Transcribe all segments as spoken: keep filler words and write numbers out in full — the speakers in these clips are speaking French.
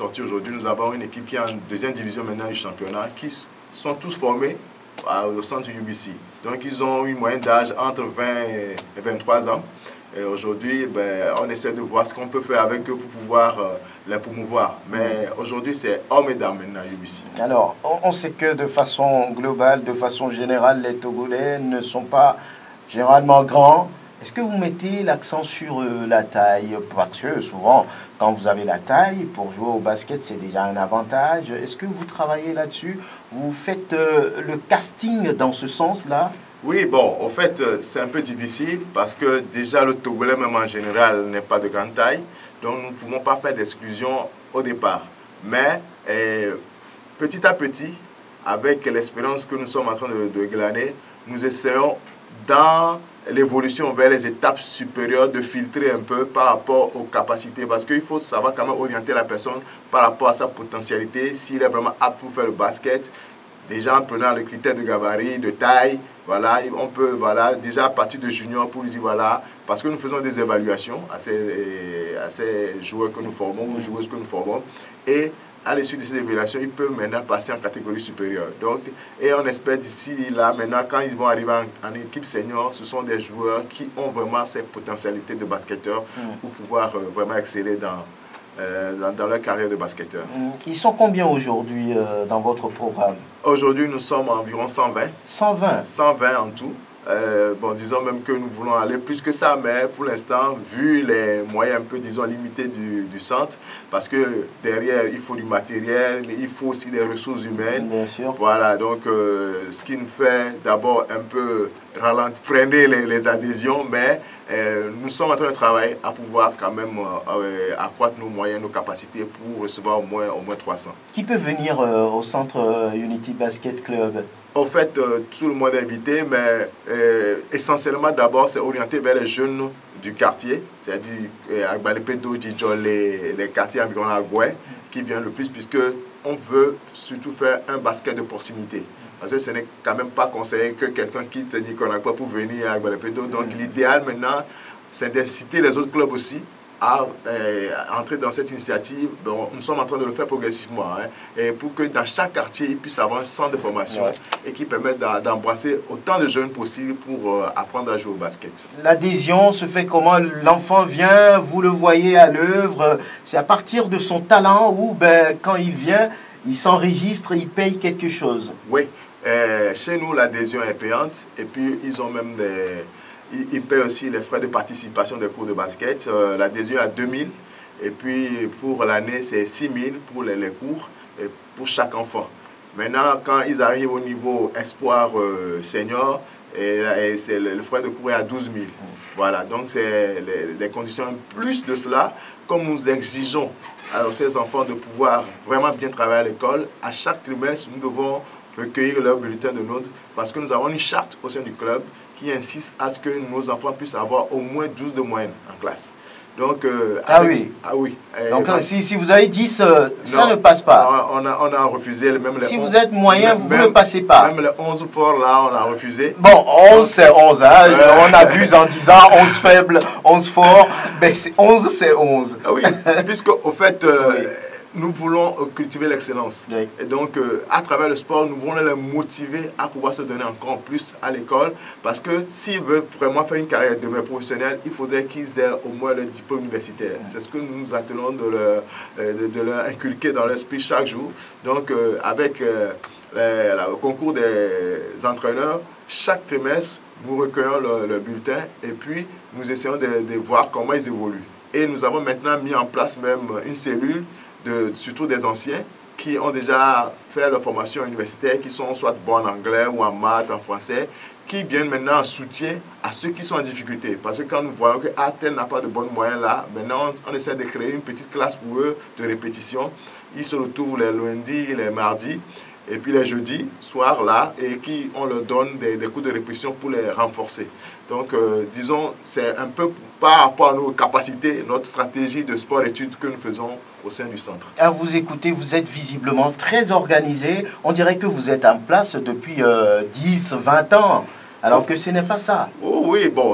sorti aujourd'hui, nous avons une équipe qui est en deuxième division maintenant du championnat, qui sont tous formés au centre U B C. Donc ils ont une moyenne d'âge entre vingt et vingt-trois ans. Et aujourd'hui, ben, on essaie de voir ce qu'on peut faire avec eux pour pouvoir euh, les promouvoir. Mais aujourd'hui, c'est hommes et dames maintenant U B C. Alors, on, on sait que de façon globale, de façon générale, les Togolais ne sont pas généralement grands. Est-ce que vous mettez l'accent sur euh, la taille? Parce que souvent, quand vous avez la taille, pour jouer au basket, c'est déjà un avantage. Est-ce que vous travaillez là-dessus? Vous faites euh, le casting dans ce sens-là? Oui, bon, en fait, c'est un peu difficile parce que déjà le Togolais, même en général, n'est pas de grande taille. Donc, nous ne pouvons pas faire d'exclusion au départ. Mais, eh, petit à petit, avec l'expérience que nous sommes en train de, de glaner, nous essayons, dans l'évolution vers les étapes supérieures, de filtrer un peu par rapport aux capacités. Parce qu'il faut savoir quand même orienter la personne par rapport à sa potentialité, s'il est vraiment apte pour faire le basket. Déjà en prenant le critère de gabarit, de taille, voilà, on peut, voilà, déjà à partir de junior pour lui dire, voilà, parce que nous faisons des évaluations à ces, à ces joueurs que nous formons, aux joueuses que nous formons, et à l'issue de ces évaluations, ils peuvent maintenant passer en catégorie supérieure. Donc, et on espère d'ici là, maintenant, quand ils vont arriver en, en équipe senior, ce sont des joueurs qui ont vraiment ces potentialités de basketteurs mm. pour pouvoir euh, vraiment exceller dans, euh, dans, dans leur carrière de basketteur. Ils sont combien aujourd'hui euh, dans votre programme? Aujourd'hui, nous sommes environ cent vingt. cent vingt? cent vingt en tout. Euh, bon, disons même que nous voulons aller plus que ça, mais pour l'instant, vu les moyens un peu, disons, limités du, du centre, parce que derrière, il faut du matériel, il faut aussi des ressources humaines. Bien sûr. Voilà, donc euh, ce qui nous fait d'abord un peu ralentir, freiner les, les adhésions, mais euh, nous sommes en train de travailler à pouvoir quand même euh, accroître nos moyens, nos capacités pour recevoir au moins, au moins trois cents. Qui peut venir euh, au centre euh, Unity Basket Club? En fait, euh, tout le monde est invité, mais euh, essentiellement d'abord, c'est orienté vers les jeunes du quartier, c'est-à-dire euh, Agbalépédo, Djidjol, les, les quartiers environnants à Goué, qui viennent le plus, puisque on veut surtout faire un basket de proximité. Parce que ce n'est quand même pas conseillé que quelqu'un quitte Niconacqua pour venir à Agbalépédo. Donc mmh. l'idéal maintenant, c'est d'inciter les autres clubs aussi à euh, entrer dans cette initiative. Bon, nous sommes en train de le faire progressivement, hein, et pour que dans chaque quartier, il puisse avoir un centre de formation ouais. et qui permette d'embrasser autant de jeunes possible pour euh, apprendre à jouer au basket. L'adhésion se fait comment? L'enfant vient, vous le voyez à l'œuvre, c'est à partir de son talent ou ben, quand il vient, il s'enregistre, il paye quelque chose? Oui, euh, chez nous, l'adhésion est payante et puis ils ont même des... Ils paient aussi les frais de participation des cours de basket. Euh, L'adhésion est à deux mille. Et puis pour l'année, c'est six mille pour les, les cours et pour chaque enfant. Maintenant, quand ils arrivent au niveau espoir euh, senior, et, et c'est le, le frais de cours est à douze mille. Voilà, donc c'est les, les conditions en plus de cela. Comme nous exigeons à ces enfants de pouvoir vraiment bien travailler à l'école, à chaque trimestre, nous devons recueillir leur bulletin de notes parce que nous avons une charte au sein du club qui insiste à ce que nos enfants puissent avoir au moins douze de moyenne en classe. Donc, euh, ah, avec, oui. ah oui. Donc, parce, si, si vous avez dix, euh, ça non, ne passe pas. On a, on a refusé même les Si onze, vous êtes moyen, même, vous ne passez pas. Même les onze forts, là, on a refusé. Bon, onze, c'est onze. Hein. Euh, on abuse en disant onze faibles, onze forts. Mais onze, c'est onze. Ah oui, puisque, au fait... Euh, oui. Nous voulons cultiver l'excellence. Oui. Et donc, euh, à travers le sport, nous voulons les motiver à pouvoir se donner encore plus à l'école. Parce que s'ils veulent vraiment faire une carrière demain professionnelle, il faudrait qu'ils aient au moins le diplôme universitaire. C'est ce que nous nous attelons de leur, de, de leur inculquer dans l'esprit chaque jour. Donc, euh, avec euh, les, le concours des entraîneurs, chaque trimestre, nous recueillons le, le bulletin et puis nous essayons de, de voir comment ils évoluent. Et nous avons maintenant mis en place même une cellule De, surtout des anciens qui ont déjà fait leur formation universitaire, qui sont soit bons en anglais ou en maths, en français, qui viennent maintenant en soutien à ceux qui sont en difficulté. Parce que quand nous voyons que ah, tel n'a pas de bons moyens là, maintenant on, on essaie de créer une petite classe pour eux de répétition. Ils se retrouvent les lundis, les mardis, et puis les jeudis, soir là, et qui on leur donne des, des coups de répétition pour les renforcer. Donc, euh, disons, c'est un peu par rapport à nos capacités, notre stratégie de sport-études que nous faisons au sein du centre. À vous écouter, vous êtes visiblement très organisé. On dirait que vous êtes en place depuis euh, dix, vingt ans, alors que ce n'est pas ça. Oh, oui, bon,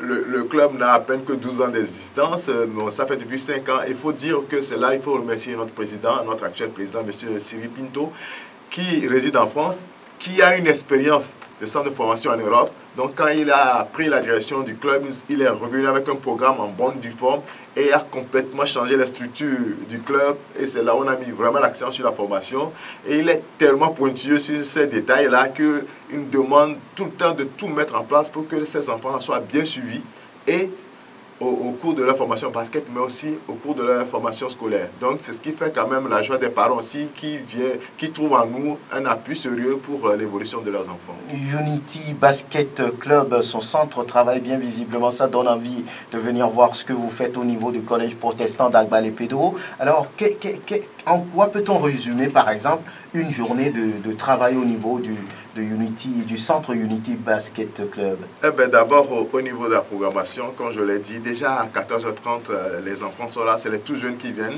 le, le club n'a à peine que douze ans d'existence, mais ça fait depuis cinq ans. Il faut dire que c'est là, il faut remercier notre président, notre actuel président, M. Cyril Pinto, qui réside en France, qui a une expérience de centre de formation en Europe. Donc quand il a pris la direction du club, il est revenu avec un programme en bonne due forme et a complètement changé la structure du club. Et c'est là où on a mis vraiment l'accent sur la formation. Et il est tellement pointilleux sur ces détails-là qu'il demande tout le temps de tout mettre en place pour que ces enfants soient bien suivis et Au, au cours de leur formation basket, mais aussi au cours de leur formation scolaire. Donc, c'est ce qui fait quand même la joie des parents aussi qui, vient, qui trouvent en nous un appui sérieux pour euh, l'évolution de leurs enfants. Unity Basket Club, son centre travaille bien visiblement. Ça donne envie de venir voir ce que vous faites au niveau du collège protestant d'Agba-les-Pédros. Alors, que, que, que, en quoi peut-on résumer, par exemple, une journée de, de travail au niveau du, de Unity, du centre Unity Basket Club? Eh bien, d'abord, au, au niveau de la programmation, comme je l'ai dit, déjà à quatorze heures trente, les enfants sont là, c'est les tout jeunes qui viennent,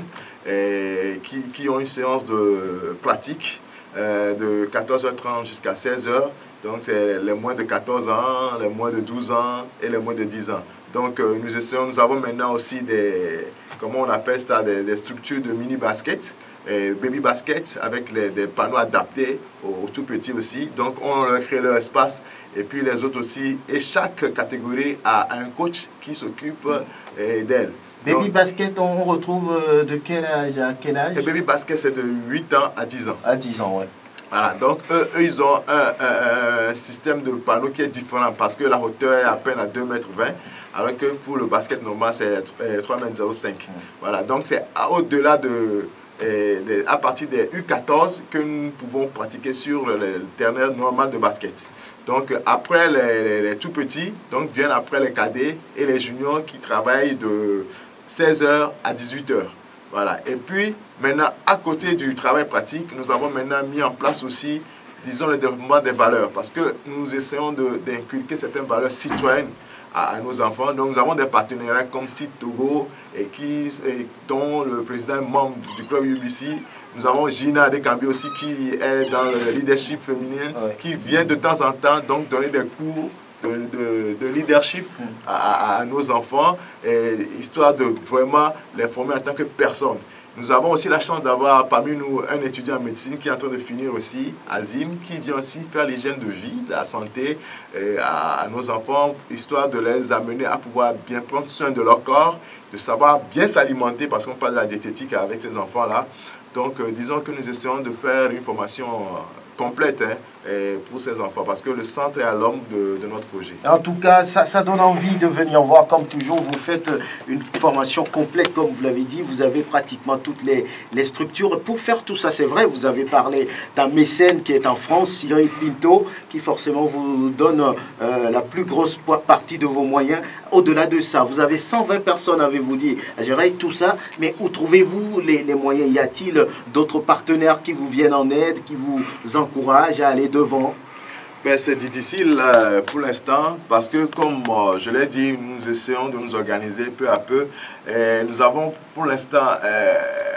et qui, qui ont une séance de pratique euh, de quatorze heures trente jusqu'à seize heures. Donc, c'est les moins de quatorze ans, les moins de douze ans et les moins de dix ans. Donc, euh, nous essayons, nous avons maintenant aussi des, comment on appelle ça, des, des structures de mini-basket, et baby basket, avec les, des panneaux adaptés aux, aux tout petits aussi. Donc, on leur crée leur espace, et puis les autres aussi. Et chaque catégorie a un coach qui s'occupe d'elle. Baby Donc, basket, on retrouve de quel âge à quel âge? Le baby basket, c'est de huit ans à dix ans. À dix ans, oui. Voilà, donc eux, eux ils ont un, un, un système de panneau qui est différent parce que la hauteur est à peine à deux mètres vingt, alors que pour le basket normal, c'est trois mètres zéro cinq. Mmh. Voilà, donc c'est au-delà de, de, à partir des U quatorze que nous pouvons pratiquer sur le, le terrain normal de basket. Donc après les, les, les tout petits, donc viennent après les cadets et les juniors qui travaillent de seize heures à dix-huit heures. Voilà. Et puis, maintenant, à côté du travail pratique, nous avons maintenant mis en place aussi, disons, le développement des valeurs. Parce que nous essayons d'inculquer certaines valeurs citoyennes à, à nos enfants. Donc, nous avons des partenariats comme Site Togo, et qui, et dont le président est membre du club U B C. Nous avons Gina Adekambi aussi, qui est dans le leadership féminin, ouais. qui vient de temps en temps donc, donner des cours De, de, de leadership à, à, à nos enfants, et, histoire de vraiment les former en tant que personne. Nous avons aussi la chance d'avoir parmi nous un étudiant en médecine qui est en train de finir aussi, Azim, qui vient aussi faire l'hygiène de vie, la santé et à, à nos enfants, histoire de les amener à pouvoir bien prendre soin de leur corps, de savoir bien s'alimenter, parce qu'on parle de la diététique avec ces enfants-là. Donc, euh, disons que nous essayons de faire une formation euh, complète hein, pour ces enfants, parce que le centre est à l'homme de, de notre projet. En tout cas, ça, ça donne envie de venir voir. Comme toujours, vous faites une formation complète, comme vous l'avez dit. Vous avez pratiquement toutes les, les structures. Pour faire tout ça, c'est vrai, vous avez parlé d'un mécène qui est en France, Cyril Pinto, qui forcément vous donne euh, la plus grosse partie de vos moyens. Au-delà de ça, vous avez cent vingt personnes, avez-vous dit, à gérer tout ça. Mais où trouvez-vous les, les moyens? Y a-t-il d'autres partenaires qui vous viennent en aide, qui vous encouragent à aller devant? Ben, c'est difficile euh, pour l'instant parce que, comme euh, je l'ai dit, nous essayons de nous organiser peu à peu. Et nous avons pour l'instant euh,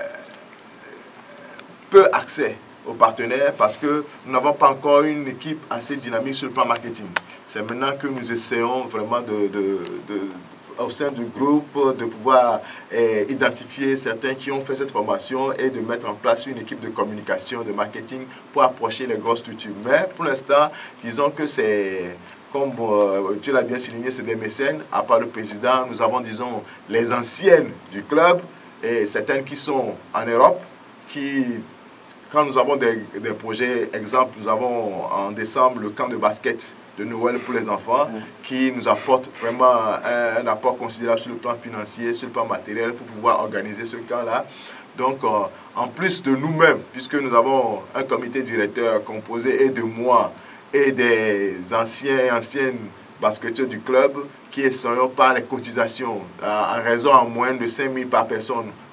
peu accès aux partenaires parce que nous n'avons pas encore une équipe assez dynamique sur le plan marketing. C'est maintenant que nous essayons vraiment de... de, de au sein du groupe, de pouvoir eh, identifier certains qui ont fait cette formation et de mettre en place une équipe de communication, de marketing pour approcher les grosses structures. Mais pour l'instant, disons que c'est, comme euh, tu l'as bien souligné, c'est des mécènes. À part le président, nous avons, disons, les anciennes du club et certaines qui sont en Europe, qui... Quand nous avons des, des projets, exemple, nous avons en décembre le camp de basket de Noël pour les enfants, mmh. qui nous apporte vraiment un, un apport considérable sur le plan financier, sur le plan matériel pour pouvoir organiser ce camp-là. Donc, euh, en plus de nous-mêmes, puisque nous avons un comité directeur composé et de moi et des anciens et anciennes basketteurs du club qui essayent par les cotisations, à, à raison en moins de cinq mille par personne,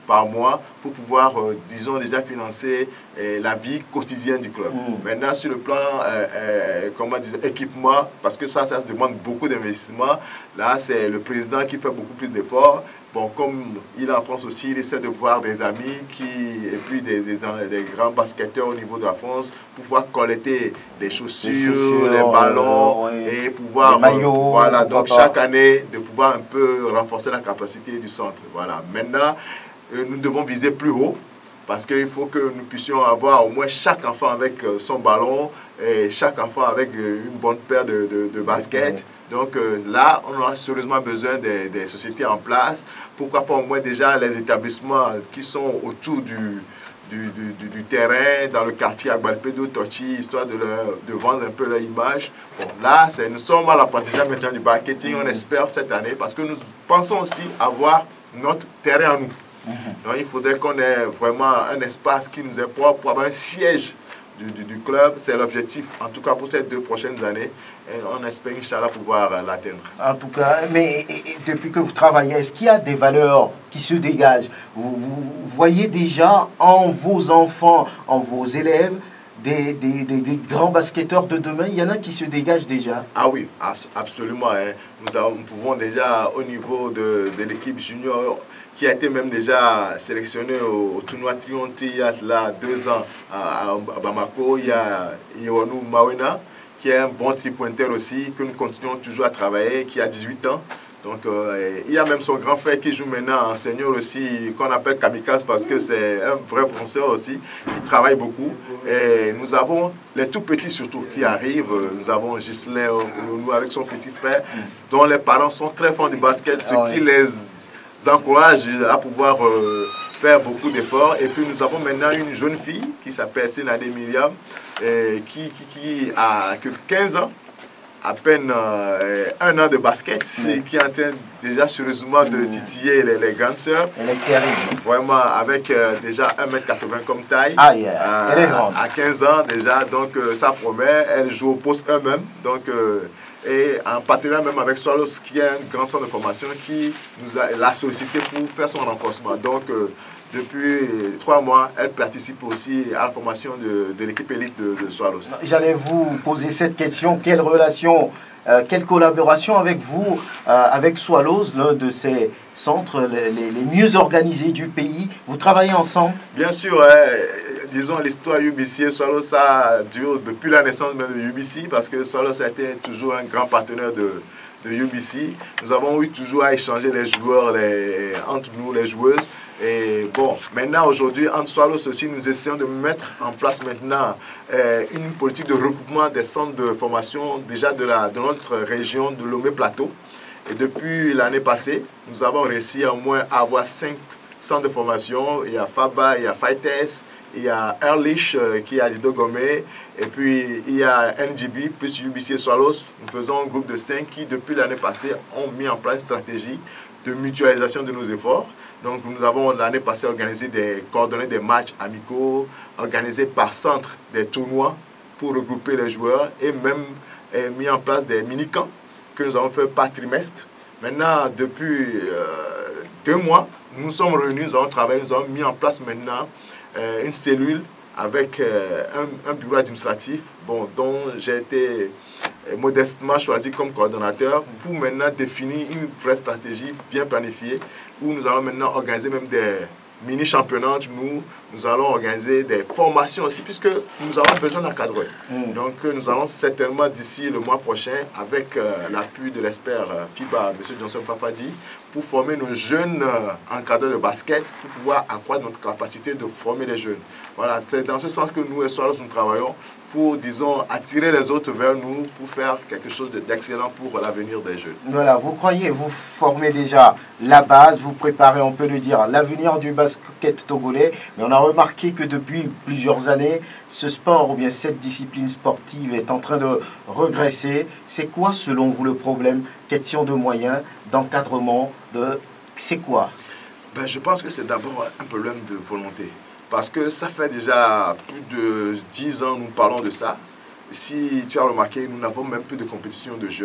par mois pour pouvoir, euh, disons, déjà financer euh, la vie quotidienne du club. Mmh. Maintenant, sur le plan, euh, euh, comment dire, équipement, parce que ça, ça se demande beaucoup d'investissement, là, c'est le président qui fait beaucoup plus d'efforts. Bon, comme il est en France aussi, il essaie de voir des amis qui, et puis des, des, des grands basketteurs au niveau de la France pour pouvoir collecter des chaussures, des, chaussures, des ballons, euh, ouais. et pouvoir, des maillots, euh, voilà, donc chaque année, de pouvoir un peu renforcer la capacité du centre. Voilà. Maintenant, euh, nous devons viser plus haut parce qu'il faut que nous puissions avoir au moins chaque enfant avec euh, son ballon et chaque enfant avec euh, une bonne paire de, de, de baskets. Donc euh, là, on aura sérieusement besoin des, des sociétés en place. Pourquoi pas au moins déjà les établissements qui sont autour du, du, du, du terrain, dans le quartier Agbalpedo, Tochi, histoire de, leur, de vendre un peu leur image. Bon, là, nous sommes à l'apprentissage maintenant du marketing, on espère cette année, parce que nous pensons aussi avoir notre terrain à nous. Donc il faudrait qu'on ait vraiment un espace qui nous est propre pour avoir un siège du, du, du club. C'est l'objectif, en tout cas pour ces deux prochaines années. Et on espère, Inch'Allah, pouvoir euh, l'atteindre. En tout cas, mais et, et, depuis que vous travaillez, est-ce qu'il y a des valeurs qui se dégagent? vous, vous, vous voyez déjà en vos enfants, en vos élèves, Des, des, des, des grands basketteurs de demain? Il y en a qui se dégagent déjà. Ah oui, absolument. Hein. Nous, avons, nous pouvons déjà, au niveau de, de l'équipe junior, qui a été même déjà sélectionnée au, au tournoi Trionti il y a là, deux ans à, à Bamako, il y a Ionu Mawena, qui est un bon tripointeur aussi, que nous continuons toujours à travailler, qui a dix-huit ans. Donc, euh, il y a même son grand frère qui joue maintenant en senior aussi, qu'on appelle Kamikaze, parce que c'est un vrai fonceur aussi, qui travaille beaucoup. Et nous avons les tout petits surtout qui arrivent. Nous avons Ghislain Oulounou avec son petit frère, dont les parents sont très fans du basket, ce qui les encourage à pouvoir euh, faire beaucoup d'efforts. Et puis, nous avons maintenant une jeune fille qui s'appelle Sénade Myriam, et qui, qui, qui a que quinze ans. À peine euh, un an de basket, mmh. qui est en train déjà sérieusement de titiller les, les grandes sœurs. Elle est terrible. Vraiment, avec euh, déjà un mètre quatre-vingts comme taille. Ah, yeah. euh, Elle est grande. À quinze ans déjà, donc euh, ça promet. Elle joue au poste eux-mêmes. Donc, euh, et en partenariat même avec Swallows, qui est un grand centre de formation qui nous a l'a sollicité pour faire son renforcement. Donc, euh, depuis trois mois, elle participe aussi à la formation de, de l'équipe élite de, de Swallows. J'allais vous poser cette question. Quelle relation, euh, quelle collaboration avec vous, euh, avec Swallows, l'un de ces centres les, les, les mieux organisés du pays? Vous travaillez ensemble? Bien sûr. Hein, disons, l'histoire U B C et Swallows, ça dure depuis la naissance de U B C, parce que Swallows a été toujours un grand partenaire de, de U B C. Nous avons eu toujours à échanger les joueurs les, entre nous, les joueuses. Et bon, maintenant, aujourd'hui, entre Swallows aussi, nous essayons de mettre en place maintenant euh, une politique de regroupement des centres de formation déjà de, la, de notre région de Lomé Plateau. Et depuis l'année passée, nous avons réussi à au moins à avoir cinq centres de formation. Il y a Faba, il y a Fites, il y a Erlich euh, qui est à Dido Gomé, et puis il y a N G B plus U B C Swallows. Nous faisons un groupe de cinq qui, depuis l'année passée, ont mis en place une stratégie de mutualisation de nos efforts. Donc nous avons l'année passée organisé des, coordonné des matchs amicaux, organisé par centre des tournois pour regrouper les joueurs et même eh, mis en place des mini-camps que nous avons fait par trimestre. Maintenant, depuis euh, deux mois, nous sommes réunis, nous avons travaillé, nous avons mis en place maintenant euh, une cellule avec euh, un, un bureau administratif bon, dont j'ai été euh, modestement choisi comme coordonnateur pour maintenant définir une vraie stratégie bien planifiée où nous allons maintenant organiser même des mini-championnats entre nous. Nous allons organiser des formations aussi puisque nous avons besoin d'encadrer. Mm. Donc nous allons certainement d'ici le mois prochain avec euh, l'appui de l'expert euh, FIBA, M. Johnson Fafadi, pour former nos jeunes euh, encadreurs de basket pour pouvoir accroître notre capacité de former les jeunes. Voilà, c'est dans ce sens que nous, et Swallows, nous travaillons pour, disons, attirer les autres vers nous pour faire quelque chose d'excellent pour l'avenir des jeunes. Voilà, vous croyez, vous formez déjà la base, vous préparez, on peut le dire, l'avenir du basket togolais, mais on a remarqué que depuis plusieurs années, ce sport ou bien cette discipline sportive est en train de regresser. C'est quoi, selon vous, le problème? Question de moyens, d'encadrement, de... c'est quoi? Ben, je pense que c'est d'abord un problème de volonté. Parce que ça fait déjà plus de dix ans que nous parlons de ça. Si tu as remarqué, nous n'avons même plus de compétition de jeunes.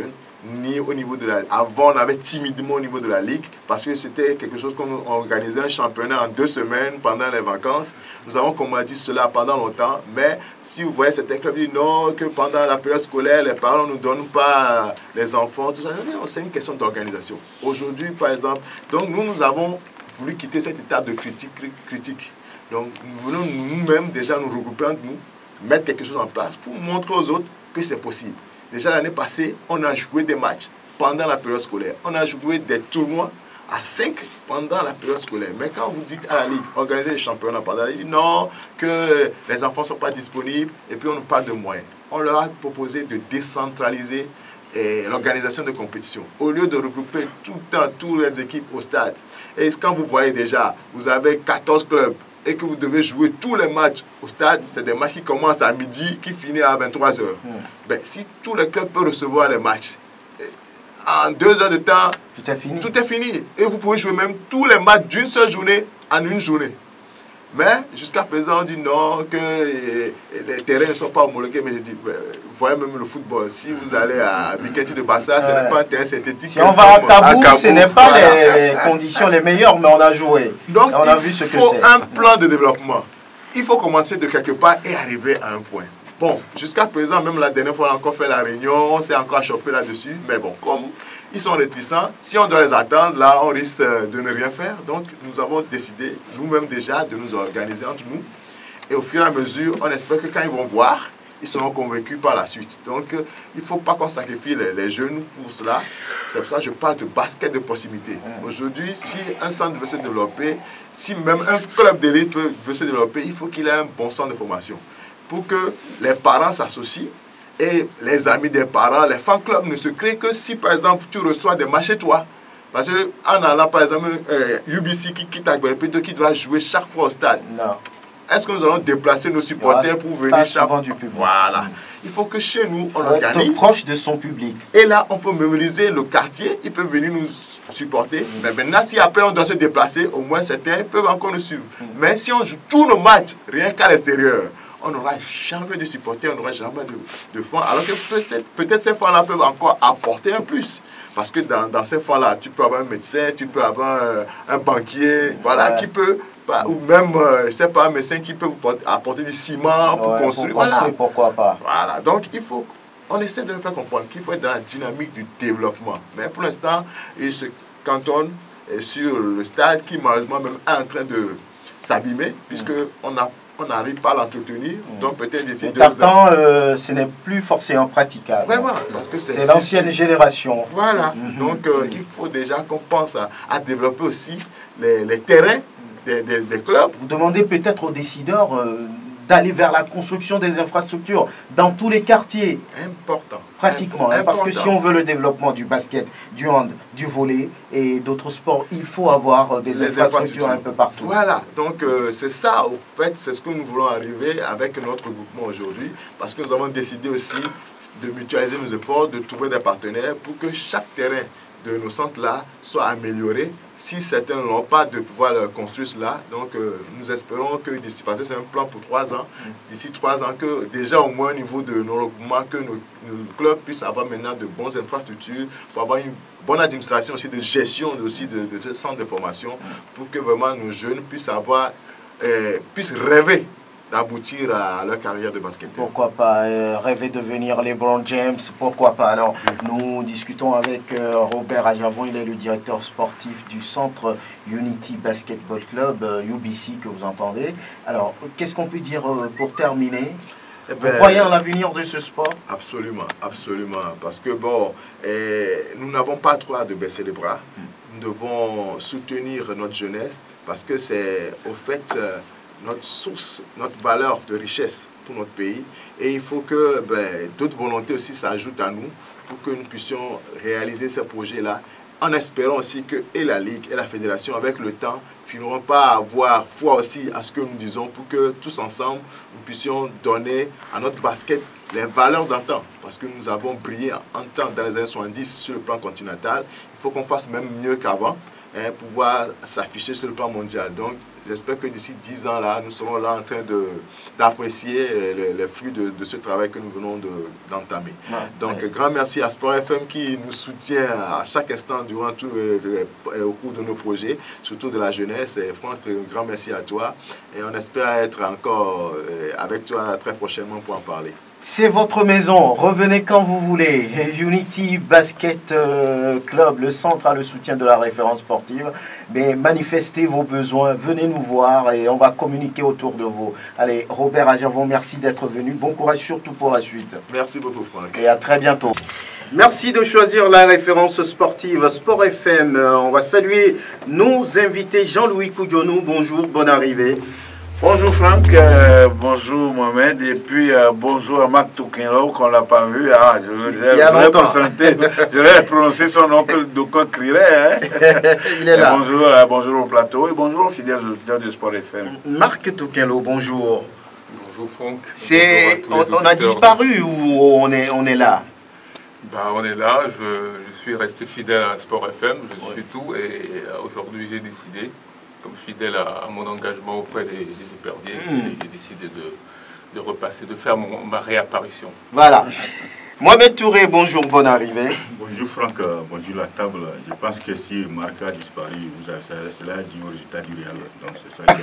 ni au niveau de la Ligue. Avant, on avait timidement au niveau de la Ligue, parce que c'était quelque chose qu'on organisait un championnat en deux semaines pendant les vacances. Nous avons combattu cela pendant longtemps, mais si vous voyez certains clubs disent non, que pendant la période scolaire, les parents ne nous donnent pas les enfants, tout ça. Non, c'est une question d'organisation. Aujourd'hui, par exemple, donc nous, nous avons voulu quitter cette étape de critique. critique. Donc, nous voulons nous-mêmes déjà nous regrouper entre nous, mettre quelque chose en place pour montrer aux autres que c'est possible. Déjà l'année passée, on a joué des matchs pendant la période scolaire. On a joué des tournois à cinq pendant la période scolaire. Mais quand vous dites à la Ligue, organisez les championnats pendant la Ligue, non, que les enfants ne sont pas disponibles et puis on nous parle de moyens. On leur a proposé de décentraliser l'organisation de compétition. Au lieu de regrouper tout le temps toutes les équipes au stade. Et quand vous voyez déjà, vous avez quatorze clubs et que vous devez jouer tous les matchs au stade, c'est des matchs qui commencent à midi, qui finissent à vingt-trois heures. Mmh. Ben, si tous les clubs peuvent recevoir les matchs, en deux heures de temps, tout est fini. Tout est fini. Et vous pouvez jouer même tous les matchs d'une seule journée en une journée. Mais jusqu'à présent, on dit non, que les terrains ne sont pas homologués. Mais je dis, vous voyez même le football. Si vous allez à Bikenti de Bassa, ce n'est pas un terrain synthétique. Si on va à Kabou, ce n'est pas voilà. les conditions les meilleures, mais on a joué. Donc, on a il vu ce faut que c'est. un plan de développement. Il faut commencer de quelque part et arriver à un point. Bon, jusqu'à présent, même la dernière fois, on a encore fait la réunion, on s'est encore chopé là-dessus. Mais bon, comme ils sont réticents, si on doit les attendre, là, on risque de ne rien faire. Donc, nous avons décidé, nous-mêmes déjà, de nous organiser entre nous. Et au fur et à mesure, on espère que quand ils vont voir, ils seront convaincus par la suite. Donc, euh, il ne faut pas qu'on sacrifie les, les jeunes pour cela. C'est pour ça que je parle de basket de proximité. Aujourd'hui, si un centre veut se développer, si même un club d'élite veut, veut se développer, il faut qu'il ait un bon centre de formation. Pour que les parents s'associent et les amis des parents, les fan clubs ne se créent que si, par exemple, tu reçois des matchs chez toi. Parce qu'en allant, par exemple, euh, U B C qui quitte Aguero, qui doit jouer chaque fois au stade. Non. Est-ce que nous allons déplacer nos supporters pour venir chaque fois du public. Voilà. Il faut que chez nous, on faut organise. Être proche de son public. Et là, on peut mémoriser le quartier. Ils peuvent venir nous supporter. Mm. Mais maintenant, si après on doit se déplacer, au moins certains peuvent encore nous suivre. Mm. Mais si on joue tous nos matchs, rien qu'à l'extérieur, on n'aura jamais de supporters, on n'aura jamais de, de fonds. Alors que peut-être ces fonds-là peuvent encore apporter un plus. Parce que dans, dans ces fonds-là, tu peux avoir un médecin, tu peux avoir un, un banquier, voilà, ouais. qui peut, ou même, euh, c'est pas un médecin qui peut apporter du ciment pour ouais, construire. Pour construire, voilà. Pourquoi pas. Voilà, donc il faut, on essaie de le faire comprendre qu'il faut être dans la dynamique du développement. Mais pour l'instant, il se cantonne sur le stade qui malheureusement même est en train de s'abîmer, puisqu'on mm. a on n'arrive pas à l'entretenir, mmh. donc peut-être d'ici deux ans. Euh, ce n'est plus forcément praticable. Vraiment, parce que c'est l'ancienne génération. Voilà, mmh. donc euh, mmh. il faut déjà qu'on pense à, à développer aussi les, les terrains des, des, des clubs. Vous demandez peut-être aux décideurs euh, d'aller vers la construction des infrastructures dans tous les quartiers. Important. Pratiquement, Important. Hein, parce que si on veut le développement du basket, du hand, du volley et d'autres sports, il faut avoir des infrastructures, infrastructures un peu partout. Voilà, donc euh, c'est ça, au fait, c'est ce que nous voulons arriver avec notre groupement aujourd'hui, parce que nous avons décidé aussi de mutualiser nos efforts, de trouver des partenaires pour que chaque terrain de nos centres-là soit amélioré. Si certains n'ont pas de pouvoir construire cela, donc euh, nous espérons que d'ici, parce que c'est un plan pour trois ans, d'ici trois ans, que déjà au moins au niveau de nos regroupements, que nos, nos clubs puissent avoir maintenant de bonnes infrastructures, pour avoir une bonne administration aussi, de gestion aussi de, de ce centre de formation, pour que vraiment nos jeunes puissent avoir, euh, puissent rêver d'aboutir à leur carrière de basketteur. Pourquoi pas euh, rêver de devenir LeBron James, pourquoi pas. Alors, mmh. nous discutons avec euh, Robert Ajavon, il est le directeur sportif du centre Unity Basketball Club, euh, U B C que vous entendez. Alors, qu'est-ce qu'on peut dire euh, pour terminer? Eh ben, vous croyez en l'avenir de ce sport? Absolument, absolument. Parce que bon, eh, nous n'avons pas le droit de baisser les bras. Mmh. Nous devons soutenir notre jeunesse parce que c'est au fait... Euh, notre source, notre valeur de richesse pour notre pays. Et il faut que ben, d'autres volontés aussi s'ajoutent à nous pour que nous puissions réaliser ces projets-là, en espérant aussi que et la Ligue et la Fédération, avec le temps, finiront pas avoir foi aussi à ce que nous disons pour que tous ensemble, nous puissions donner à notre basket les valeurs d'antan. Parce que nous avons brillé en temps dans les années soixante-dix sur le plan continental. Il faut qu'on fasse même mieux qu'avant. Hein, pouvoir s'afficher sur le plan mondial. Donc, j'espère que d'ici dix ans, là, nous serons là en train d'apprécier les, les fruits de, de ce travail que nous venons d'entamer. De, ouais, Donc, ouais. grand merci à Sport F M qui nous soutient à chaque instant durant tout, euh, au cours de nos projets, surtout de la jeunesse. Et Franck, un grand merci à toi. Et on espère être encore euh, avec toi très prochainement pour en parler. C'est votre maison, revenez quand vous voulez. Unity Basket euh, Club, le centre a le soutien de la référence sportive. Mais manifestez vos besoins, venez nous voir et on va communiquer autour de vous. Allez, Robert Agervon, merci d'être venu. Bon courage surtout pour la suite. Merci beaucoup, Franck. Et à très bientôt. Merci de choisir la référence sportive Sport F M. On va saluer nos invités. Jean-Louis Koudionou, bonjour, bonne arrivée. Bonjour Franck, euh, bonjour Mohamed, et puis euh, bonjour à Marc Toukinlo, qu'on ne l'a pas vu. Ah, je l'ai prononcé son nom que d'aucuns crieraient. Hein. Il est là. Bonjour, euh, bonjour au plateau et bonjour aux fidèles auditeurs de Sport F M. Marc Toukinlo, bonjour. Bonjour Franck. On, on a disparu ou on est, on est là? Bah, on est là, je, je suis resté fidèle à Sport F M, je ouais. suis tout, et euh, aujourd'hui j'ai décidé, comme fidèle à, à mon engagement auprès des, des éperviers, mmh. j'ai décidé de, de repasser, de faire mon, ma réapparition. Voilà. Mohamed Touré, bonjour, bonne arrivée. Bonjour Franck, bonjour la table. Je pense que si Marc a disparu, cela est dû au résultat du Real. Donc c'est ça.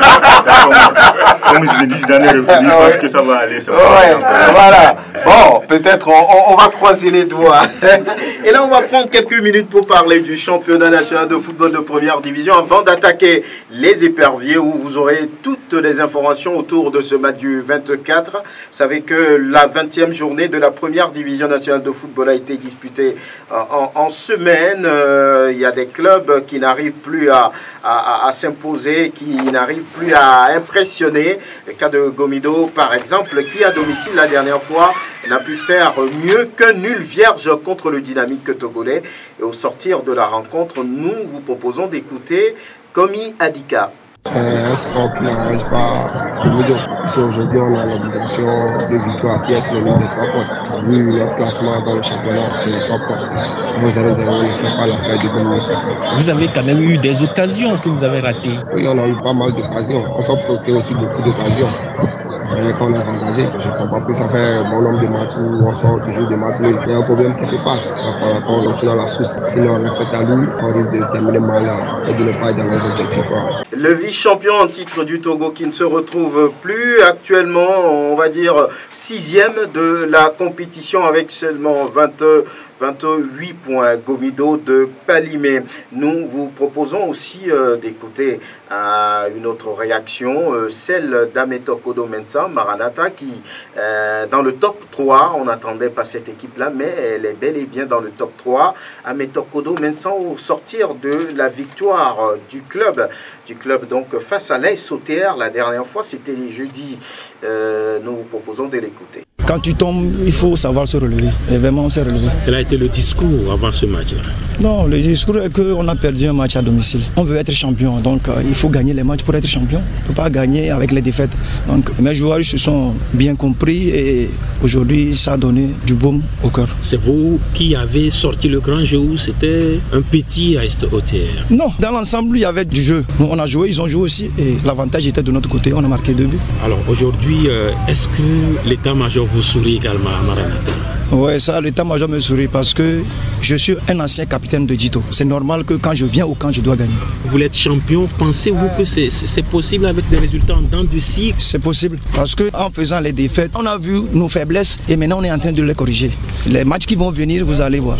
Comme, comme je l'ai dit, je donne refus parce que ça va aller. Ça va ouais, aller voilà. Bon, peut-être on, on va croiser les doigts. Et là, on va prendre quelques minutes pour parler du championnat national de football de première division avant d'attaquer les éperviers où vous aurez toutes les informations autour de ce match du vingt-quatre. Vous savez que la vingtième journée de la première division nationale de football a été disputée en, en semaine. Euh, il y a des clubs qui n'arrivent plus à, à, à s'imposer, qui n'arrivent plus à impressionner. Le cas de Gomido, par exemple, qui à domicile la dernière fois n'a pu faire mieux qu'un nul vierge contre le Dynamique togolais. Et au sortir de la rencontre, nous vous proposons d'écouter Komi Adika. C'est un score qui n'arrange pas Gomido. Si aujourd'hui on a l'obligation de victoire qui est sur le nombre de trois points, vu notre classement dans le championnat, c'est les trois points. un zéro zéro ne fait pas l'affaire de Gomido. Vous avez quand même eu des occasions que vous avez ratées. Oui, on a eu pas mal d'occasions. On s'en procure aussi beaucoup d'occasions. Mais quand on est engagé, je ne comprends plus, ça fait un bon nombre de matchs où on sort toujours des matchs nuls. Il y a un problème qui se passe. Il va falloir qu'on retourne à la source. Sinon, avec cette allure, on risque de terminer mal et de ne pas être dans les objectifs. Le vice-champion en titre du Togo qui ne se retrouve plus actuellement, on va dire, sixième de la compétition avec seulement vingt-huit points. Gomido de Palimé. Nous vous proposons aussi euh, d'écouter euh, une autre réaction, euh, celle d'Ametok Odo Mensa, Maranatha, qui euh, dans le top trois, on n'attendait pas cette équipe-là, mais elle est bel et bien dans le top trois. Ametok Odo Mensa au sortir de la victoire euh, du club, du club donc face à l'A S O T R la dernière fois, c'était jeudi. Euh, nous vous proposons de l'écouter. Quand tu tombes, il faut savoir se relever. Et vraiment, on s'est relevé. Quel a été le discours avant ce match-là? Non, le discours est qu'on a perdu un match à domicile. On veut être champion, donc euh, il faut gagner les matchs pour être champion. On ne peut pas gagner avec les défaites. Donc mes joueurs se sont bien compris et aujourd'hui, ça a donné du baume au cœur. C'est vous qui avez sorti le grand jeu ou c'était un petit A S O T R? Non, dans l'ensemble, il y avait du jeu. On a joué, ils ont joué aussi et l'avantage était de notre côté. On a marqué deux buts. Alors aujourd'hui, euh, est-ce que l'état-major vous sourit également à Maranatha? Oui, ça, l'état-major me sourit parce que je suis un ancien capitaine de Dito. C'est normal que quand je viens ou quand je dois gagner. Vous êtes champion, pensez-vous que c'est possible avec des résultats en dents de scie? C'est possible parce qu'en faisant les défaites, on a vu nos faiblesses et maintenant on est en train de les corriger. Les matchs qui vont venir, vous allez voir.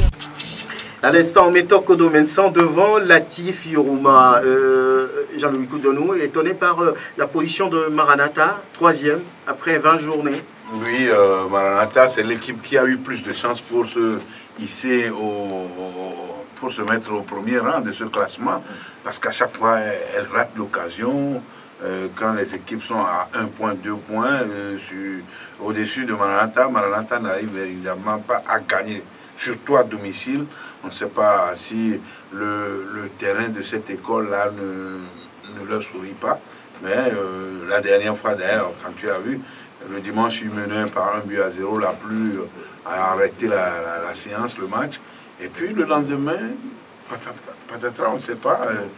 À l'instant, Ametok Odo Mensa devant Latif Yorouma. Euh, Jean-Louis Koudionou, étonné par euh, la position de Maranatha, troisième, après vingt journées. Oui, euh, Maranatha, c'est l'équipe qui a eu plus de chances pour se hisser au, pour se mettre au premier rang de ce classement, parce qu'à chaque fois, elle, elle rate l'occasion. Euh, quand les équipes sont à un point, deux points, euh, au-dessus de Maranatha, Maranatha n'arrive évidemment pas à gagner, surtout à domicile. On ne sait pas si le, le terrain de cette école-là ne, ne leur sourit pas. Mais euh, la dernière fois, d'ailleurs, quand tu as vu, le dimanche, ils menaient par un but à zéro, la plus a arrêté la, la, la séance, le match. Et puis le lendemain, patatras, on ne sait pas. Euh,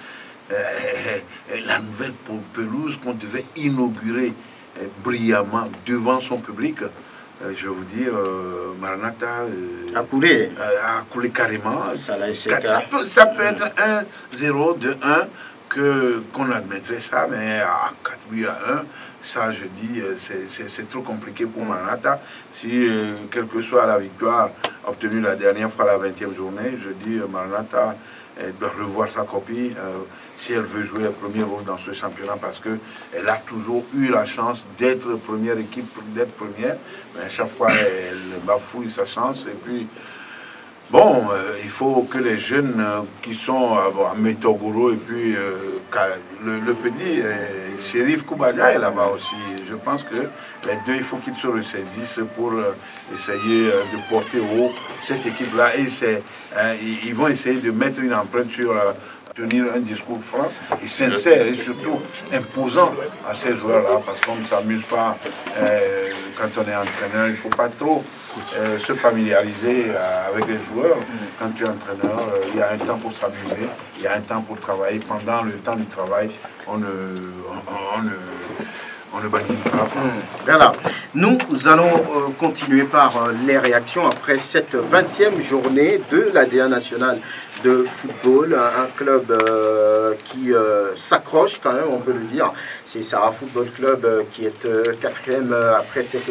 euh, la nouvelle pelouse qu'on devait inaugurer euh, brillamment devant son public. Euh, je vais vous dire, euh, Maranatha euh, a coulé. Euh, a coulé carrément. Ça, là, ça, peut, ça peut être un zéro, deux un, que, qu'on admettrait ça, mais à quatre buts à un, ça, je dis, c'est trop compliqué pour Maranatha. Si, euh, quelle que soit la victoire obtenue la dernière fois, la vingtième journée, je dis, euh, Maranatha elle doit revoir sa copie euh, si elle veut jouer le premier rôle dans ce championnat, parce qu'elle a toujours eu la chance d'être première équipe, d'être première, mais à chaque fois, elle, elle bafouille sa chance. Et puis, bon, euh, il faut que les jeunes euh, qui sont euh, bon, à Metogoro et puis euh, le, le petit euh, Chérif Koubadia est là-bas aussi. Je pense que les deux, il faut qu'ils se ressaisissent pour euh, essayer euh, de porter haut cette équipe-là. Et c'est, euh, ils vont essayer de mettre une empreinte sur euh, tenir un discours franc et sincère et surtout imposant à ces joueurs-là, parce qu'on ne s'amuse pas euh, quand on est entraîneur. Il ne faut pas trop Euh, se familiariser euh, avec les joueurs. Quand tu es entraîneur, euh, il y a un temps pour s'amuser, il y a un temps pour travailler. Pendant le temps du travail, on ne, on, on ne, on ne badine pas. Voilà. Nous allons euh, continuer par euh, les réactions après cette vingtième journée de l'A D A national de football, un, un club euh, qui euh, s'accroche quand même, on peut le dire. C'est Sarah Football Club euh, qui est euh, quatrième euh, après cette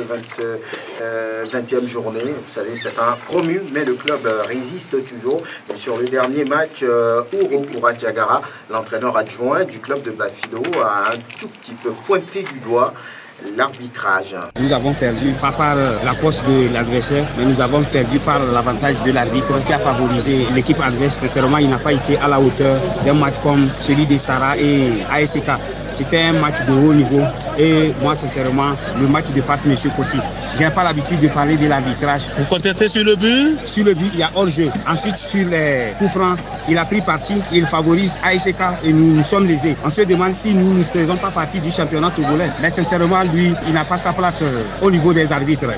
vingtième journée. Vous savez, c'est un promu, mais le club euh, résiste toujours. Et sur le dernier match, euh, Uro Kurachagara, l'entraîneur adjoint du club de Bafilo, a un tout petit peu pointé du doigt l'arbitrage. Nous avons perdu pas par la force de l'adversaire, mais nous avons perdu par l'avantage de l'arbitre qui a favorisé l'équipe adverse. Sincèrement, il n'a pas été à la hauteur d'un match comme celui de Sarah et A S K. C'était un match de haut niveau et moi, sincèrement, le match dépasse M. Coty. Je n'ai pas l'habitude de parler de l'arbitrage. Vous contestez sur le but? Sur le but, il y a hors-jeu. Ensuite, sur les coups francs, il a pris parti, il favorise A S K et nous nous sommes lésés. On se demande si nous ne faisons pas partie du championnat togolais. Mais sincèrement, lui, il n'a pas sa place euh, au niveau des arbitres.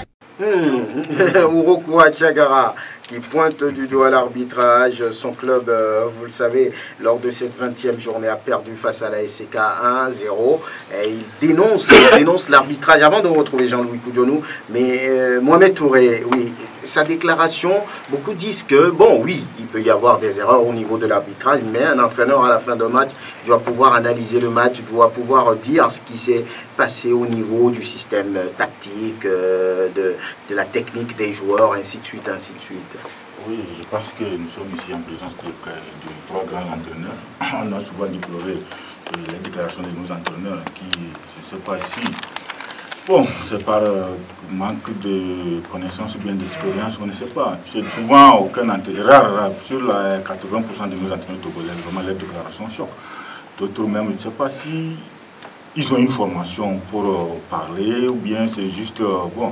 Hmm. Uro Kurachagara qui pointe du doigt l'arbitrage. Son club, euh, vous le savez, lors de cette vingtième journée a perdu face à la S C K un zéro. Et il dénonce, il dénonce l'arbitrage. Avant de retrouver Jean-Louis Koudionou, mais euh, Mohamed Touré, oui, sa déclaration, beaucoup disent que, bon, oui, il peut y avoir des erreurs au niveau de l'arbitrage, mais un entraîneur à la fin d'un match doit pouvoir analyser le match, doit pouvoir dire ce qui s'est passé au niveau du système tactique, euh, de, de la technique des joueurs, ainsi de suite, ainsi de suite. Oui, je pense que nous sommes ici en présence de, de trois grands entraîneurs. On a souvent déploré les déclarations de nos entraîneurs qui, je ne sais pas si, bon, c'est par euh, manque de connaissances ou bien d'expérience, on ne sait pas. C'est souvent aucun entraîneur, rare, rare, sur la quatre-vingts pour cent de nos entraîneurs togolais, vraiment les déclarations choquent. D'autres même, je ne sais pas si ils ont une formation pour euh, parler ou bien c'est juste, euh, bon.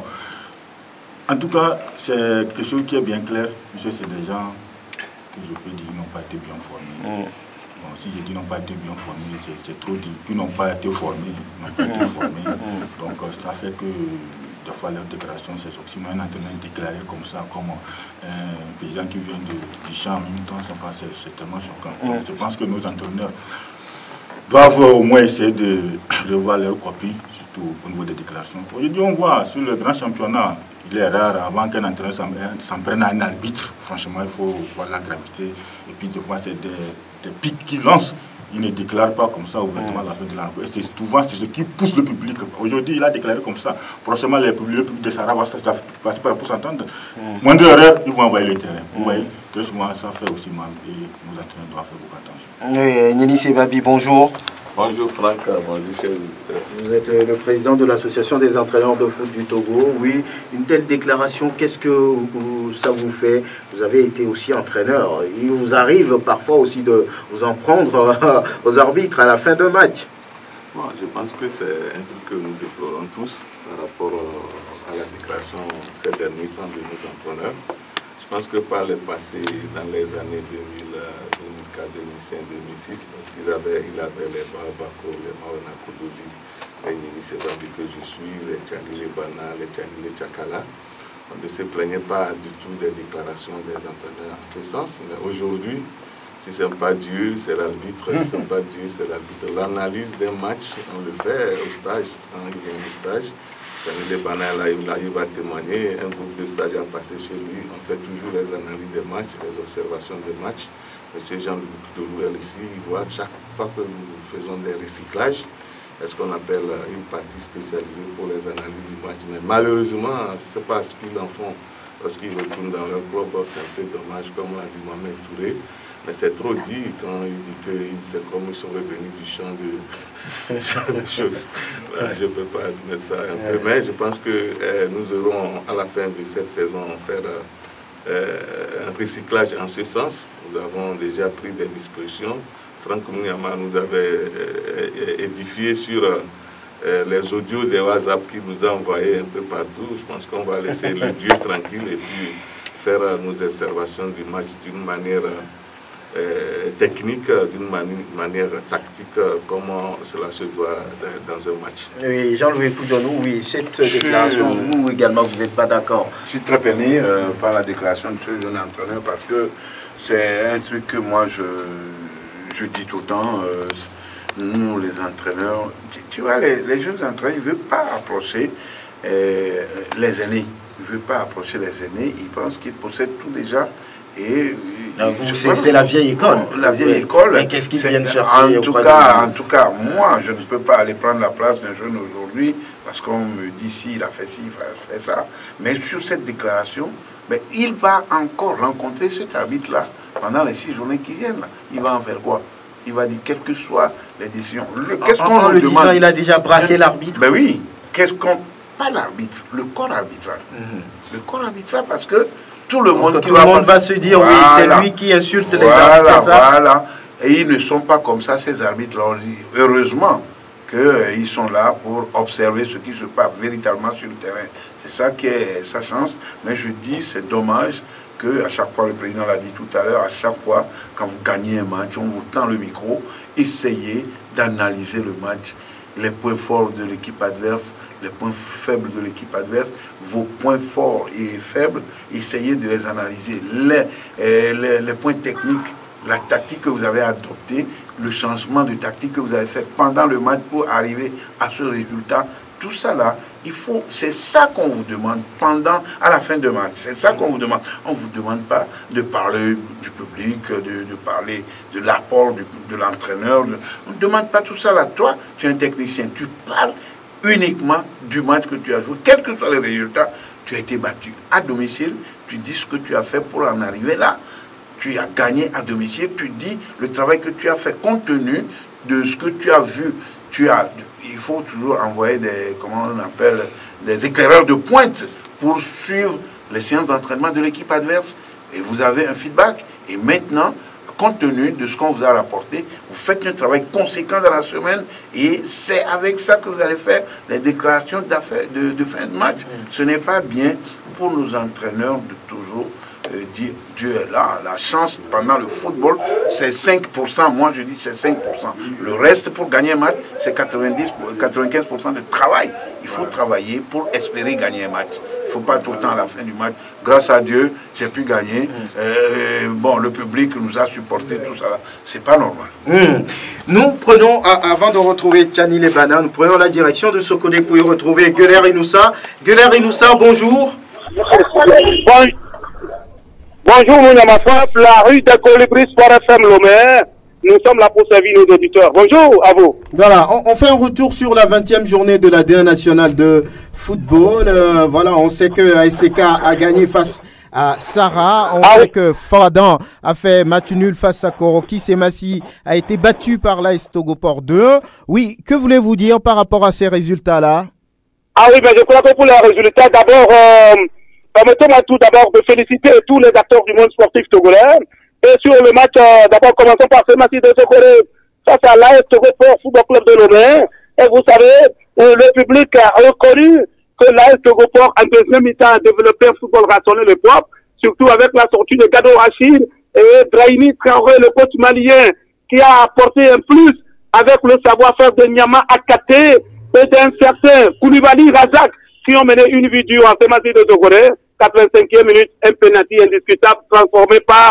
En tout cas, c'est quelque chose qui est bien clair. Monsieur, c'est des gens que je peux dire n'ont pas été bien formés. Mm. Bon, si je dis n'ont pas été bien formés, c'est trop dit. Qui n'ont pas été formés, n'ont pas été formés. Mm. Donc, ça fait que des fois, leur déclaration, c'est aussi un entraîneur déclaré comme ça, comme euh, des gens qui viennent de, du champ en même temps, c'est tellement choquant. Mm. Donc, je pense que nos entraîneurs doivent au moins essayer de revoir leur copie, surtout au niveau des déclarations. Aujourd'hui, on voit sur le grand championnat, il est rare, avant qu'un entraîneur s'en prenne à un arbitre, franchement, il faut voir la gravité. Et puis, des fois, c'est des, des pics qu'il lance. Il ne déclare pas comme ça ouvertement à la fin de l'année. Et c'est souvent c'est ce qui pousse le public. Aujourd'hui, il a déclaré comme ça. Prochainement, le public de Sarah va passer par pour s'entendre. Mm. Moins d'erreurs, ils vont envoyer le terrain. Mm. Vous voyez, très souvent, ça fait aussi mal. Et nos entraîneurs doivent faire beaucoup attention. Oui, Nini Sebabi, bonjour. Bonjour Franck, bonjour chers auditeurs. Vous êtes le président de l'association des entraîneurs de foot du Togo. Oui, une telle déclaration, qu'est-ce que ça vous fait? Vous avez été aussi entraîneur. Il vous arrive parfois aussi de vous en prendre aux arbitres à la fin d'un match. Bon, je pense que c'est un truc que nous déplorons tous par rapport à la déclaration ces derniers temps de nos entraîneurs. Je pense que par le passé, dans les années deux mille quatre, deux mille cinq, deux mille six, parce qu'il avait, il avait les Babako, les Mawana Koudouli, les Nini Sebabi que je suis, les Tchani Lebana, les Tchani Le Tchakala. On ne se plaignait pas du tout des déclarations des entraîneurs en ce sens, mais aujourd'hui, Si ce n'est pas Dieu, c'est l'arbitre. Si ce n'est pas Dieu, c'est l'arbitre. L'analyse des matchs, on le fait au stage, quand il vient au stage. Janine Banal, là, il va témoigner. Un groupe de stagiaires passé chez lui. On fait toujours les analyses des matchs, les observations des matchs. Monsieur Jean-Luc Delouel ici, il voit chaque fois que nous faisons des recyclages, est-ce qu'on appelle une partie spécialisée pour les analyses du match. Mais malheureusement, ce n'est pas ce qu'ils en font. Lorsqu'ils retournent dans leur club, c'est un peu dommage, comme l'a dit Mohamed Touré. Mais c'est trop dit quand il dit que c'est comme ils sont revenus du champ de, de choses. Là, je ne peux pas admettre ça un peu. Mais je pense que eh, nous aurons, à la fin de cette saison, faire euh, un recyclage en ce sens. Nous avons déjà pris des dispositions. Franck Mouniama nous avait euh, édifié sur euh, les audios des WhatsApp qu'il nous a envoyés un peu partout. Je pense qu'on va laisser le Dieu tranquille et puis faire euh, nos observations du match d'une manière euh, technique, d'une mani manière tactique, euh, comment cela se doit dans un match. Oui, Jean-Louis Koudjonou, oui, cette déclaration, euh, vous également, vous n'êtes pas d'accord? Je suis très peiné euh, par la déclaration de ce jeune entraîneur parce que c'est un truc que moi je... Je dis tout le temps, euh, nous les entraîneurs, tu, tu vois, les, les jeunes entraîneurs, ils ne veulent pas approcher euh, les aînés. Ils ne veulent pas approcher les aînés, ils pensent qu'ils possèdent tout déjà. Et c'est la vieille école. La vieille oui. école. Mais qu'est-ce qu'ils viennent chercher en tout, cas, en tout cas, moi, je ne peux pas aller prendre la place d'un jeune aujourd'hui parce qu'on me dit si il a fait ci, il a fait ça. Mais sur cette déclaration, mais il va encore rencontrer cet arbitre-là pendant les six journées qui viennent. Là. Il va en faire quoi? Il va dire, quelles que soient les décisions. Qu'est-ce qu'on nous le demande? Disant, il a déjà braqué l'arbitre. Ben oui. Qu'est-ce qu'on... Pas l'arbitre, le corps arbitral. Mm-hmm. Le corps arbitral parce que tout le monde, tout le monde va se dire, voilà, oui, c'est lui qui insulte voilà, les arbitres, c'est ça? Voilà. Et ils ne sont pas comme ça, ces arbitres-là. Heureusement qu'ils euh, sont là pour observer ce qui se passe véritablement sur le terrain. C'est ça qui est sa chance. Mais je dis, c'est dommage que à chaque fois, le président l'a dit tout à l'heure, à chaque fois, quand vous gagnez un match, on vous tend le micro, essayez d'analyser le match, les points forts de l'équipe adverse, les points faibles de l'équipe adverse, vos points forts et faibles, essayez de les analyser. Les, les, les points techniques, la tactique que vous avez adoptée, le changement de tactique que vous avez fait pendant le match pour arriver à ce résultat, tout ça là, il faut, c'est ça qu'on vous demande pendant, à la fin de match. C'est ça qu'on vous demande. On ne vous demande pas de parler du public, de, de parler de l'apport de l'entraîneur. On ne demande pas tout ça là. Toi, tu es un technicien. Tu parles uniquement du match que tu as joué. Quels que soient les résultats, tu as été battu à domicile. Tu dis ce que tu as fait pour en arriver là. Tu as gagné à domicile. Tu dis le travail que tu as fait compte tenu de ce que tu as vu. Tu as... Il faut toujours envoyer des, comment on appelle, des éclaireurs de pointe pour suivre les séances d'entraînement de l'équipe adverse. Et vous avez un feedback. Et maintenant, compte tenu de ce qu'on vous a rapporté, vous faites un travail conséquent dans la semaine. Et c'est avec ça que vous allez faire les déclarations de, de fin de match. Ce n'est pas bien pour nos entraîneurs de toujours euh, dire Dieu est là. La chance pendant le football, c'est cinq pour cent. Moi, je dis c'est cinq pour cent. Le reste, pour gagner un match, c'est quatre-vingt-dix, quatre-vingt-quinze pour cent de travail. Il faut travailler pour espérer gagner un match. Il ne faut pas tout le temps à la fin du match. Grâce à Dieu, j'ai pu gagner. Euh, bon, le public nous a supporté, tout ça. C'est pas normal. Mmh. Nous prenons, avant de retrouver Tiani Lebana, nous prenons la direction de Sokodé pour y retrouver Gueler Inoussa. Gueler Inoussa, bonjour. Bon. Bonjour, mon Yamafab, la rue de Colibris pour F M Lomé. Nous sommes là pour servir nos auditeurs. Bonjour à vous. Voilà, on, on fait un retour sur la vingtième journée de la D un nationale de football. Euh, voilà, on sait que A S C K a gagné face à Sarah. On ah sait oui. que Fadan a fait match nul face à Koroki. Semassi a été battu par l'A S Togoport deux. Oui, que voulez-vous dire par rapport à ces résultats-là? Ah oui, ben je crois que pour les résultats, d'abord... Euh... Permettez-moi tout d'abord de féliciter tous les acteurs du monde sportif togolais. Et sur le match, euh, d'abord commençons par ce match de Sokoré face à l'A S Togoport Football Club de Lomé. Et vous savez, euh, le public a reconnu que l'A S Togoport en deuxième mi-temps a développé un football rationné le propre, surtout avec la sortie de Gado Rachid et Brahimi Traoré, le coach malien, qui a apporté un plus avec le savoir-faire de Nyama Akate et d'un certain Koulibaly Razak qui ont mené une vidéo en ce match de Sokoré. quatre-vingt-cinquième minute, un penalty indiscutable transformé par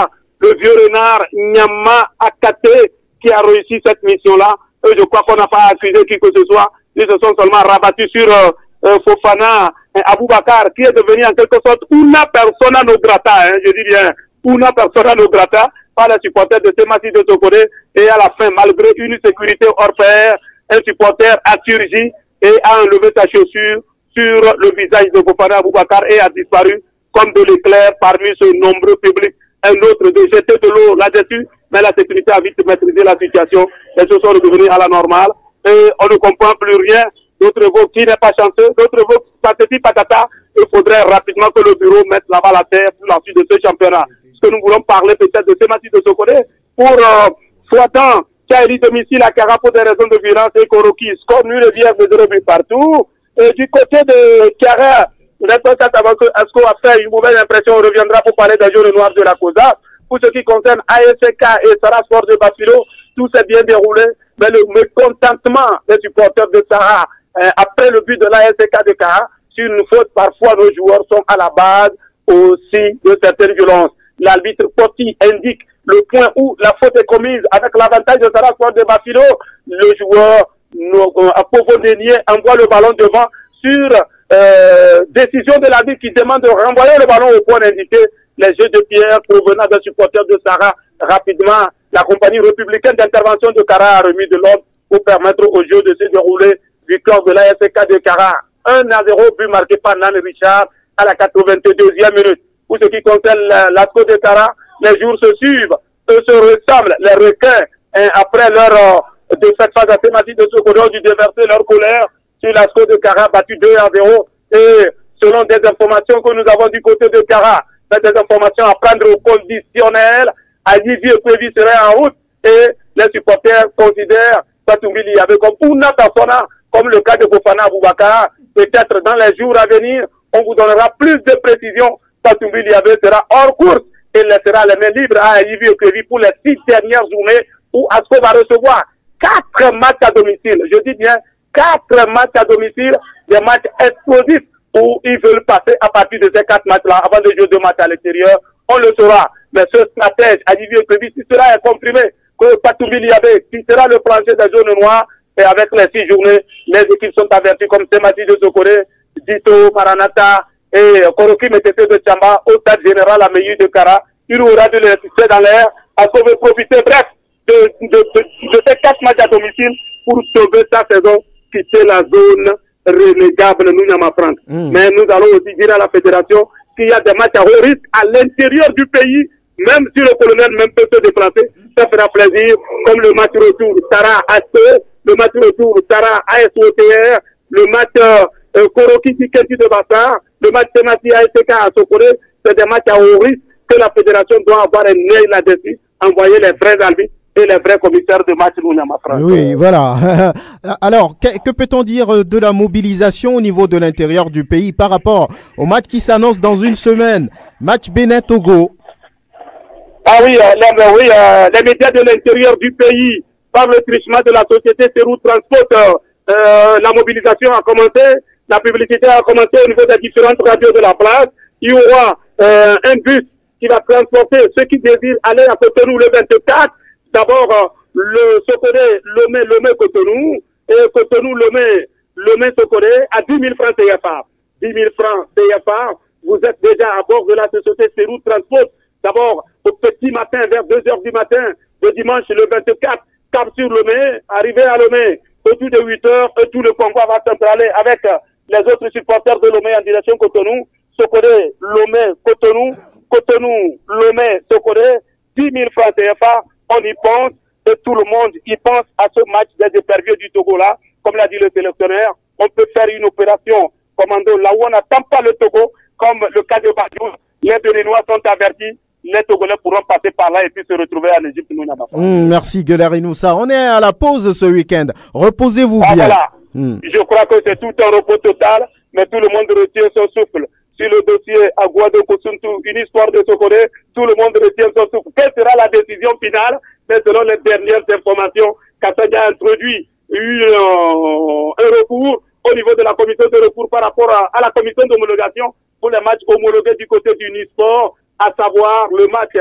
le vieux renard Nyama Akate qui a réussi cette mission-là. Et je crois qu'on n'a pas accusé qui que ce soit. Ils se sont seulement rabattus sur euh, euh, Fofana euh, Aboubakar, qui est devenu en quelque sorte una persona non grata, hein, je dis bien una persona non grata, par les supporters de Semasi de Sokode. Et à la fin, malgré une sécurité hors pair, un supporter a surgi et a enlevé sa chaussure sur le visage de Fofana Aboubakar et a disparu comme de l'éclair parmi ce nombreux public. Un autre de jeter de l'eau là-dessus, mais la sécurité a vite maîtrisé la situation. Les choses sont redevenues à la normale et on ne comprend plus rien. D'autres voient qui n'est pas chanceux, d'autres voient patati patata. Il faudrait rapidement que le bureau mette la balle à terre pour la suite de ce championnat. Ce que nous voulons parler peut-être de Semasi de Sokode pour euh, Fouatan, qui a élu domicile à Kara pour des raisons de violence et Koroki. Score nul et vierge de zéro but partout. Et du côté de Kara, avant que Asko a fait une mauvaise impression, on reviendra pour parler d'un jaune noir de la COSA. Pour ce qui concerne A S K et Sarah Sport de Bafilo, tout s'est bien déroulé, mais le mécontentement des supporters de Sarah euh, après le but de l'A S K de Kara, sur une faute, parfois nos joueurs sont à la base aussi de certaines violences. L'arbitre Poti indique le point où la faute est commise avec l'avantage de Sarah Sport de Bafilo. Le joueur à Povo-Dénier envoie le ballon devant sur euh, décision de l'arbitre qui demande de renvoyer le ballon au point indiqué. Les jeux de pierre provenant d'un supporter de Sarah. Rapidement, la compagnie républicaine d'intervention de Kara a remis de l'ordre pour permettre au jeu de se dérouler. Victoire de l'A S K de Kara. un à zéro, but marqué par Nan Richard à la quatre-vingt-deuxième minute. Pour ce qui concerne l'Asco de Kara, les jours se suivent, eux se ressemblent, les requins, hein, après leur euh, défaite face à Semasi de Sokode, ont dû déverser leur colère sur l'Asco de Kara, battu deux à zéro. Et selon des informations que nous avons du côté de Kara, des informations à prendre au conditionnel, Alivi et Prévi seraient en route et les supporters considèrent Batoumbi y avait comme una persona, comme le cas de Fofana Aboubakar. Peut-être dans les jours à venir, on vous donnera plus de précisions. Batoumbi y avait sera hors course et laissera les mains libres à Alivi et Prévi pour les six dernières journées où Asko va recevoir quatre matchs à domicile. Je dis bien quatre matchs à domicile, des matchs explosifs où ils veulent passer à partir de ces quatre matchs-là avant de jouer deux matchs à l'extérieur. On le saura. Mais ce stratège, Alivier Prévis, si cela est comprimé, que Patoumbi Liabé, qui sera le plancher des zones noires, et avec les six journées, les équipes sont averties comme Semasi de Sokode, Dito, Maranata et Koroki Metete de Tchamba, au stade général à Meilly de Kara. Il aura de l'électricité dans l'air, à sauver profiter, bref, de, de, de, de ces quatre matchs à domicile pour sauver sa saison, quitter la zone relégable, nous n'avons pas prendre. Mm. Mais nous allons aussi dire à la fédération qu'il y a des matchs à haut risque à l'intérieur du pays, même si le colonel même peut se déplacer, ça fera plaisir, comme le match retour Tara A C, le match retour Tara A S O T R, le match euh, Koroki Tiketi de Bassar, le match Semasi A S K à Sokode, c'est des matchs à haut risque que la fédération doit avoir un œil là-dessus, envoyer les vrais arbitres et les vrais commissaires de match Nounama France. Oui, voilà. Alors, que, que peut-on dire de la mobilisation au niveau de l'intérieur du pays par rapport au match qui s'annonce dans une semaine, match Bénin-Togo? Ah oui, euh, les, oui euh, les médias de l'intérieur du pays, par le trichement de la société Serou Transport, euh, euh, la mobilisation a commencé, la publicité a commencé au niveau des différentes radios de la place. Il y aura euh, un bus qui va transporter ceux qui désirent aller à Cotonou le vingt-quatre. D'abord, euh, le Sokode, Lomé, Lomé, Cotonou, et Cotonou, Lomé, Lomé, Sokode, à dix mille francs C F A. dix mille francs C F A, vous êtes déjà à bord de la société Serou Transport. D'abord, au petit matin, vers deux heures du matin, le dimanche, le vingt-quatre, cap sur Lomé, arrivé à Lomé, autour de huit heures, et tout le convoi va s'installer avec les autres supporters de Lomé en direction Cotonou, Sokode, Lomé, Cotonou, Cotonou, Lomé, Sokode, dix mille francs C F A, on y pense, et tout le monde y pense à ce match des éperviers du Togo là, comme l'a dit le sélectionneur, on peut faire une opération commando là où on n'attend pas le Togo, comme le cas de Badiou, les Béninois sont avertis, les Togolais pourront passer par là et puis se retrouver en Égypte. Mmh, merci Gueler Inoussa. On est à la pause ce week-end. Reposez-vous ah, bien. Voilà. Mmh. Je crois que c'est tout un repos total, mais tout le monde retient son souffle. Sur le dossier Aguado Kosuntu, une histoire de Sokode, tout le monde retient son souffle. Quelle sera la décision finale? Mais selon les dernières informations, Kassadia a introduit une, euh, un recours au niveau de la commission de recours par rapport à, à la commission d'homologation pour les matchs homologués du côté du Nisport, à savoir le match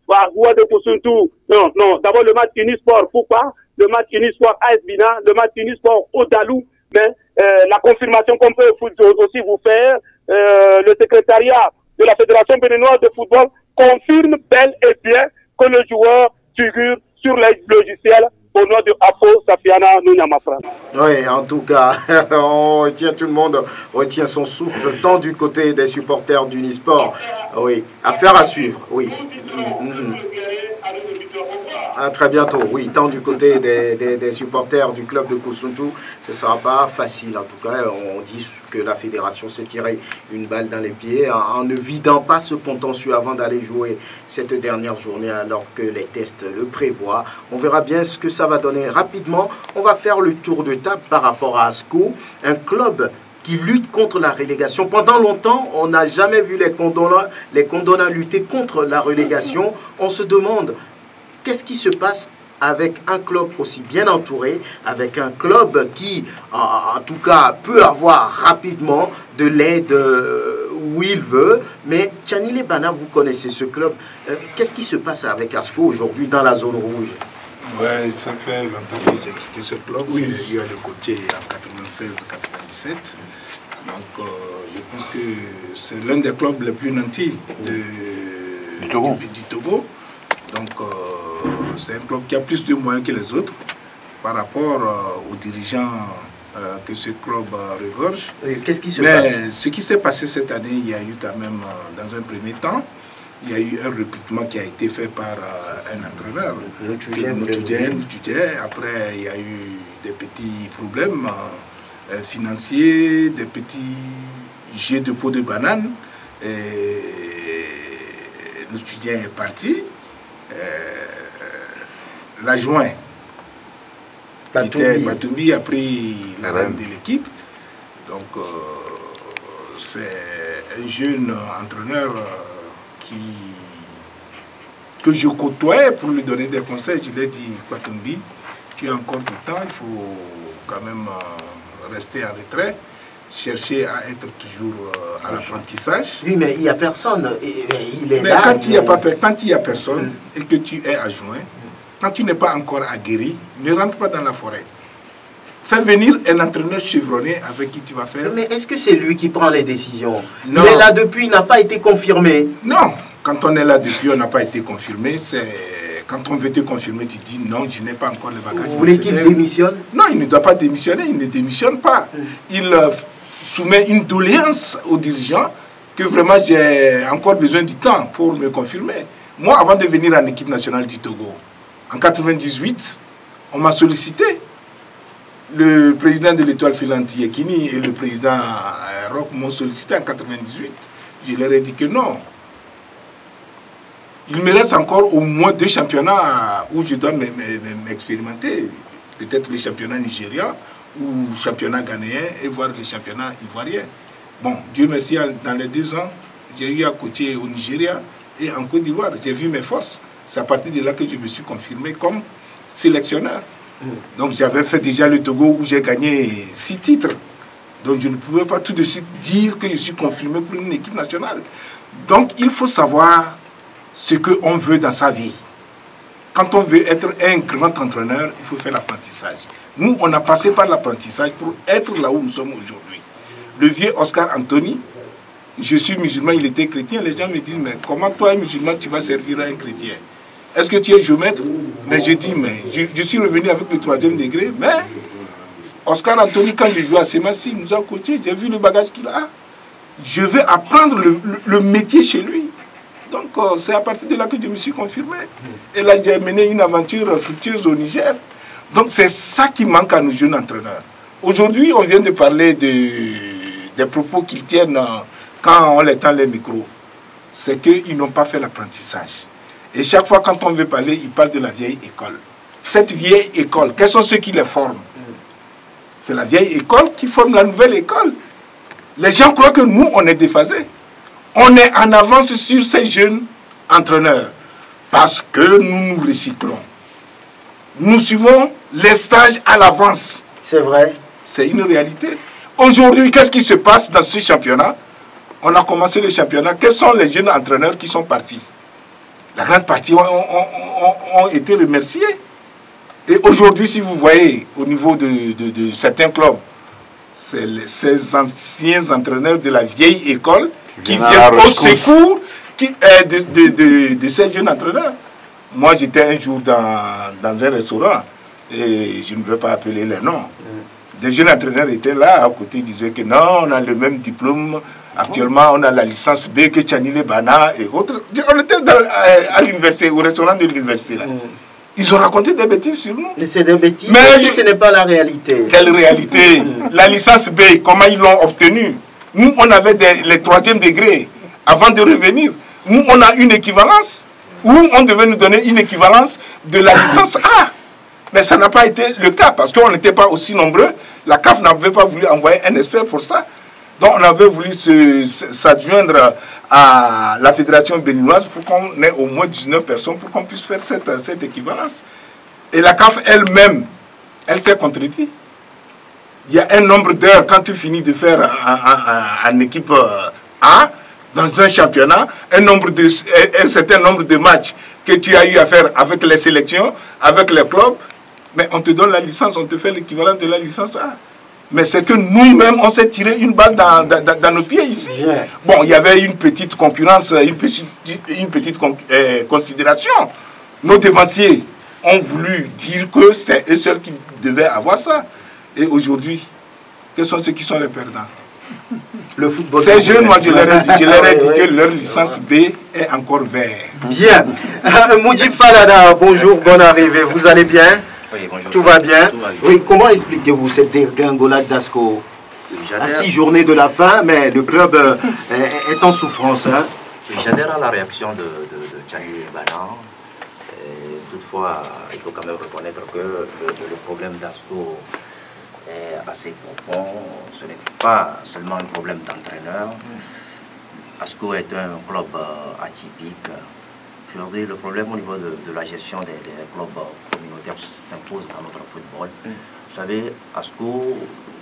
Roi de Kosuntu. Non, non. D'abord le match Unisport. Pourquoi? Le match Unisport A S Bina, le match Unisport Odalou. Mais euh, la confirmation qu'on peut aussi vous faire, euh, le secrétariat de la Fédération béninoise de football confirme bel et bien que le joueur figure sur les logiciels au nom de Afo Safiana Nouniamafra. Oui, en tout cas, on retient, tout le monde retient son souffle, tant du côté des supporters d'Unisport. Oui, affaire à suivre, oui. Mmh. À très bientôt, oui, tant du côté des, des, des supporters du club de Kosuntu, ce ne sera pas facile. En tout cas, on dit que la fédération s'est tiré une balle dans les pieds en, en ne vidant pas ce contentieux avant d'aller jouer cette dernière journée alors que les tests le prévoient. On verra bien ce que ça va donner rapidement. On va faire le tour de table par rapport à ASCO, un club qui lutte contre la relégation. Pendant longtemps, on n'a jamais vu les condonats, les condonats lutter contre la relégation. On se demande qu'est-ce qui se passe avec un club aussi bien entouré, avec un club qui, en, en tout cas, peut avoir rapidement de l'aide euh, où il veut. Mais Tchanile Bana, vous connaissez ce club. Euh, Qu'est-ce qui se passe avec ASCO aujourd'hui dans la zone rouge? Ouais, ça fait longtemps que j'ai quitté ce club. Oui. J'ai eu à le coacher en quatre-vingt-seize quatre-vingt-dix-sept. Donc, euh, je pense que c'est l'un des clubs les plus nantis de, du, Togo. Du, du Togo. Donc, euh, c'est un club qui a plus de moyens que les autres par rapport euh, aux dirigeants euh, que ce club euh, regorge. Qu'est-ce qui se Mais passe? ce qui s'est passé cette année, il y a eu quand même, euh, dans un premier temps, il y a eu un recrutement qui a été fait par euh, un entraîneur. Noutudien. Après, il y a eu des petits problèmes euh, financiers, des petits jets de peau de banane. Noutudien est parti. Euh, L'adjoint, qui était Batumbi, a pris la rame de l'équipe. Donc, euh, c'est un jeune entraîneur euh, qui, que je côtoyais pour lui donner des conseils. Je lui ai dit, Batumbi, tu as encore du temps, il faut quand même euh, rester en retrait, chercher à être toujours euh, à l'apprentissage. Oui, mais il n'y a personne. Il est mais là, quand il n'y a, mais... a personne mm. et que tu es adjoint, quand tu n'es pas encore aguerri, ne rentre pas dans la forêt. Fais venir un entraîneur chevronné avec qui tu vas faire. Mais est-ce que c'est lui qui prend les décisions? Non. Il est là depuis, il n'a pas été confirmé. Non, quand on est là depuis, on n'a pas été confirmé. C'est quand on veut te confirmer, tu dis non, je n'ai pas encore les bagages. Vous voulez qu'il démissionne? Non, il ne doit pas démissionner, il ne démissionne pas. Mm. Il euh, soumet une doléance aux dirigeants que vraiment j'ai encore besoin du temps pour me confirmer. Moi, avant de venir en équipe nationale du Togo, en quatre-vingt-dix-huit, on m'a sollicité. Le président de l'Étoile filante Yekini et le président Rock m'ont sollicité en quatre-vingt-dix-huit. Je leur ai dit que non. Il me reste encore au moins deux championnats où je dois m'expérimenter. Peut-être le championnat nigérian ou le championnat ghanéen et voir le championnat ivoirien. Bon, Dieu merci, dans les deux ans, j'ai eu à coacher au Nigeria et en Côte d'Ivoire. J'ai vu mes forces. C'est à partir de là que je me suis confirmé comme sélectionneur. Mmh. Donc j'avais fait déjà le Togo où j'ai gagné six titres. Donc je ne pouvais pas tout de suite dire que je suis confirmé pour une équipe nationale. Donc il faut savoir ce qu'on veut dans sa vie. Quand on veut être un grand entraîneur, il faut faire l'apprentissage. Nous, on a passé par l'apprentissage pour être là où nous sommes aujourd'hui. Le vieux Oscar Anthony, je suis musulman, il était chrétien. Les gens me disent, mais comment toi, musulman, tu vas servir à un chrétien? Est-ce que tu es géomètre? Mais je dis, mais je, je suis revenu avec le troisième degré. Mais Oscar Anthony, quand je jouais à Semassi, il nous a coaché. J'ai vu le bagage qu'il a. Je vais apprendre le, le, le métier chez lui. Donc, euh, c'est à partir de là que je me suis confirmé. Et là, j'ai mené une aventure fructueuse au Niger. Donc, c'est ça qui manque à nos jeunes entraîneurs. Aujourd'hui, on vient de parler de, des propos qu'ils tiennent quand on les tend les micros. C'est qu'ils n'ont pas fait l'apprentissage. Et chaque fois, quand on veut parler, ils parlent de la vieille école. Cette vieille école, quels sont ceux qui les forment? C'est la vieille école qui forme la nouvelle école. Les gens croient que nous, on est déphasés. On est en avance sur ces jeunes entraîneurs parce que nous nous recyclons. Nous suivons les stages à l'avance. C'est vrai. C'est une réalité. Aujourd'hui, qu'est-ce qui se passe dans ce championnat? On a commencé le championnat. Quels sont les jeunes entraîneurs qui sont partis? La grande partie ont, ont, ont, ont été remerciés. Et aujourd'hui, si vous voyez au niveau de, de, de certains clubs, c'est ces anciens entraîneurs de la vieille école qui viennent au secours qui, euh, de, de, de, de ces jeunes entraîneurs. Moi, j'étais un jour dans, dans un restaurant, et je ne vais pas appeler les noms. Des jeunes entraîneurs étaient là, à côté, ils disaient que non, on a le même diplôme. Actuellement, on a la licence B que Tchanile Bana et autres. On était dans, à l'université, au restaurant de l'université là. Ils ont raconté des bêtises sur nous. Mais c'est des bêtises, mais je... ce n'est pas la réalité. Quelle réalité? La licence B, comment ils l'ont obtenue? Nous, on avait des, les troisième degrés avant de revenir. Nous, on a une équivalence où on devait nous donner une équivalence de la licence A. Mais ça n'a pas été le cas parce qu'on n'était pas aussi nombreux. La C A F n'avait pas voulu envoyer un expert pour ça. Donc, on avait voulu s'adjoindre à la fédération béninoise pour qu'on ait au moins dix-neuf personnes pour qu'on puisse faire cette, cette équivalence. Et la C A F elle-même, elle s'est contredite. Il y a un nombre d'heures, quand tu finis de faire en équipe A, dans un championnat, un, nombre de, un certain nombre de matchs que tu as eu à faire avec les sélections, avec les clubs, mais on te donne la licence, on te fait l'équivalent de la licence A. Mais c'est que nous-mêmes, on s'est tiré une balle dans, dans, dans nos pieds ici. Yeah. Bon, il y avait une petite concurrence, une petite, une petite con, euh, considération. Nos dévanciers ont voulu dire que c'est eux seuls qui devaient avoir ça. Et aujourd'hui, quels sont ceux qui sont les perdants? Le football. Ces jeunes, moi, je leur ai dit, je leur ai dit que leur licence B est encore vert. Bien. Moudjib Falada, bonjour, bonne arrivée. Vous allez bien? Oui, bonjour. Tout va bien? Tout va bien. Oui, comment expliquez-vous cette dégringolade d'Asco? Oui, à six journées de la fin, mais le club euh, est, est en souffrance. Hein? Oui, j'adhère à la réaction de, de, de Tchanile Bana. Toutefois, il faut quand même reconnaître que le, le problème d'Asco est assez profond. Ce n'est pas seulement un problème d'entraîneur. Asco est un club euh, atypique. Aujourd'hui, le problème au niveau de, de la gestion des, des clubs communautaires s'impose dans notre football. Mm. Vous savez, Asco,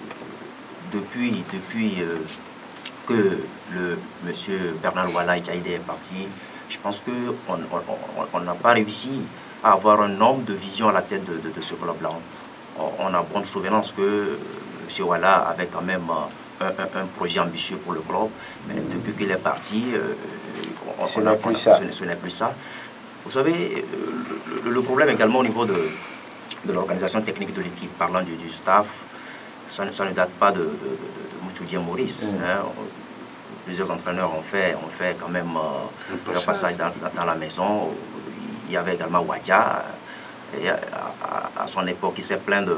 depuis, depuis euh, que le monsieur Bernard Walaï Jaïdé est parti, je pense qu'on n'a pas réussi à avoir un homme de vision à la tête de, de, de ce club-là. On, on a bonne souvenance que euh, monsieur Wala avait quand même euh, un, un, un projet ambitieux pour le club, mais depuis qu'il est parti, euh, on, ce on n'est plus, ce, plus ça. Vous savez, le, le, le problème également au niveau de, de l'organisation technique de l'équipe, parlant du, du staff, ça, ça ne date pas de, de, de, de Moutoudia Maurice. Mm. Hein. Plusieurs entraîneurs ont fait, ont fait quand même euh, leur passage dans, dans la maison. Il y avait également Wadja. Et à, à, à son époque, il s'est plaint de, de,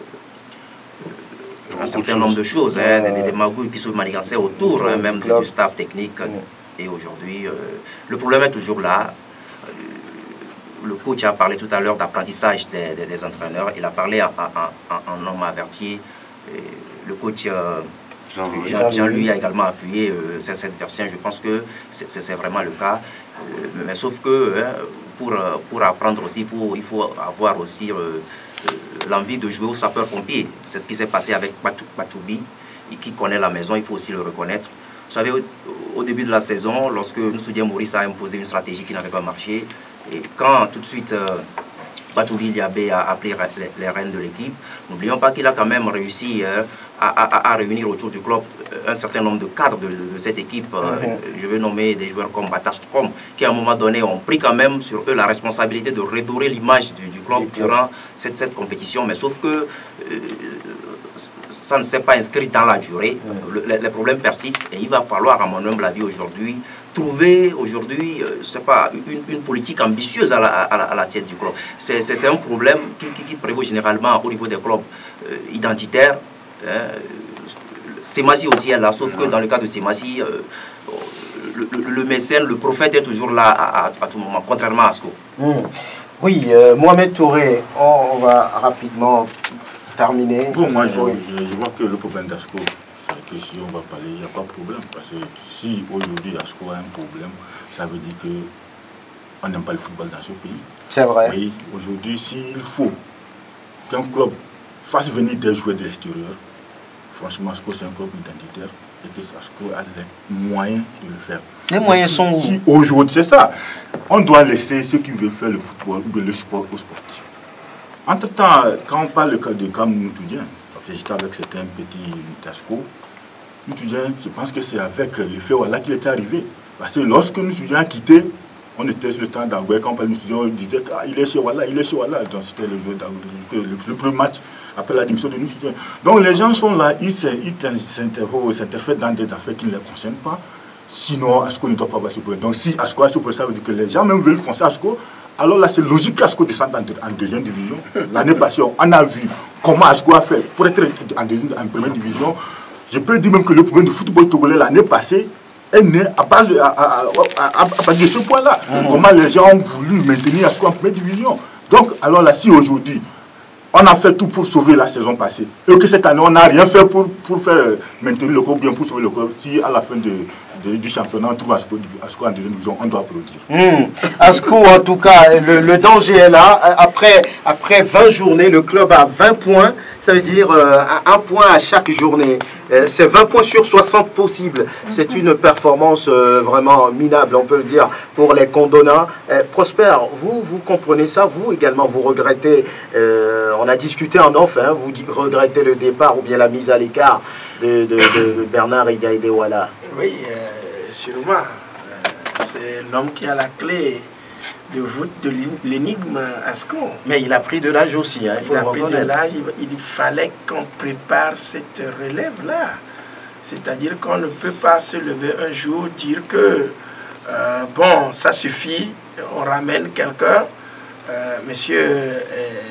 de, de un certain nombre de choses, hein, des, des magouilles qui se manigançaient autour hein, même du, du staff technique. Mm. Et aujourd'hui, euh, le problème est toujours là. Euh, le coach a parlé tout à l'heure d'apprentissage des, des, des entraîneurs. Il a parlé en, homme averti. Et le coach euh, Jean-Louis Jean a également appuyé euh, cette version. Je pense que c'est vraiment le cas. Euh, mais sauf que hein, pour, pour apprendre aussi, il faut, il faut avoir aussi euh, l'envie de jouer au sapeur-pompier. C'est ce qui s'est passé avec Pachoubi, qui connaît la maison, il faut aussi le reconnaître. Vous savez, au, au début de la saison, lorsque Moutoudia Maurice a imposé une stratégie qui n'avait pas marché, et quand tout de suite euh, Pachoubi Diabé a appelé les, les reines de l'équipe, n'oublions pas qu'il a quand même réussi euh, à, à, à réunir autour du club un certain nombre de cadres de, de, de cette équipe. Euh, mm-hmm. Je veux nommer des joueurs comme Batastrom, qui à un moment donné ont pris quand même sur eux la responsabilité de redorer l'image du, du club durant cette, cette compétition. Mais sauf que euh, ça ne s'est pas inscrit dans la durée. Mm-hmm. Le, les, les problèmes persistent et il va falloir, à mon humble avis aujourd'hui, trouver aujourd'hui, euh, c'est pas une, une politique ambitieuse à la, à la, à la tête du club. C'est un problème qui, qui, qui prévaut généralement au niveau des clubs euh, identitaires. Hein. Semassi aussi est là, sauf que dans le cas de Semassi, euh, le, le, le mécène, le prophète est toujours là à, à, à tout moment, contrairement à Asco. Mmh. Oui, euh, Mohamed Touré, on, on va rapidement terminer. Bon, moi je, oui. je, je vois que le problème d'Asco, c'est que si on va parler, il n'y a pas de problème. Parce que si aujourd'hui Asco a un problème, ça veut dire qu'on n'aime pas le football dans ce pays. C'est vrai. Oui, aujourd'hui, s'il faut qu'un club fasse venir des joueurs de l'extérieur, franchement, Asco, c'est un club identitaire. et que Sasco a les moyens de le faire. Les moyens si, sont où? Si aujourd'hui, c'est ça. On doit laisser ceux qui veulent faire le football ou le sport aux sportifs. Entre-temps, quand on parle de Cam Moutoudien, parce que j'étais avec certains petits Tasco, Moutoudien, je pense que c'est avec le fait voilà, qu'il était arrivé. Parce que lorsque Moutoudien a quitté, on était sur le stand d'Agoué, quand on parlait de Moutoudien, on disait qu'il est chez Walla, il est chez Walla. Donc c'était le joueur d'Agoué, le, le premier match après la démission de Moutoudien. Donc les gens sont là, ils s'interfèrent dans des affaires qui ne les concernent pas. Sinon, Asco ne doit pas avoir ce problème. Donc si Asco a ce problème, ça veut dire que les gens même veulent foncer Asco. Alors là, c'est logique qu'Asco descende en, en deuxième division. L'année passée, on a vu comment Asco a fait pour être en, deuxième, en première division. Je peux dire même que le problème du football togolais l'année passée est né à base de, à, à, à, à, à de ce point-là. Mmh. Comment les gens ont voulu maintenir Asco en première division. Donc, alors là, si aujourd'hui, on a fait tout pour sauver la saison passée, et que cette année, on n'a rien fait pour, pour faire euh, maintenir le club, bien pour sauver le club, si à la fin de... De, du championnat, on trouve Asco, Asco en deuxième division, on doit applaudir. Mmh. Asco, en tout cas, le, le danger est là. Après, après vingt journées, le club a vingt points. Ça veut dire euh, un point à chaque journée. Euh, c'est vingt points sur soixante possibles. C'est une performance euh, vraiment minable, on peut le dire, pour les Condona. Euh, Prosper, vous, vous comprenez ça. Vous également, vous regrettez, euh, on a discuté en off, hein, vous regrettez le départ ou bien la mise à l'écart de, de, de Bernard Igaïdé-Walla. Oui, euh, sûrement. Euh, c'est l'homme qui a la clé de voûte de l'énigme Asco. Mais il a pris de l'âge aussi. Hein, il, il a pris de l'âge. Il, il fallait qu'on prépare cette relève-là. C'est-à-dire qu'on ne peut pas se lever un jour, dire que, euh, bon, ça suffit, on ramène quelqu'un. Euh, monsieur, euh,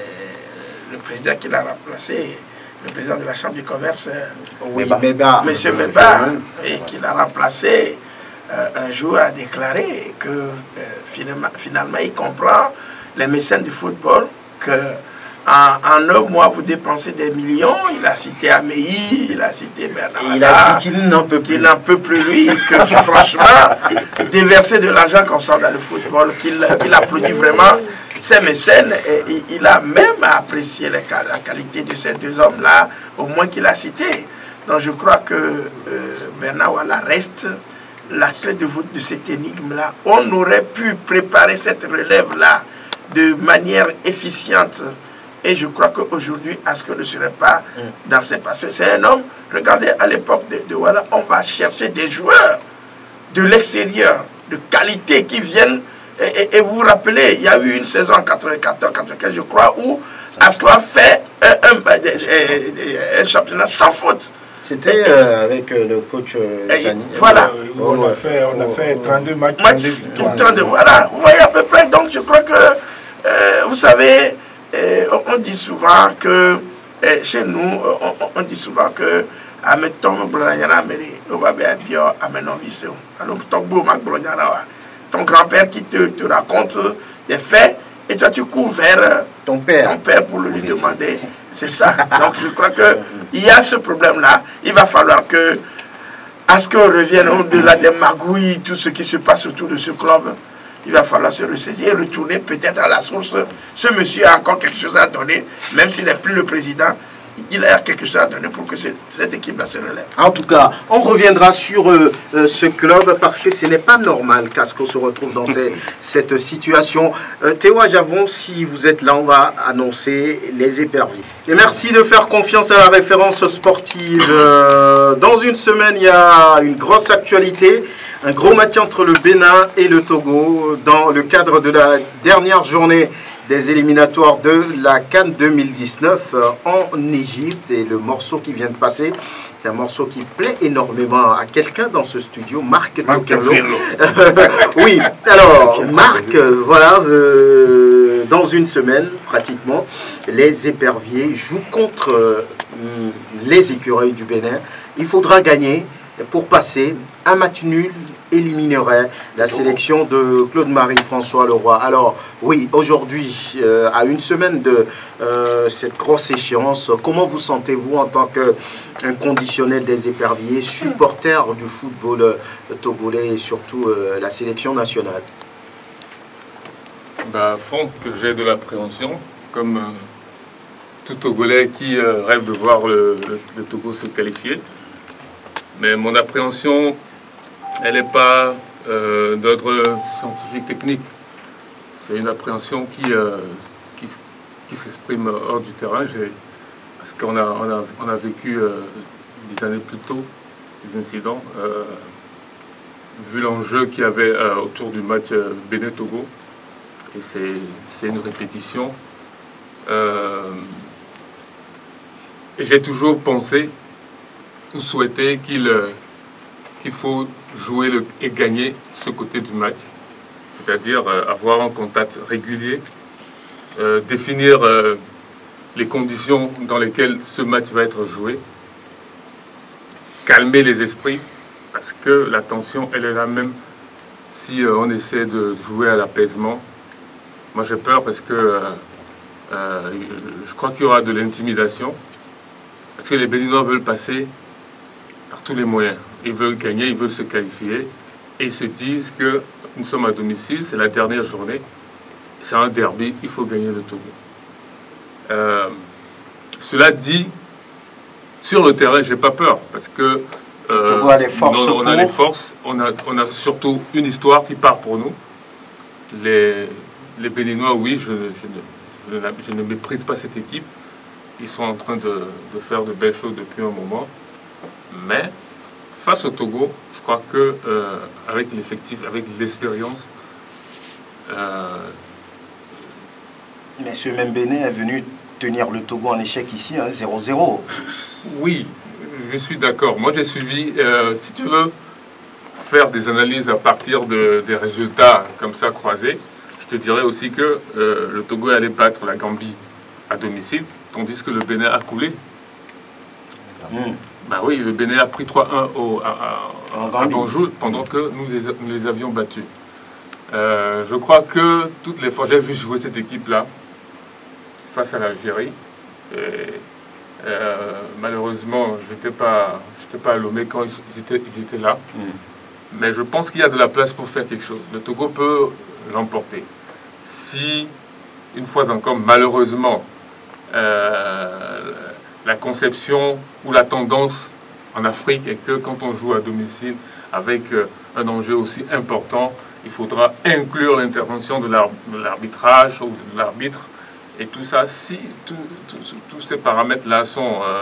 le président qui l'a remplacé, le président de la Chambre du commerce, oui, Meba. Monsieur Meba, et qui l'a remplacé, euh, un jour a déclaré que euh, finalement, finalement il comprend, les mécènes du football, que en, en un mois vous dépensez des millions. Il a cité Améi, il a cité Bernard. Il a dit qu'il n'en peut plus. Qu'il n'en peut plus, lui, que franchement, déverser de l'argent comme ça dans le football, qu'il qu'il applaudit vraiment ces mécènes, et il a même apprécié la qualité de ces deux hommes-là, au moins qu'il a cité. Donc je crois que euh, Bernard Walla reste la clé de voûte de cette énigme-là. On aurait pu préparer cette relève-là de manière efficiente. Et je crois qu'aujourd'hui, Asco ne serait pas mm. dans ces passés. C'est un homme, regardez, à l'époque de, de Walla, on va chercher des joueurs de l'extérieur, de qualité, qui viennent. Et, et, et vous vous rappelez, il y a eu une saison en quatre-vingt-quatorze quatre-vingt-quinze, je crois, où Asco a fait un, un, un, un, un championnat sans faute. C'était euh, avec euh, le coach euh, Tani. Voilà. Euh, on, a fait, on a fait trente-deux matchs. Match, trente-deux, voilà. Vous voyez à peu près. Donc je crois que, euh, vous savez, euh, on, on dit souvent que, euh, chez nous, on, on dit souvent que, ton grand-père qui te, te raconte des faits, et toi tu cours vers ton père, ton père pour lui demander. C'est ça. Donc je crois qu'il y a ce problème-là. Il va falloir que, à ce qu'on revienne au-delà des magouilles, tout ce qui se passe autour de ce club, il va falloir se ressaisir et retourner peut-être à la source. Ce monsieur a encore quelque chose à donner, même s'il n'est plus le président. Il a quelque chose à donner pour que cette équipe-là se relève. En tout cas, on reviendra sur euh, euh, ce club parce que ce n'est pas normal qu'Asco se retrouve dans ces, cette situation. Euh, Théo Ajavon, si vous êtes là, on va annoncer les éperviers. Et merci de faire confiance à la référence sportive. Euh, dans une semaine, il y a une grosse actualité. Un gros match entre le Bénin et le Togo dans le cadre de la dernière journée des éliminatoires de la CAN deux mille dix-neuf en Égypte. Et le morceau qui vient de passer, c'est un morceau qui plaît énormément à quelqu'un dans ce studio, Marc Tokerlo. Oui, alors Marc, voilà, euh, dans une semaine pratiquement, les éperviers jouent contre euh, les écureuils du Bénin. Il faudra gagner pour passer. Un match nul éliminerait la sélection de Claude-Marie François Leroy. Alors oui, aujourd'hui, euh, à une semaine de euh, cette grosse échéance, comment vous sentez-vous en tant qu'inconditionnel des éperviers, supporter du football euh, togolais et surtout euh, la sélection nationale? Bah, Franck, j'ai de l'appréhension, comme euh, tout Togolais qui euh, rêve de voir le, le, le Togo se qualifier. Mais mon appréhension, elle n'est pas euh, d'ordre scientifique technique. C'est une appréhension qui, euh, qui, qui s'exprime hors du terrain. Parce qu'on a, on a, on a vécu euh, des années plus tôt des incidents, euh, vu l'enjeu qu'il y avait euh, autour du match euh, Bénin-Togo. Et c'est une répétition. Euh, J'ai toujours pensé ou souhaité qu'il euh, qu'il faut jouer le, et gagner ce côté du match. C'est-à-dire euh, avoir un contact régulier, euh, définir euh, les conditions dans lesquelles ce match va être joué, calmer les esprits, parce que la tension, elle est là même si euh, on essaie de jouer à l'apaisement. Moi j'ai peur parce que euh, euh, je crois qu'il y aura de l'intimidation, parce que les Béninois veulent passer par tous les moyens. Ils veulent gagner, ils veulent se qualifier, et ils se disent que nous sommes à domicile, c'est la dernière journée, c'est un derby, il faut gagner le Togo. Euh, cela dit, sur le terrain, j'ai pas peur, parce que euh, Togo a les forces on, on a les forces, on a, on a surtout une histoire qui part pour nous. Les, les Béninois, oui, je, je, ne, je, ne, je ne méprise pas cette équipe. Ils sont en train de, de faire de belles choses depuis un moment. Mais face au Togo, je crois que euh, avec l'effectif, avec l'expérience, euh, mais ce même Bénin est venu tenir le Togo en échec ici, hein, zéro zéro. Oui, je suis d'accord. Moi, j'ai suivi, euh, si tu veux faire des analyses à partir de, des résultats comme ça croisés, je te dirais aussi que euh, le Togo allait battre la Gambie à domicile, tandis que le Bénin a coulé. Mmh. Ben oui, le Bénin a pris trois un au, à, à, à Banjul pendant que nous les, nous les avions battus. Euh, je crois que toutes les fois, j'ai vu jouer cette équipe-là face à l'Algérie. Euh, malheureusement, je n'étais pas, j'étais pas à Lomé quand ils, ils, étaient, ils étaient là. Mmh. Mais je pense qu'il y a de la place pour faire quelque chose. Le Togo peut l'emporter. Si, une fois encore, malheureusement, euh, la conception ou la tendance en Afrique est que quand on joue à domicile avec un enjeu aussi important, il faudra inclure l'intervention de l'arbitrage ou de l'arbitre. Et tout ça, si tous ces paramètres-là sont, euh,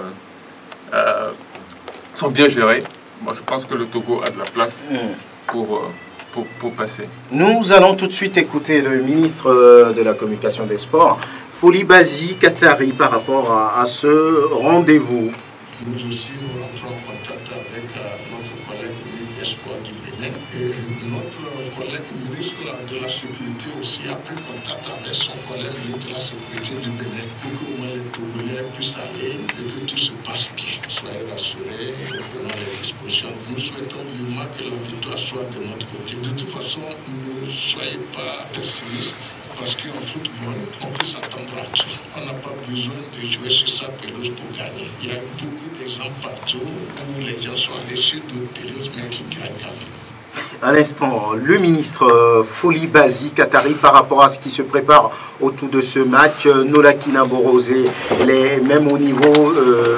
euh, sont bien gérés, moi je pense que le Togo a de la place pour, pour, pour passer. Nous allons tout de suite écouter le ministre de la Communication des Sports, Folibasi Katari, par rapport à, à ce rendez-vous. Nous aussi, nous rentrons en contact avec euh, notre collègue ministre des Sports du Bénin. Et notre collègue ministre de la Sécurité aussi a pris contact avec son collègue ministre de la Sécurité du Bénin pour que au moins les Togolais puissent aller et que tout se passe bien. Soyez rassurés, prenons les dispositions. Nous souhaitons vivement que la victoire soit de notre côté. De toute façon, ne soyez pas pessimistes. Parce qu'en football, on peut s'attendre à tout. On n'a pas besoin de jouer sur sa pelouse pour gagner. Il y a beaucoup d'exemples partout où les gens sont allés sur d'autres pelouses, mais qui gagnent quand même. À l'instant, le ministre Folibasi Katari, par rapport à ce qui se prépare autour de ce match, Nolakina Borosé, les même au niveau,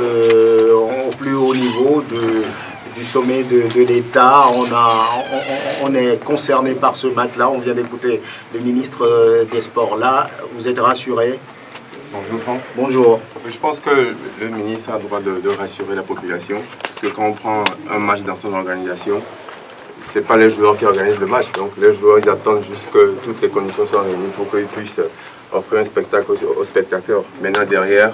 euh, au plus haut niveau de... du sommet de, de l'État, on, on, on est concerné par ce match-là. On vient d'écouter le ministre des Sports là. Vous êtes rassuré? Bonjour Franck. Bonjour. Je pense que le ministre a le droit de, de rassurer la population. Parce que quand on prend un match dans son organisation, ce n'est pas les joueurs qui organisent le match. Donc les joueurs, ils attendent juste que toutes les conditions soient réunies pour qu'ils puissent offrir un spectacle aux, aux spectateurs. Maintenant, derrière,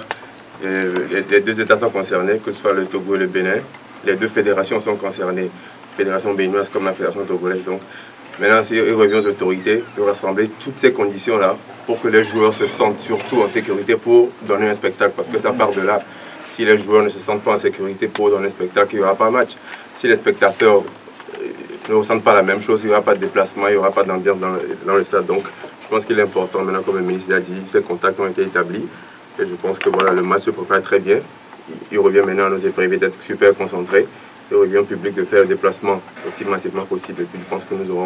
les, les deux États sont concernés, que ce soit le Togo et le Bénin. Les deux fédérations sont concernées, fédération béninoise comme la fédération togolaise. Donc maintenant, il revient aux autorités de rassembler toutes ces conditions-là pour que les joueurs se sentent surtout en sécurité pour donner un spectacle. Parce que ça part de là. Si les joueurs ne se sentent pas en sécurité pour donner un spectacle, il n'y aura pas de match. Si les spectateurs ne ressentent pas la même chose, il n'y aura pas de déplacement, il n'y aura pas d'ambiance dans, dans le stade. Donc je pense qu'il est important, maintenant comme le ministre l'a dit, ces contacts ont été établis. Et je pense que voilà, le match se prépare très bien. Il revient maintenant à nos épreuves d'être super concentrés. Il revient au public de faire le déplacement aussi massivement possible. Et puis je pense que nous aurons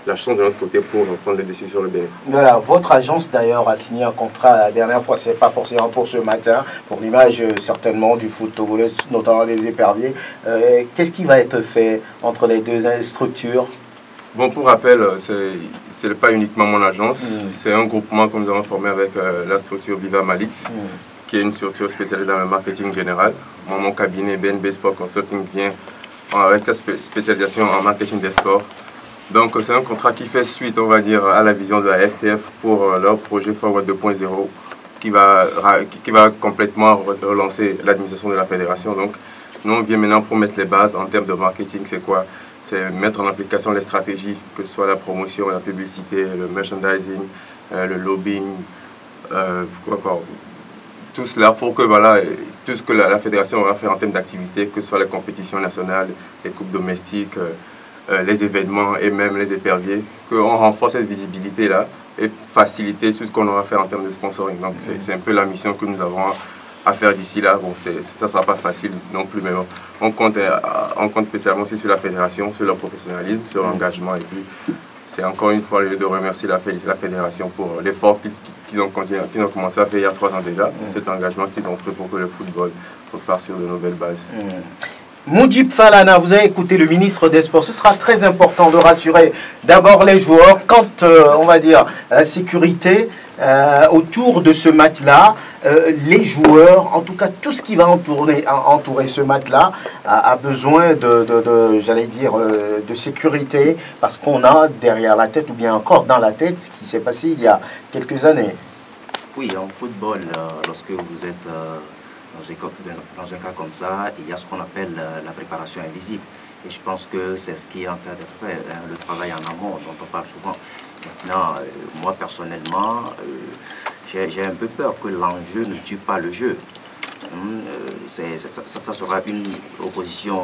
la chance de notre côté pour prendre les décisions sur le Bénin. Voilà, votre agence d'ailleurs a signé un contrat la dernière fois, c'est pas forcément pour ce matin, pour l'image certainement du foot togolais, notamment des éperviers. Euh, Qu'est-ce qui va être fait entre les deux structures? Bon, pour rappel, ce n'est pas uniquement mon agence, mm. c'est un groupement que nous avons formé avec euh, la structure Viva Malix, mm. qui est une structure spécialisée dans le marketing général. Moi, mon cabinet B N B Sport Consulting vient avec la spécialisation en marketing des sports. Donc c'est un contrat qui fait suite, on va dire, à la vision de la F T F pour euh, leur projet Forward deux point zéro qui va, qui va complètement relancer l'administration de la fédération. Donc nous on vient maintenant pour mettre les bases en termes de marketing. C'est quoi? C'est mettre en application les stratégies, que ce soit la promotion, la publicité, le merchandising, euh, le lobbying, euh, quoi encore, tout cela pour que voilà, tout ce que la, la fédération va faire en termes d'activité, que ce soit les compétitions nationales, les coupes domestiques, euh, Euh, les événements et même les éperviers, qu'on renforce cette visibilité-là et faciliter tout ce qu'on aura fait en termes de sponsoring. Donc c'est un peu la mission que nous avons à faire d'ici là. Bon, ça ne sera pas facile non plus, mais bon, on, compte, on compte spécialement aussi sur la fédération, sur leur professionnalisme, sur l'engagement. Et puis c'est encore une fois le lieu de remercier la, la fédération pour l'effort qu'ils qu'ils ont, qu'ils ont commencé à faire il y a trois ans déjà, mmh. cet engagement qu'ils ont fait pour que le football reparte sur de nouvelles bases. Mmh. Moudjib Falana, vous avez écouté le ministre des Sports. Ce sera très important de rassurer d'abord les joueurs quant, euh, on va dire, à la sécurité euh, autour de ce match-là. Euh, les joueurs, en tout cas tout ce qui va entourer, entourer ce match-là, a, a besoin de, de, de j'allais dire, euh, de sécurité parce qu'on a derrière la tête ou bien encore dans la tête ce qui s'est passé il y a quelques années. Oui, en football, euh, lorsque vous êtes... Euh Dans un, cas, dans un cas comme ça, il y a ce qu'on appelle euh, la préparation invisible. Et je pense que c'est ce qui est en train d'être fait, hein, le travail en amont dont on parle souvent. Maintenant, euh, moi personnellement, euh, j'ai un peu peur que l'enjeu ne tue pas le jeu. Hum, euh, ça, ça, ça sera une opposition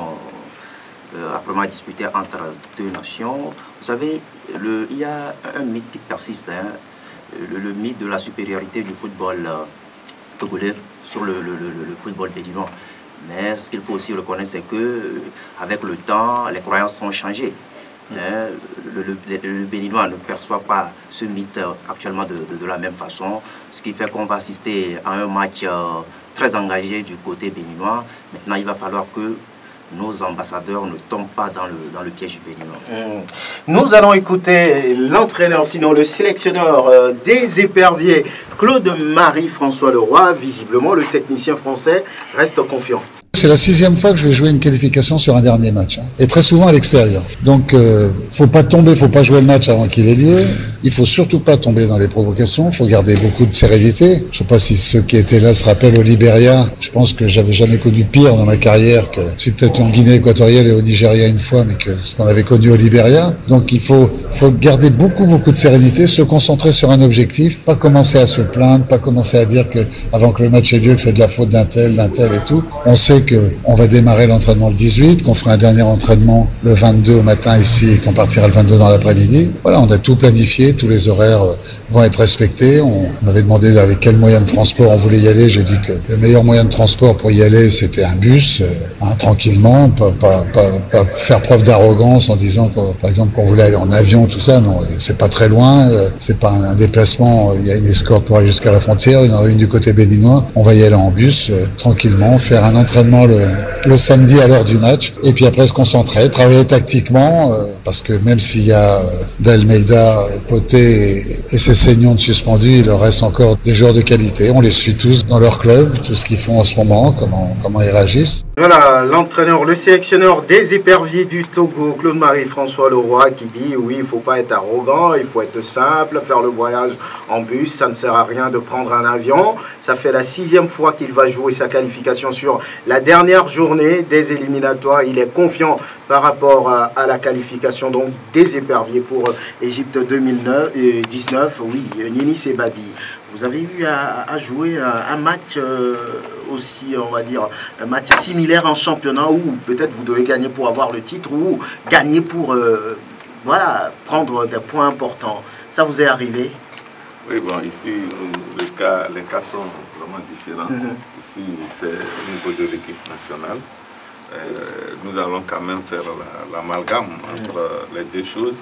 euh, après disputer entre deux nations. Vous savez, le, il y a un mythe qui persiste, hein, le, le mythe de la supériorité du football euh, togolais sur le, le, le, le football béninois. Mais ce qu'il faut aussi reconnaître, c'est que avec le temps, les croyances ont changé. Mm. Hein, le, le, le béninois ne perçoit pas ce mythe actuellement de, de, de la même façon, ce qui fait qu'on va assister à un match euh, très engagé du côté béninois. Maintenant, il va falloir que nos ambassadeurs ne tombent pas dans le, dans le piège béninois. Mmh. Nous allons écouter l'entraîneur, sinon le sélectionneur euh, des éperviers, Claude-Marie François Leroy. Visiblement, le technicien français reste confiant. C'est la sixième fois que je vais jouer une qualification sur un dernier match, hein, et très souvent à l'extérieur. Donc, euh, faut pas tomber, faut pas jouer le match avant qu'il ait lieu. Il faut surtout pas tomber dans les provocations. Faut garder beaucoup de sérénité. Je sais pas si ceux qui étaient là se rappellent au Libéria. Je pense que j'avais jamais connu pire dans ma carrière que, c'est peut-être en Guinée équatoriale et au Nigeria une fois, mais que ce qu'on avait connu au Libéria. Donc, il faut, faut garder beaucoup, beaucoup de sérénité, se concentrer sur un objectif, pas commencer à se plaindre, pas commencer à dire que avant que le match ait lieu, que c'est de la faute d'un tel, d'un tel et tout. On sait qu'on va démarrer l'entraînement le dix-huit, qu'on fera un dernier entraînement le vingt-deux au matin ici et qu'on partira le vingt-deux dans l'après-midi. Voilà, on a tout planifié, tous les horaires vont être respectés. On m'avait demandé avec quel moyen de transport on voulait y aller. J'ai dit que le meilleur moyen de transport pour y aller, c'était un bus, euh, hein, tranquillement, pas, pas, pas, pas faire preuve d'arrogance en disant, que, par exemple, qu'on voulait aller en avion, tout ça. Non, c'est pas très loin, euh, c'est pas un, un déplacement. Il y a une escorte pour aller jusqu'à la frontière, il y en a une du côté béninois. On va y aller en bus, euh, tranquillement, faire un entraînement Le, le samedi à l'heure du match et puis après se concentrer, travailler tactiquement euh, parce que même s'il y a euh, d'Almeida, Poté et, et ses saignons de suspendus, il leur reste encore des joueurs de qualité. On les suit tous dans leur club, tout ce qu'ils font en ce moment, comment, comment ils réagissent. Voilà, l'entraîneur, le sélectionneur des éperviers du Togo, Claude-Marie François Leroy, qui dit oui, il ne faut pas être arrogant, il faut être simple, faire le voyage en bus, ça ne sert à rien de prendre un avion. Ça fait la sixième fois qu'il va jouer sa qualification sur la dernière journée des éliminatoires. Il est confiant par rapport à, à la qualification donc des éperviers pour Égypte deux mille dix-neuf. Oui, Nini Sebadi. Vous avez eu à, à jouer un, un match euh, aussi, on va dire, un match similaire en championnat où peut-être vous devez gagner pour avoir le titre ou gagner pour euh, voilà, prendre des points importants. Ça vous est arrivé? Oui, bon, ici, les cas, les cas sont vraiment différents. Mm-hmm. Ici, c'est au niveau de l'équipe nationale. Euh, nous allons quand même faire l'amalgame la, entre mm-hmm. les deux choses.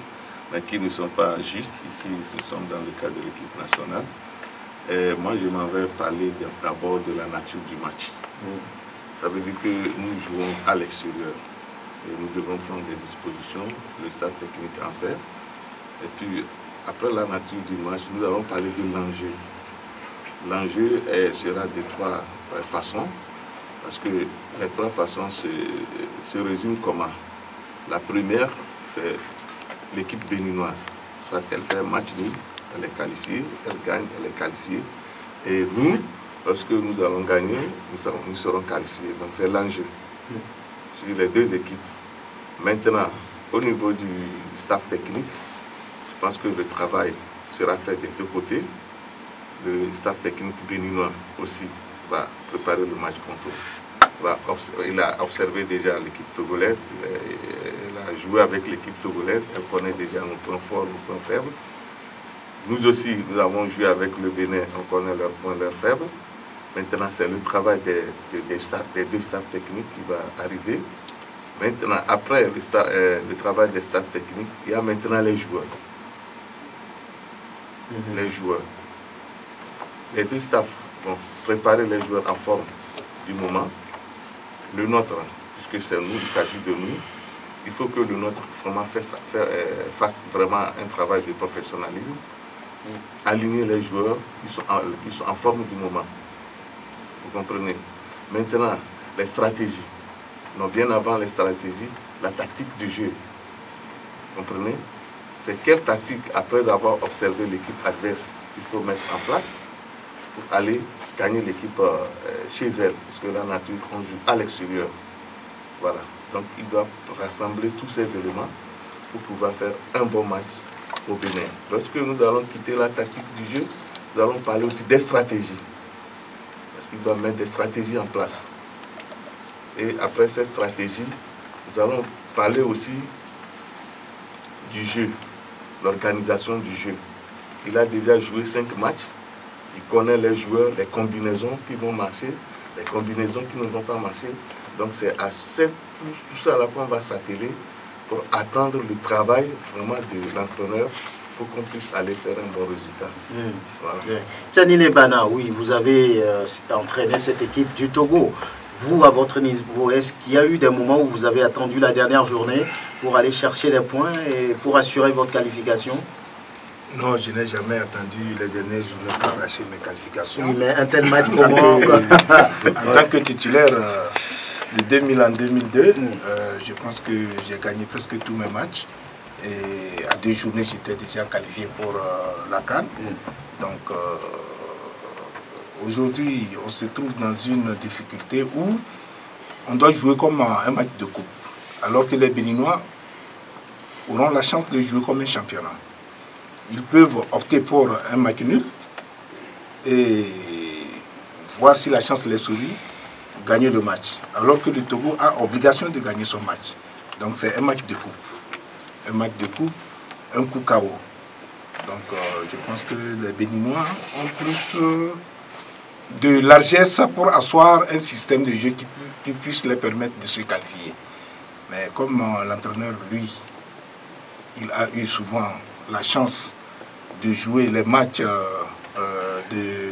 mais qui ne sont pas justes. Ici, nous sommes dans le cadre de l'équipe nationale. Et moi, je m'en vais parler d'abord de la nature du match. Mm. Ça veut dire que nous jouons à l'extérieur. Et nous devons prendre des dispositions, le staff technique en sert. Et puis, après la nature du match, nous allons parler de l'enjeu. L'enjeu sera de trois façons, parce que les trois façons se, se résument comment? La première, c'est l'équipe béninoise. Soit elle fait un match nul, elle est qualifiée, elle gagne, elle est qualifiée. Et nous, lorsque nous allons gagner, nous serons, nous serons qualifiés. Donc c'est l'enjeu sur les deux équipes. Maintenant, au niveau du staff technique, je pense que le travail sera fait des deux côtés. Le staff technique béninois aussi va préparer le match contre eux. Il a observé déjà l'équipe togolaise, il a joué avec l'équipe togolaise, elle connaît déjà nos points forts, nos points faibles. Nous aussi, nous avons joué avec le Bénin, on connaît leurs points, leurs faibles. Maintenant, c'est le travail des, des, des, staff, des deux staffs techniques qui va arriver. Maintenant, après le, sta, euh, le travail des staffs techniques, il y a maintenant les joueurs. Mm-hmm. Les joueurs. Les deux staffs vont préparer les joueurs en forme du moment. Le nôtre, puisque c'est nous, il s'agit de nous, il faut que le nôtre vraiment fasse, fasse vraiment un travail de professionnalisme. Aligner les joueurs qui sont, en, qui sont en forme du moment. Vous comprenez? Maintenant, les stratégies. Non, bien avant les stratégies, la tactique du jeu. Vous comprenez? C'est quelle tactique, après avoir observé l'équipe adverse, il faut mettre en place pour aller gagner l'équipe euh, chez elle, puisque la nature, on joue à l'extérieur. Voilà. Donc, il doit rassembler tous ces éléments pour pouvoir faire un bon match au Bénin. Lorsque nous allons quitter la tactique du jeu, nous allons parler aussi des stratégies. Parce qu'il doit mettre des stratégies en place. Et après cette stratégie, nous allons parler aussi du jeu, l'organisation du jeu. Il a déjà joué cinq matchs. Il connaît les joueurs, les combinaisons qui vont marcher, les combinaisons qui ne vont pas marcher. Donc c'est à cette, tout, tout ça là qu'on va s'atteler pour attendre le travail vraiment de l'entraîneur pour qu'on puisse aller faire un bon résultat. Mmh. Voilà. Tiani Lebana, oui, vous avez euh, entraîné cette équipe du Togo. Vous, à votre niveau, est-ce qu'il y a eu des moments où vous avez attendu la dernière journée pour aller chercher les points et pour assurer votre qualification? Non, je n'ai jamais attendu les dernières journées pour arracher mes qualifications. Oui, mais un tel match comment? En tant que titulaire euh, de deux mille en deux mille deux, mm. euh, je pense que j'ai gagné presque tous mes matchs. Et à deux journées, j'étais déjà qualifié pour euh, la CAN. Mm. Donc, euh, aujourd'hui, on se trouve dans une difficulté où on doit jouer comme un match de coupe. Alors que les Béninois auront la chance de jouer comme un championnat. Ils peuvent opter pour un match nul et voir si la chance les sourit, gagner le match. Alors que le Togo a obligation de gagner son match. Donc c'est un match de coupe. Un match de coupe, un coup K O. Donc euh, je pense que les Béninois ont plus euh, de largesse pour asseoir un système de jeu qui, qui puisse les permettre de se qualifier. Mais comme euh, l'entraîneur, lui, il a eu souvent la chance de jouer les matchs euh, euh,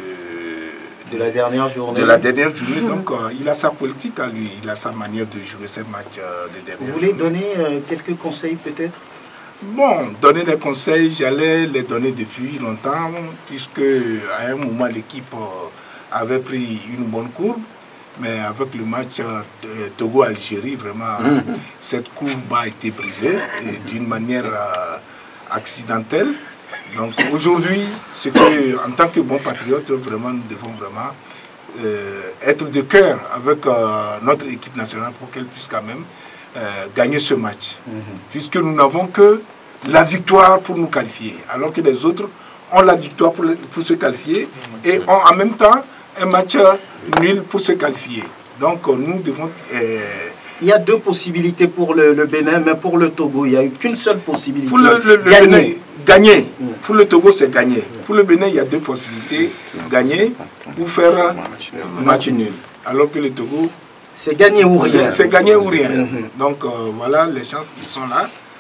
de, de, de la dernière journée. De la dernière journée. Donc, euh, il a sa politique à lui, il a sa manière de jouer ces matchs euh, de dernière journée. Vous voulez journée. donner euh, quelques conseils peut-être? Bon, donner des conseils, j'allais les donner depuis longtemps, puisque à un moment, l'équipe euh, avait pris une bonne courbe. Mais avec le match euh, Togo-Algérie, vraiment, mmh. cette courbe a été brisée d'une manière euh, accidentelle. Donc aujourd'hui, ce que, en tant que bons patriotes, vraiment, nous devons vraiment euh, être de cœur avec euh, notre équipe nationale pour qu'elle puisse quand même euh, gagner ce match. Mmh. Puisque nous n'avons que la victoire pour nous qualifier, alors que les autres ont la victoire pour, le, pour se qualifier mmh. et ont en même temps un match nul pour se qualifier. Donc nous devons... Euh, il y a deux possibilités pour le, le Bénin, mais pour le Togo, il n'y a eu qu'une seule possibilité. Pour le, le, le Bénin, gagner. Mmh. Pour le Togo, c'est gagner. Mmh. Pour le Bénin, il y a deux possibilités. Gagner ou faire un match nul. Alors que le Togo... C'est gagner ou rien. C'est gagner ou rien. Mmh. Donc euh, voilà les chances qui sont là.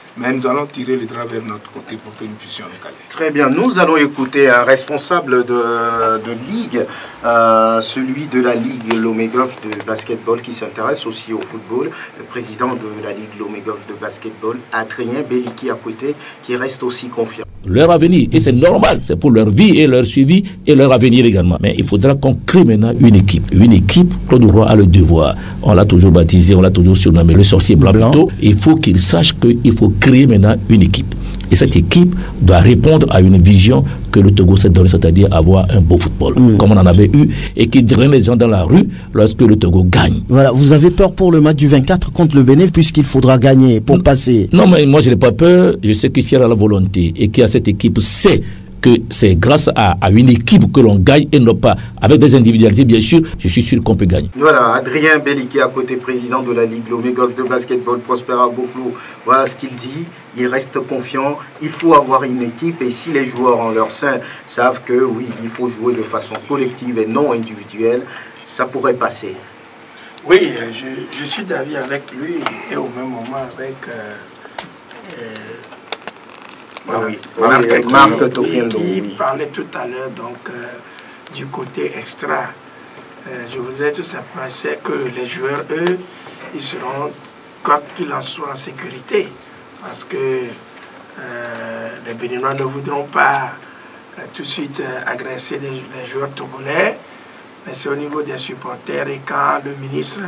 Mais nous allons tirer les draps vers notre côté pour que nous puissions nous qualifier. Très bien, nous allons écouter un responsable de, de ligue, euh, celui de la Ligue Lomegov de basketball qui s'intéresse aussi au football, le président de la Ligue Lomegov de basketball, Adrien Beliki à côté, qui reste aussi confiant. Leur avenir, et c'est normal, c'est pour leur vie et leur suivi et leur avenir également. Mais il faudra qu'on crée maintenant une équipe. Une équipe, Claude Roy a le devoir. On l'a toujours baptisé, on l'a toujours surnommé le sorcier blanc. blanc. Il faut qu'il sache qu'il faut créer maintenant une équipe. Et cette équipe doit répondre à une vision que le Togo s'est donnée, c'est-à-dire avoir un beau football, mmh. comme on en avait eu, et qui draine les gens dans la rue lorsque le Togo gagne. Voilà, vous avez peur pour le match du vingt-quatre contre le Bénin, puisqu'il faudra gagner pour non, passer. Non, mais moi je n'ai pas peur, je sais que s'il y a la volonté, et qu'il y a cette équipe sait que c'est grâce à, à une équipe que l'on gagne et non pas avec des individualités, bien sûr, je suis sûr qu'on peut gagner. Voilà, Adrien Beliki à côté, président de la Ligue Lomegov de basketball, Prospera Boclou, voilà ce qu'il dit, il reste confiant, il faut avoir une équipe et si les joueurs en leur sein savent que oui, il faut jouer de façon collective et non individuelle, ça pourrait passer. Oui, je, je suis d'avis avec lui et au même moment avec... Euh, euh, Ah oui, Marc, Marc, Marc Tokiendo, qui oui. parlait tout à l'heure donc euh, du côté extra. Euh, je voudrais tout simplement c'est que les joueurs, eux, ils seront, quoi qu'il en soit, en sécurité. Parce que euh, les Béninois ne voudront pas euh, tout de suite euh, agresser les, les joueurs togolais. Mais c'est au niveau des supporters. Et quand le ministre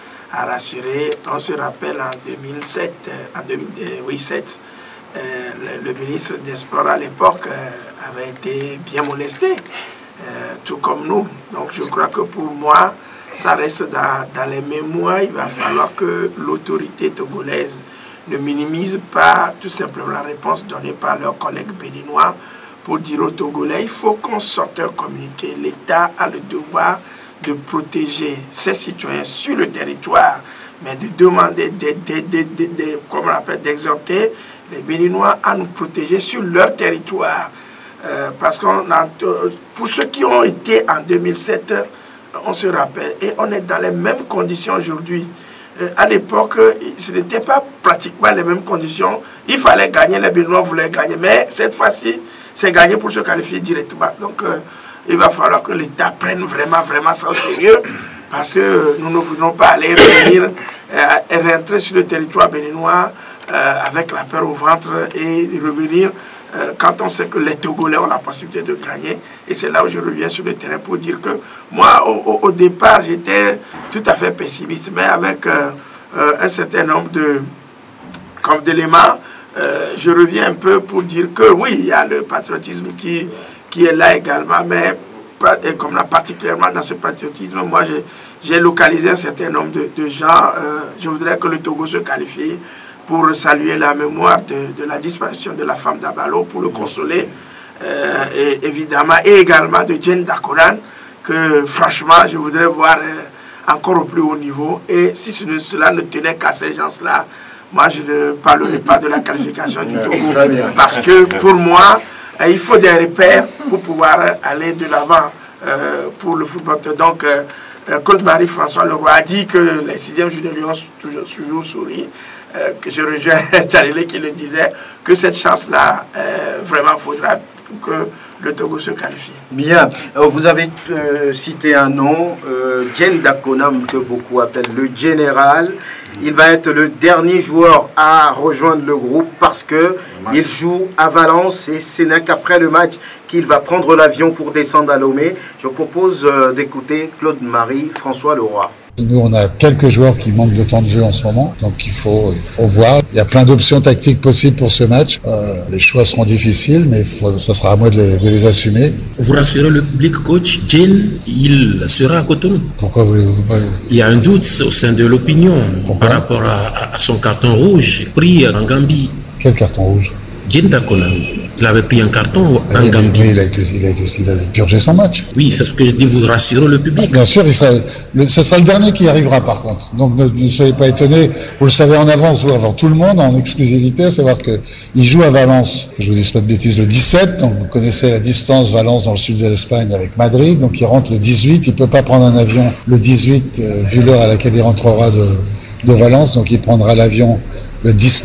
a rassuré, on se rappelle en deux mille sept, euh, en deux mille sept, Euh, le, le ministre des Sports à l'époque euh, avait été bien molesté, euh, tout comme nous. Donc je crois que pour moi, ça reste dans, dans les mémoires. Il va falloir que l'autorité togolaise ne minimise pas tout simplement la réponse donnée par leurs collègues béninois pour dire aux Togolais, il faut qu'on sorte un communiqué. L'État a le devoir de protéger ses citoyens sur le territoire, mais de demander, de, de, de, de, de, comme on appelle, d'exhorter les Béninois à nous protéger sur leur territoire. Euh, parce qu'on a, pour ceux qui ont été en deux mille sept, on se rappelle, et on est dans les mêmes conditions aujourd'hui. Euh, à l'époque, ce n'était pas pratiquement les mêmes conditions. Il fallait gagner, les Béninois voulaient gagner, mais cette fois-ci, c'est gagner pour se qualifier directement. Donc, euh, il va falloir que l'État prenne vraiment, vraiment ça au sérieux, parce que nous ne voulons pas aller revenir euh, et rentrer sur le territoire béninois Euh, avec la peur au ventre et revenir euh, quand on sait que les Togolais ont la possibilité de gagner. Et c'est là où je reviens sur le terrain pour dire que moi, au, au, au départ, j'étais tout à fait pessimiste, mais avec euh, euh, un certain nombre de, comme d'éléments, euh, je reviens un peu pour dire que oui, il y a le patriotisme qui, qui est là également, mais et comme là, particulièrement dans ce patriotisme, moi j'ai localisé un certain nombre de, de gens. Euh, je voudrais que le Togo se qualifie pour saluer la mémoire de, de la disparition de la femme d'Abalo, pour le consoler, euh, et évidemment, et également de Jane Dakonan, que franchement, je voudrais voir euh, encore au plus haut niveau. Et si ce, cela ne tenait qu'à ces gens-là, moi, je ne parlerai pas de la qualification du Togo. Parce que pour moi, euh, il faut des repères pour pouvoir aller de l'avant euh, pour le football. Donc, euh, Claude Marie-François Leroy a dit que les sixième jours de Lyon toujours, toujours sourient. Euh, que je rejoins Charlie qui le disait, que cette chance-là, euh, vraiment, faudra pour que le Togo se qualifie. Bien. Alors, vous avez euh, cité un nom, euh, Djen Dakonam, que beaucoup appellent le général. Il va être le dernier joueur à rejoindre le groupe parce qu'il joue à Valence et ce n'est qu'après le match qu'il va prendre l'avion pour descendre à Lomé. Je propose euh, d'écouter Claude-Marie François Leroy. Nous, on a quelques joueurs qui manquent de temps de jeu en ce moment, donc il faut, il faut voir. Il y a plein d'options tactiques possibles pour ce match. Euh, les choix seront difficiles, mais faut, ça sera à moi de les, de les assumer. Vous rassurez le public, coach, Jane, il sera à Cotonou. Pourquoi voulez-vous pas? Il y a un doute au sein de l'opinion par rapport à, à son carton rouge pris en Gambie. Quel carton rouge? Jane Dakonam. Il avait pris un carton en mais, Gambie. Mais il a, été, il, a été, il a purgé son match. Oui, c'est ce que je dis, vous rassurez le public. Bien sûr, et ça, le, ça sera le dernier qui y arrivera par contre. Donc ne, ne soyez pas étonnés, vous le savez en avance, vous avant tout le monde, en exclusivité, à savoir qu'il joue à Valence, je vous dis pas de bêtises, le dix-sept, donc vous connaissez la distance Valence dans le sud de l'Espagne avec Madrid, donc il rentre le dix-huit, il ne peut pas prendre un avion le dix-huit, euh, vu l'heure à laquelle il rentrera de, de Valence, donc il prendra l'avion le dix-neuf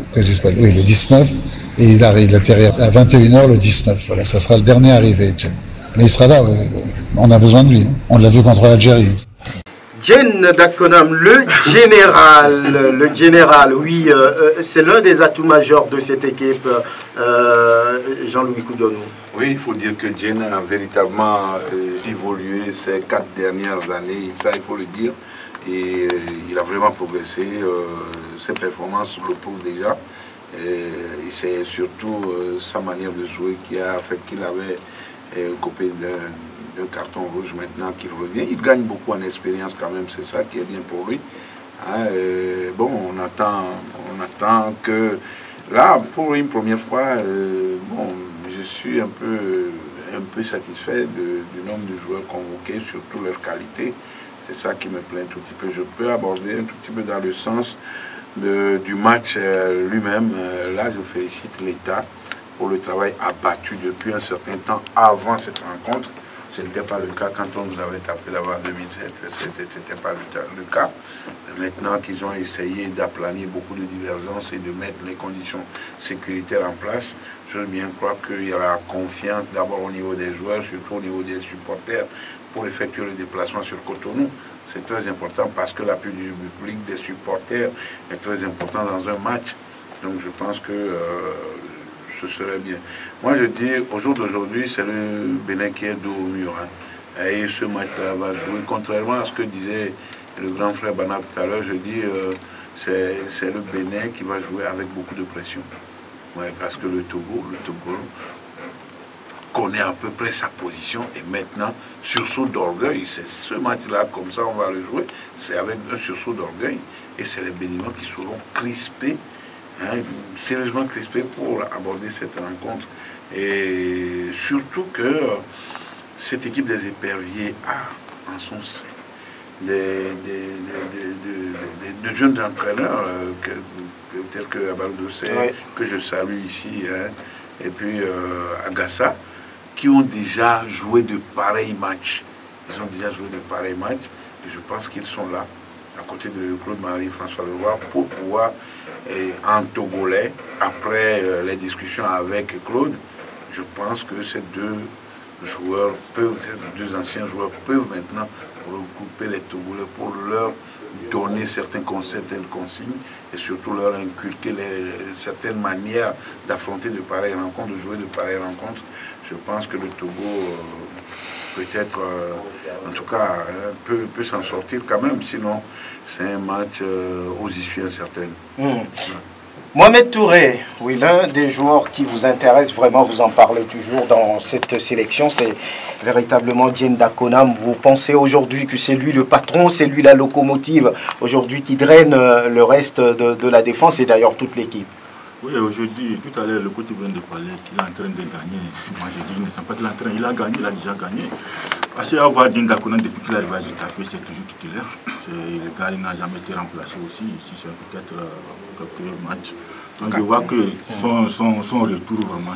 que je dise pas, oui, le dix-neuf, et il arrive, il atterrit à vingt et une heures le dix-neuf. Voilà, ça sera le dernier arrivé. Mais il sera là, oui, oui. On a besoin de lui. On l'a vu contre l'Algérie. Diène Dakonam, le général, le général, oui, euh, c'est l'un des atouts majeurs de cette équipe, euh, Jean-Louis Koudionou. Oui, il faut dire que Diène a véritablement euh, évolué ces quatre dernières années, ça il faut le dire, et euh, il a vraiment progressé, euh, ses performances le prouvent déjà, et, et c'est surtout euh, sa manière de jouer qui a fait qu'il avait euh, copé d'un de carton rouge maintenant qu'il revient. Il gagne beaucoup en expérience quand même, c'est ça qui est bien pour lui. Hein, euh, bon, on attend, on attend que là, pour une première fois, euh, bon, je suis un peu, un peu satisfait de, du nombre de joueurs convoqués, surtout leur qualité. C'est ça qui me plaît un tout petit peu. Je peux aborder un tout petit peu dans le sens de, du match euh, lui-même. Euh, là, je félicite l'État pour le travail abattu depuis un certain temps avant cette rencontre. Ce n'était pas le cas quand on nous avait tapé là-bas en deux mille sept, ce n'était pas le, le cas. Maintenant qu'ils ont essayé d'aplanir beaucoup de divergences et de mettre les conditions sécuritaires en place, je veux bien croire qu'il y aura confiance d'abord au niveau des joueurs, surtout au niveau des supporters, pour effectuer le déplacement sur Cotonou. C'est très important parce que l'appui du public des supporters est très important dans un match. Donc je pense que euh, ce serait bien. Moi je dis, au jour d'aujourd'hui, c'est le Bénin qui est dos au mur. Hein. Et ce match-là va jouer, contrairement à ce que disait le grand frère Bana tout à l'heure, je dis, euh, c'est le Bénin qui va jouer avec beaucoup de pression. Ouais, parce que le Togo, le Togo connaît à peu près sa position et maintenant, sursaut d'orgueil, c'est ce match-là, comme ça on va le jouer, c'est avec un sursaut d'orgueil et c'est les Béninois qui seront crispés, hein, sérieusement crispés pour aborder cette rencontre. Et surtout que euh, cette équipe des éperviers a en son sein des, des, des, des, des, des jeunes entraîneurs euh, que, que, tels que Abal Dossé, ouais. que je salue ici, hein, et puis euh, Agassa, qui ont déjà joué de pareils matchs. Ils ont déjà joué de pareils matchs et je pense qu'ils sont là, à côté de Claude-Marie François Leroy, pour pouvoir, et en togolais, après euh, les discussions avec Claude, je pense que ces deux joueurs peuvent, ces deux anciens joueurs peuvent maintenant regrouper les Togolais pour leur donner certains conseils, certaines consignes et surtout leur inculquer les, certaines manières d'affronter de pareilles rencontres, de jouer de pareilles rencontres. Je pense que le Togo euh, peut-être, euh, en tout cas, euh, peut, peut s'en sortir quand même, sinon c'est un match euh, aux issues incertaines. Mmh. Ouais. Mohamed Touré, oui, l'un des joueurs qui vous intéresse vraiment, vous en parlez toujours dans cette sélection, c'est véritablement Diène Dakonam. Vous pensez aujourd'hui que c'est lui le patron, c'est lui la locomotive aujourd'hui qui draine le reste de, de la défense et d'ailleurs toute l'équipe? Oui, aujourd'hui, tout à l'heure, le coach vient de parler qu'il est en train de gagner. Moi, j'ai dit, il ne sent pas qu'il est en train, il a gagné, il a déjà gagné. Parce qu'avoir Diène Dakonam depuis qu'il est arrivé à Getafe, c'est toujours titulaire. Le gars, il n'a jamais été remplacé aussi. Ici, c'est peut-être euh, quelques matchs. Donc, je vois que son, son, son retour, vraiment,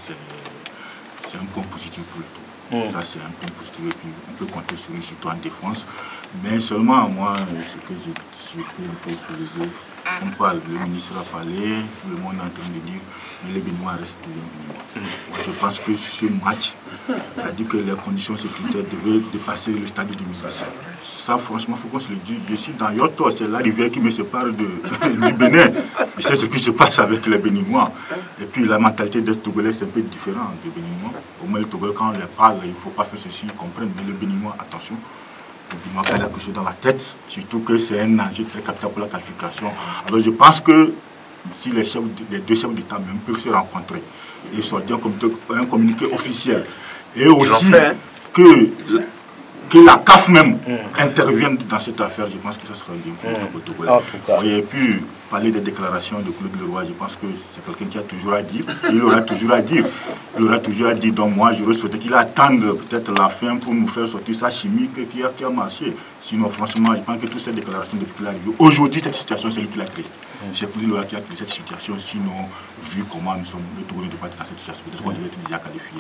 c'est un point positif pour le tout. Mm. Ça, c'est un point positif. Et puis, on peut compter sur lui, surtout en défense. Mais seulement, moi, ce que j'ai peux un peu soulever, on parle, le ministre a parlé, tout le monde est en train de dire, mais les Béninois restent les Béninois. Moi, je pense que ce match a dit que les conditions sécuritaires devaient dépasser le stade du ministère. Ça, franchement, il faut qu'on se le dise. Je suis dans Yoto, c'est la rivière qui me sépare de, du Bénin. Je sais ce qui se passe avec les Béninois. Et puis, la mentalité des Togolais, c'est un peu différent des Béninois. Au moins, les Togolais, quand on les parle, il ne faut pas faire ceci, ils comprennent. Mais les Béninois, attention. Il manque quelque chose dans la tête, surtout que c'est un enjeu très capital pour la qualification. Alors je pense que si les, chefs, les deux chefs d'État même peuvent se rencontrer et sortir un communiqué, un communiqué officiel, et aussi fait, hein. que, que la C A F même mmh. intervienne dans cette affaire, je pense que ce sera bien pour mmh. le Togolais. Et puis, parler des déclarations de Claude Leroy, je pense que c'est quelqu'un qui a toujours à dire, il aura toujours à dire. Il aura toujours à dire, donc moi j'aurais souhaité qu'il attende peut-être la fin pour nous faire sortir sa chimique qui a, qui a marché. Sinon, franchement, je pense que toutes ces déclarations depuis qu'il est arrivé, aujourd'hui, cette situation, c'est lui qui l'a créée. Mmh. C'est Claude Leroy qui a créé cette situation, sinon, vu comment nous sommes, le Togolais ne pas être dans cette situation, peut-être qu'on devait être déjà qualifié.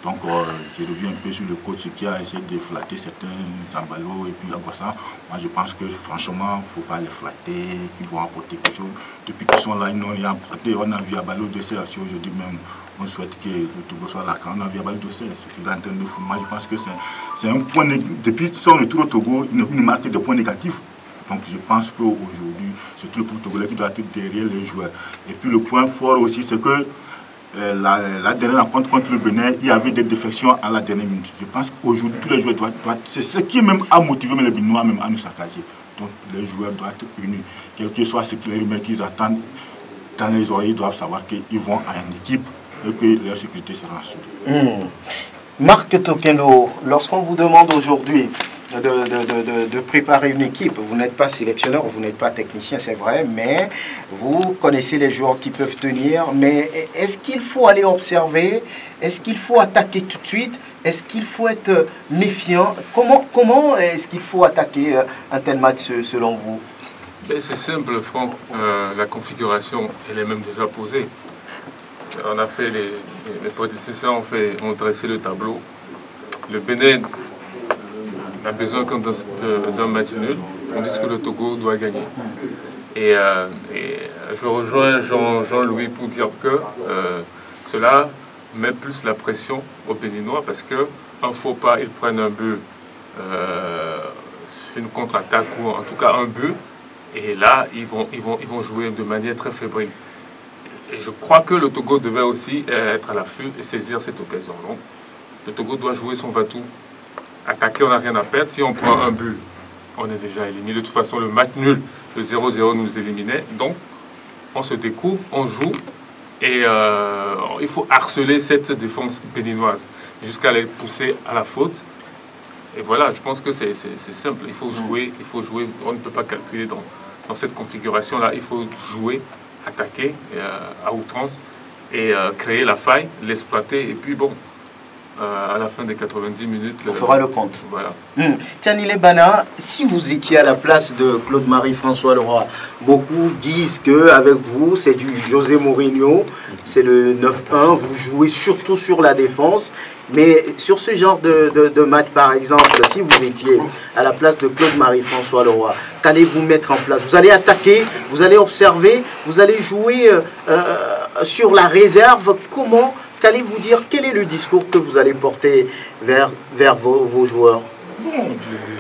Donc, euh, je reviens un peu sur le coach qui a essayé de flatter certains Zamballo et puis encore ça. Moi, je pense que franchement, il ne faut pas les flatter, qu'ils vont apporter quelque chose. Depuis qu'ils sont là, ils n'ont rien apporté. On a vu à Balo de Serre, aujourd'hui même, on souhaite que le Togo soit là. Quand on a vu à Balo de Serre, ce qu'il est en train de faire, moi, je pense que c'est un point négatif. Depuis son retour au Togo, il ne marque des points négatifs. Donc je pense qu'aujourd'hui, c'est tout le peuple togolais qui doit être derrière les joueurs. Et puis le point fort aussi, c'est que euh, la, la dernière rencontre contre le Bénin, il y avait des défections à la dernière minute. Je pense qu'aujourd'hui, tous les joueurs doivent, doivent c'est ce qui même a motivé les Béninois même à nous saccager. Donc les joueurs doivent être unis. Quel que soit ce que les rumeurs qu'ils attendent, dans les oreilles, ils doivent savoir qu'ils vont à une équipe et que leur sécurité sera assurée. Mmh. Marc Tokeno, lorsqu'on vous demande aujourd'hui De, de, de, de préparer une équipe. Vous n'êtes pas sélectionneur, vous n'êtes pas technicien, c'est vrai, mais vous connaissez les joueurs qui peuvent tenir. Mais est-ce qu'il faut aller observer? Est-ce qu'il faut attaquer tout de suite? Est-ce qu'il faut être méfiant? Comment, comment est-ce qu'il faut attaquer un tel match selon vous? C'est simple, Franck. Euh, la configuration, elle est même déjà posée. On a fait, les, les prédécesseurs ont, fait, ont dressé le tableau. Le Bénin a besoin d'un match nul, on dit que le Togo doit gagner. Et, euh, et je rejoins Jean-Louis pour dire que euh, cela met plus la pression aux Béninois parce qu'un faux pas, ils prennent un but, euh, une contre-attaque ou en tout cas un but, et là, ils vont, ils, vont, ils vont jouer de manière très fébrile. Et je crois que le Togo devait aussi être à l'affût et saisir cette occasion. Donc, le Togo doit jouer son va-tout. Attaquer, on n'a rien à perdre. Si on prend un but, on est déjà éliminé. De toute façon, le match nul, le zéro zéro nous éliminait. Donc, on se découvre, on joue. Et euh, il faut harceler cette défense béninoise jusqu'à les pousser à la faute. Et voilà, je pense que c'est simple. Il faut jouer, il faut jouer. On ne peut pas calculer dans, dans cette configuration-là. Il faut jouer, attaquer euh, à outrance et euh, créer la faille, l'exploiter. Et puis, bon... Euh, à la fin des quatre-vingt-dix minutes. On le, fera le compte. Voilà. Hum. Tianile Bana, si vous étiez à la place de Claude-Marie François Leroy, beaucoup disent qu'avec vous, c'est du José Mourinho, c'est le neuf un, vous jouez surtout sur la défense. Mais sur ce genre de, de, de match, par exemple, si vous étiez à la place de Claude-Marie François Leroy, qu'allez-vous mettre en place? Vous allez attaquer, vous allez observer, vous allez jouer euh, sur la réserve. Comment? Qu'allez-vous dire? Quel est le discours que vous allez porter vers, vers vos, vos joueurs? Bon,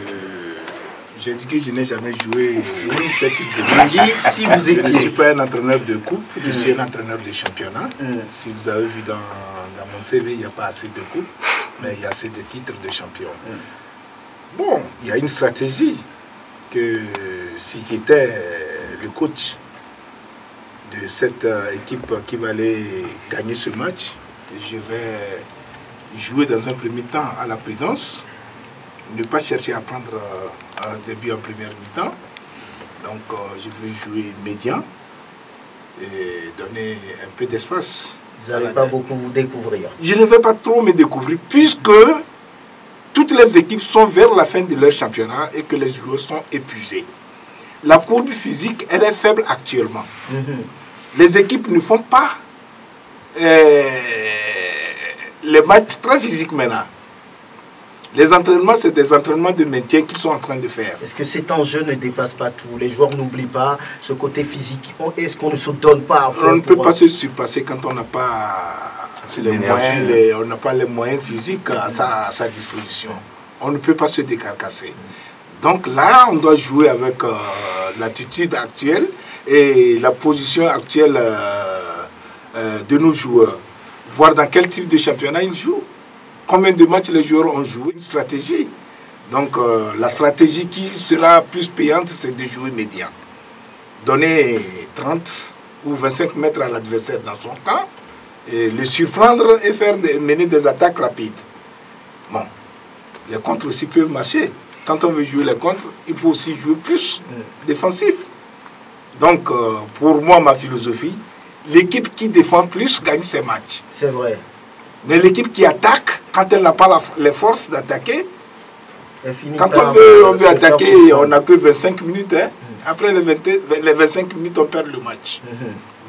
j'ai dit que je n'ai jamais joué ce type de match. Si vous étiez... Je ne suis pas un entraîneur de coupe, je suis un entraîneur de championnat. Mm. Si vous avez vu dans, dans mon C V, il n'y a pas assez de coupes, mais il y a assez de titres de champion. Mm. Bon, il y a une stratégie que si j'étais le coach de cette équipe qui va aller gagner ce match, je vais jouer dans un premier temps à la prudence, ne pas chercher à prendre un début en première mi-temps. Donc euh, je vais jouer médian et donner un peu d'espace. Vous n'allez pas beaucoup vous découvrir? Je ne vais pas trop me découvrir puisque toutes les équipes sont vers la fin de leur championnat et que les joueurs sont épuisés. La courbe physique, elle est faible actuellement. Mm-hmm. Les équipes ne font pas euh, les matchs très physiques maintenant. Les entraînements, c'est des entraînements de maintien qu'ils sont en train de faire. Est-ce que cet enjeu ne dépasse pas tout? Les joueurs n'oublient pas ce côté physique. Est-ce qu'on ne se donne pas à fond? On ne peut pas se surpasser quand on n'a pas les moyens, les, on n'a pas les moyens physiques à sa, à sa disposition. On ne peut pas se décarcasser. Donc là, on doit jouer avec euh, l'attitude actuelle et la position actuelle euh, euh, de nos joueurs. Voir dans quel type de championnat ils jouent. Combien de matchs les joueurs ont joué, une stratégie. Donc euh, la stratégie qui sera plus payante, c'est de jouer médian. Donner trente ou vingt-cinq mètres à l'adversaire dans son camp, et le surprendre et faire des, mener des attaques rapides. Bon, les contres aussi peuvent marcher. Quand on veut jouer les contres, il faut aussi jouer plus mmh. défensif. Donc euh, pour moi, ma philosophie, l'équipe qui défend plus gagne ses matchs. C'est vrai. Mais l'équipe qui attaque, quand elle n'a pas la, les forces d'attaquer, quand on veut, on veut attaquer, on n'a que vingt-cinq minutes. Hein. Mmh. Après les, vingt, les vingt-cinq minutes, on perd le match. Mmh.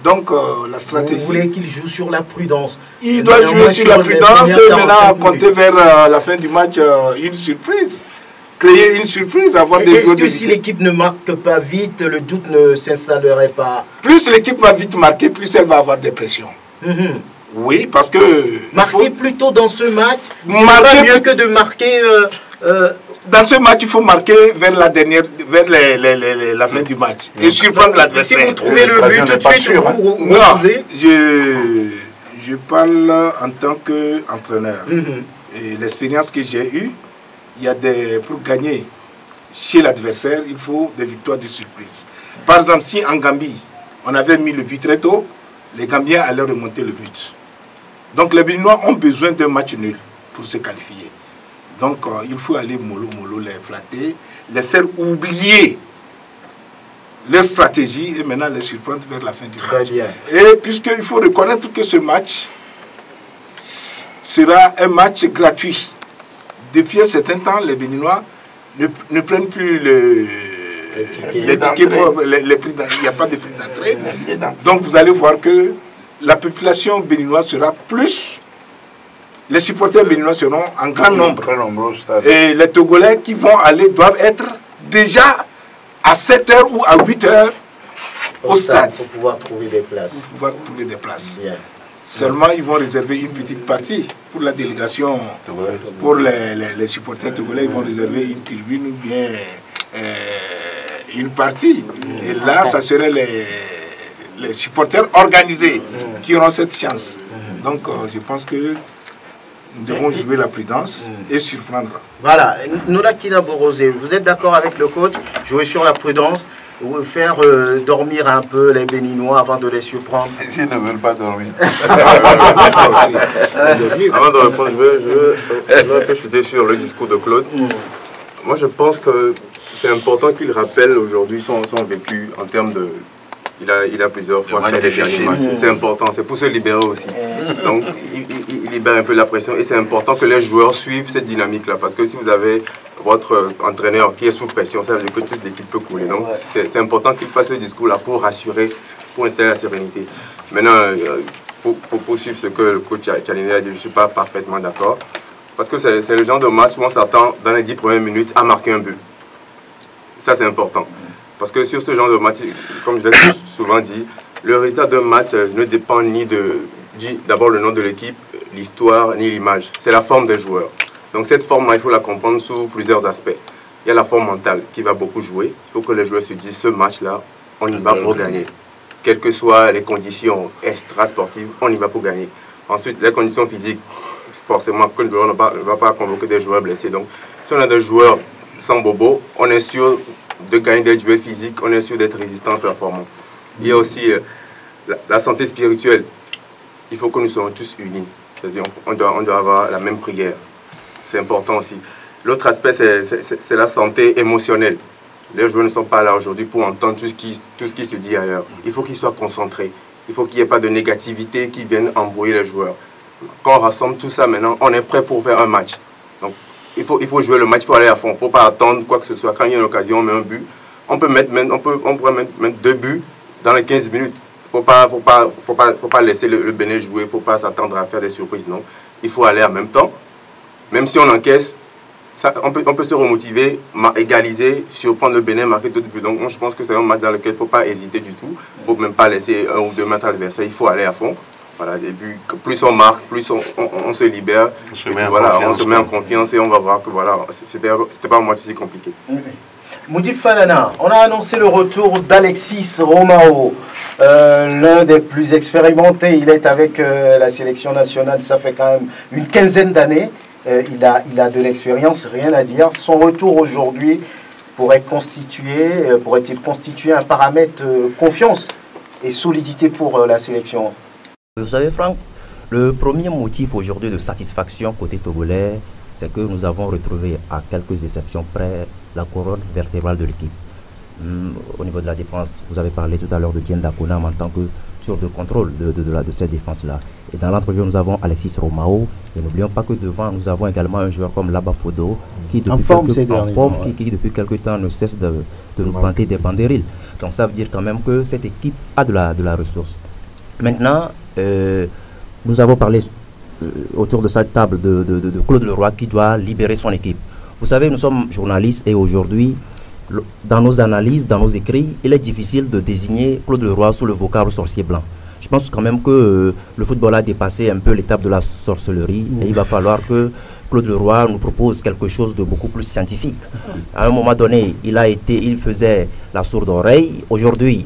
Donc euh, la stratégie... Vous voulez qu'il joue sur la prudence? Il doit jouer sur la prudence et maintenant compter vers euh, la fin du match euh, une surprise. Créer une surprise avant de... Est-ce que si l'équipe ne marque pas vite, le doute ne s'installerait pas? Plus l'équipe va vite marquer, plus elle va avoir des pressions. Mm-hmm. Oui, parce que... Marquer faut... plus tôt dans ce match, c'est pas mieux que de marquer... Euh, euh... Dans ce match, il faut marquer vers la dernière, vers les, les, les, les, la fin du match et surprendre l'adversaire. Si vous trouvez le but tout de suite, sûr, vous, vous, vous non, je, je parle en tant qu'entraîneur. Mm-hmm. Et l'expérience que j'ai eue, il y a des, pour gagner chez l'adversaire, il faut des victoires de surprise. Par exemple, si en Gambie, on avait mis le but très tôt, les Gambiens allaient remonter le but. Donc les Béninois ont besoin d'un match nul pour se qualifier. Donc euh, il faut aller mollo mollo, les flatter, les faire oublier leur stratégie et maintenant les surprendre vers la fin du Très match. Bien. Et puisqu'il faut reconnaître que ce match sera un match gratuit. Depuis un certain temps, les Béninois ne, ne prennent plus le, les tickets, les, les prix d'entrée. Il n'y a pas de prix d'entrée. Donc vous allez voir que la population béninoise sera plus... Les supporters béninois seront en grand nombre. Très nombreux. Et les Togolais qui vont aller doivent être déjà à sept heures ou à huit heures au, au stade. Pour pouvoir trouver des places. Pour pouvoir trouver des places. Bien. Seulement, ils vont réserver une petite partie pour la délégation, pour les, les, les supporters togolais, ils vont réserver une tribune ou bien euh, une partie. Et là, ça serait les, les supporters organisés qui auront cette chance. Donc, euh, je pense que nous devons jouer la prudence et surprendre. Voilà, Nolakina Borosé, vous êtes d'accord avec le coach? Jouer sur la prudence, faire euh, dormir un peu les Béninois avant de les surprendre. Ils ne veulent pas dormir. Avant de répondre, je veux, je veux, je veux un peu chuter sur le discours de Claude. Mm. Moi, je pense que c'est important qu'il rappelle aujourd'hui son, son vécu en termes de... Il a, il a plusieurs fois fait des derniers matchs. C'est important, c'est pour se libérer aussi. Donc, il, il, il libère un peu la pression et c'est important que les joueurs suivent cette dynamique-là. Parce que si vous avez votre entraîneur qui est sous pression, ça veut dire que toute l'équipe peut couler. Donc, c'est important qu'il fasse ce discours-là pour rassurer, pour installer la sérénité. Maintenant, pour, pour poursuivre ce que le coach Tchaliné a dit, je ne suis pas parfaitement d'accord. Parce que c'est le genre de match où on s'attend dans les dix premières minutes à marquer un but. Ça, c'est important. Parce que sur ce genre de match, comme je l'ai souvent dit, le résultat d'un match ne dépend ni de d'abord le nom de l'équipe, l'histoire, ni l'image. C'est la forme des joueurs. Donc cette forme-là, il faut la comprendre sous plusieurs aspects. Il y a la forme mentale qui va beaucoup jouer. Il faut que les joueurs se disent, ce match-là, on y va pour gagner. Quelles que soient les conditions extra-sportives, on y va pour gagner. Ensuite, les conditions physiques, forcément, on ne va pas convoquer des joueurs blessés. Donc si on a des joueurs sans bobo, on est sûr de gagner des duels physiques, on est sûr d'être résistant, performant. Il y a aussi euh, la, la santé spirituelle. Il faut que nous soyons tous unis. C'est-à-dire on doit, on doit avoir la même prière. C'est important aussi. L'autre aspect, c'est la santé émotionnelle. Les joueurs ne sont pas là aujourd'hui pour entendre tout ce, qui, tout ce qui se dit ailleurs. Il faut qu'ils soient concentrés. Il faut qu'il n'y ait pas de négativité qui vienne embrouiller les joueurs. Quand on rassemble tout ça maintenant, on est prêt pour faire un match. Donc, Il faut, il faut jouer le match, il faut aller à fond. Il ne faut pas attendre quoi que ce soit. Quand il y a une occasion, on met un but. On peut mettre, on peut, on pourrait mettre, mettre deux buts dans les quinze minutes. Il ne faut pas, faut pas, faut pas, faut pas laisser le, le Bénin jouer. Il ne faut pas s'attendre à faire des surprises. Non. Il faut aller en même temps. Même si on encaisse, ça, on, peut, on peut se remotiver, égaliser, surprendre le Bénin, marquer d'autres buts. Donc moi, je pense que c'est un match dans lequel il ne faut pas hésiter du tout. Il ne faut même pas laisser un ou deux mètres à l'adversaire. Il faut aller à fond. Voilà, et puis plus on marque, plus on, on, on se libère, on se, met voilà, on se met en confiance et on va voir que voilà, c'était pas un match si compliqué. Moudib Falana, on a annoncé le retour d'Alexis Romao, euh, l'un des plus expérimentés. Il est avec euh, la sélection nationale, ça fait quand même une quinzaine d'années. Euh, il, a, il a de l'expérience, rien à dire. Son retour aujourd'hui pourrait constituer, euh, pourrait-il constituer un paramètre euh, confiance et solidité pour euh, la sélection? Vous savez, Franck, le premier motif aujourd'hui de satisfaction côté togolais, c'est que nous avons retrouvé, à quelques exceptions près, la colonne vertébrale de l'équipe. Hum, au niveau de la défense, vous avez parlé tout à l'heure de Dienda Konam en tant que tour de contrôle de, de, de, la, de cette défense-là. Et dans l'entrejeu, nous avons Alexis Romao. Et n'oublions pas que devant, nous avons également un joueur comme Laba Fodo, qui depuis, en forme, quelques, en forme, qui, qui depuis quelques temps ne cesse de, de nous planter des banderilles. Donc ça veut dire quand même que cette équipe a de la, de la ressource. Maintenant, euh, nous avons parlé euh, autour de cette table de, de, de, de Claude Leroy qui doit libérer son équipe. Vous savez, nous sommes journalistes et aujourd'hui, dans nos analyses, dans nos écrits, il est difficile de désigner Claude Leroy sous le vocable sorcier blanc. Je pense quand même que euh, le football a dépassé un peu l'étape de la sorcellerie mmh. et il va falloir que Claude Leroy nous propose quelque chose de beaucoup plus scientifique. À un moment donné, il a été, il faisait la sourde oreille. Aujourd'hui,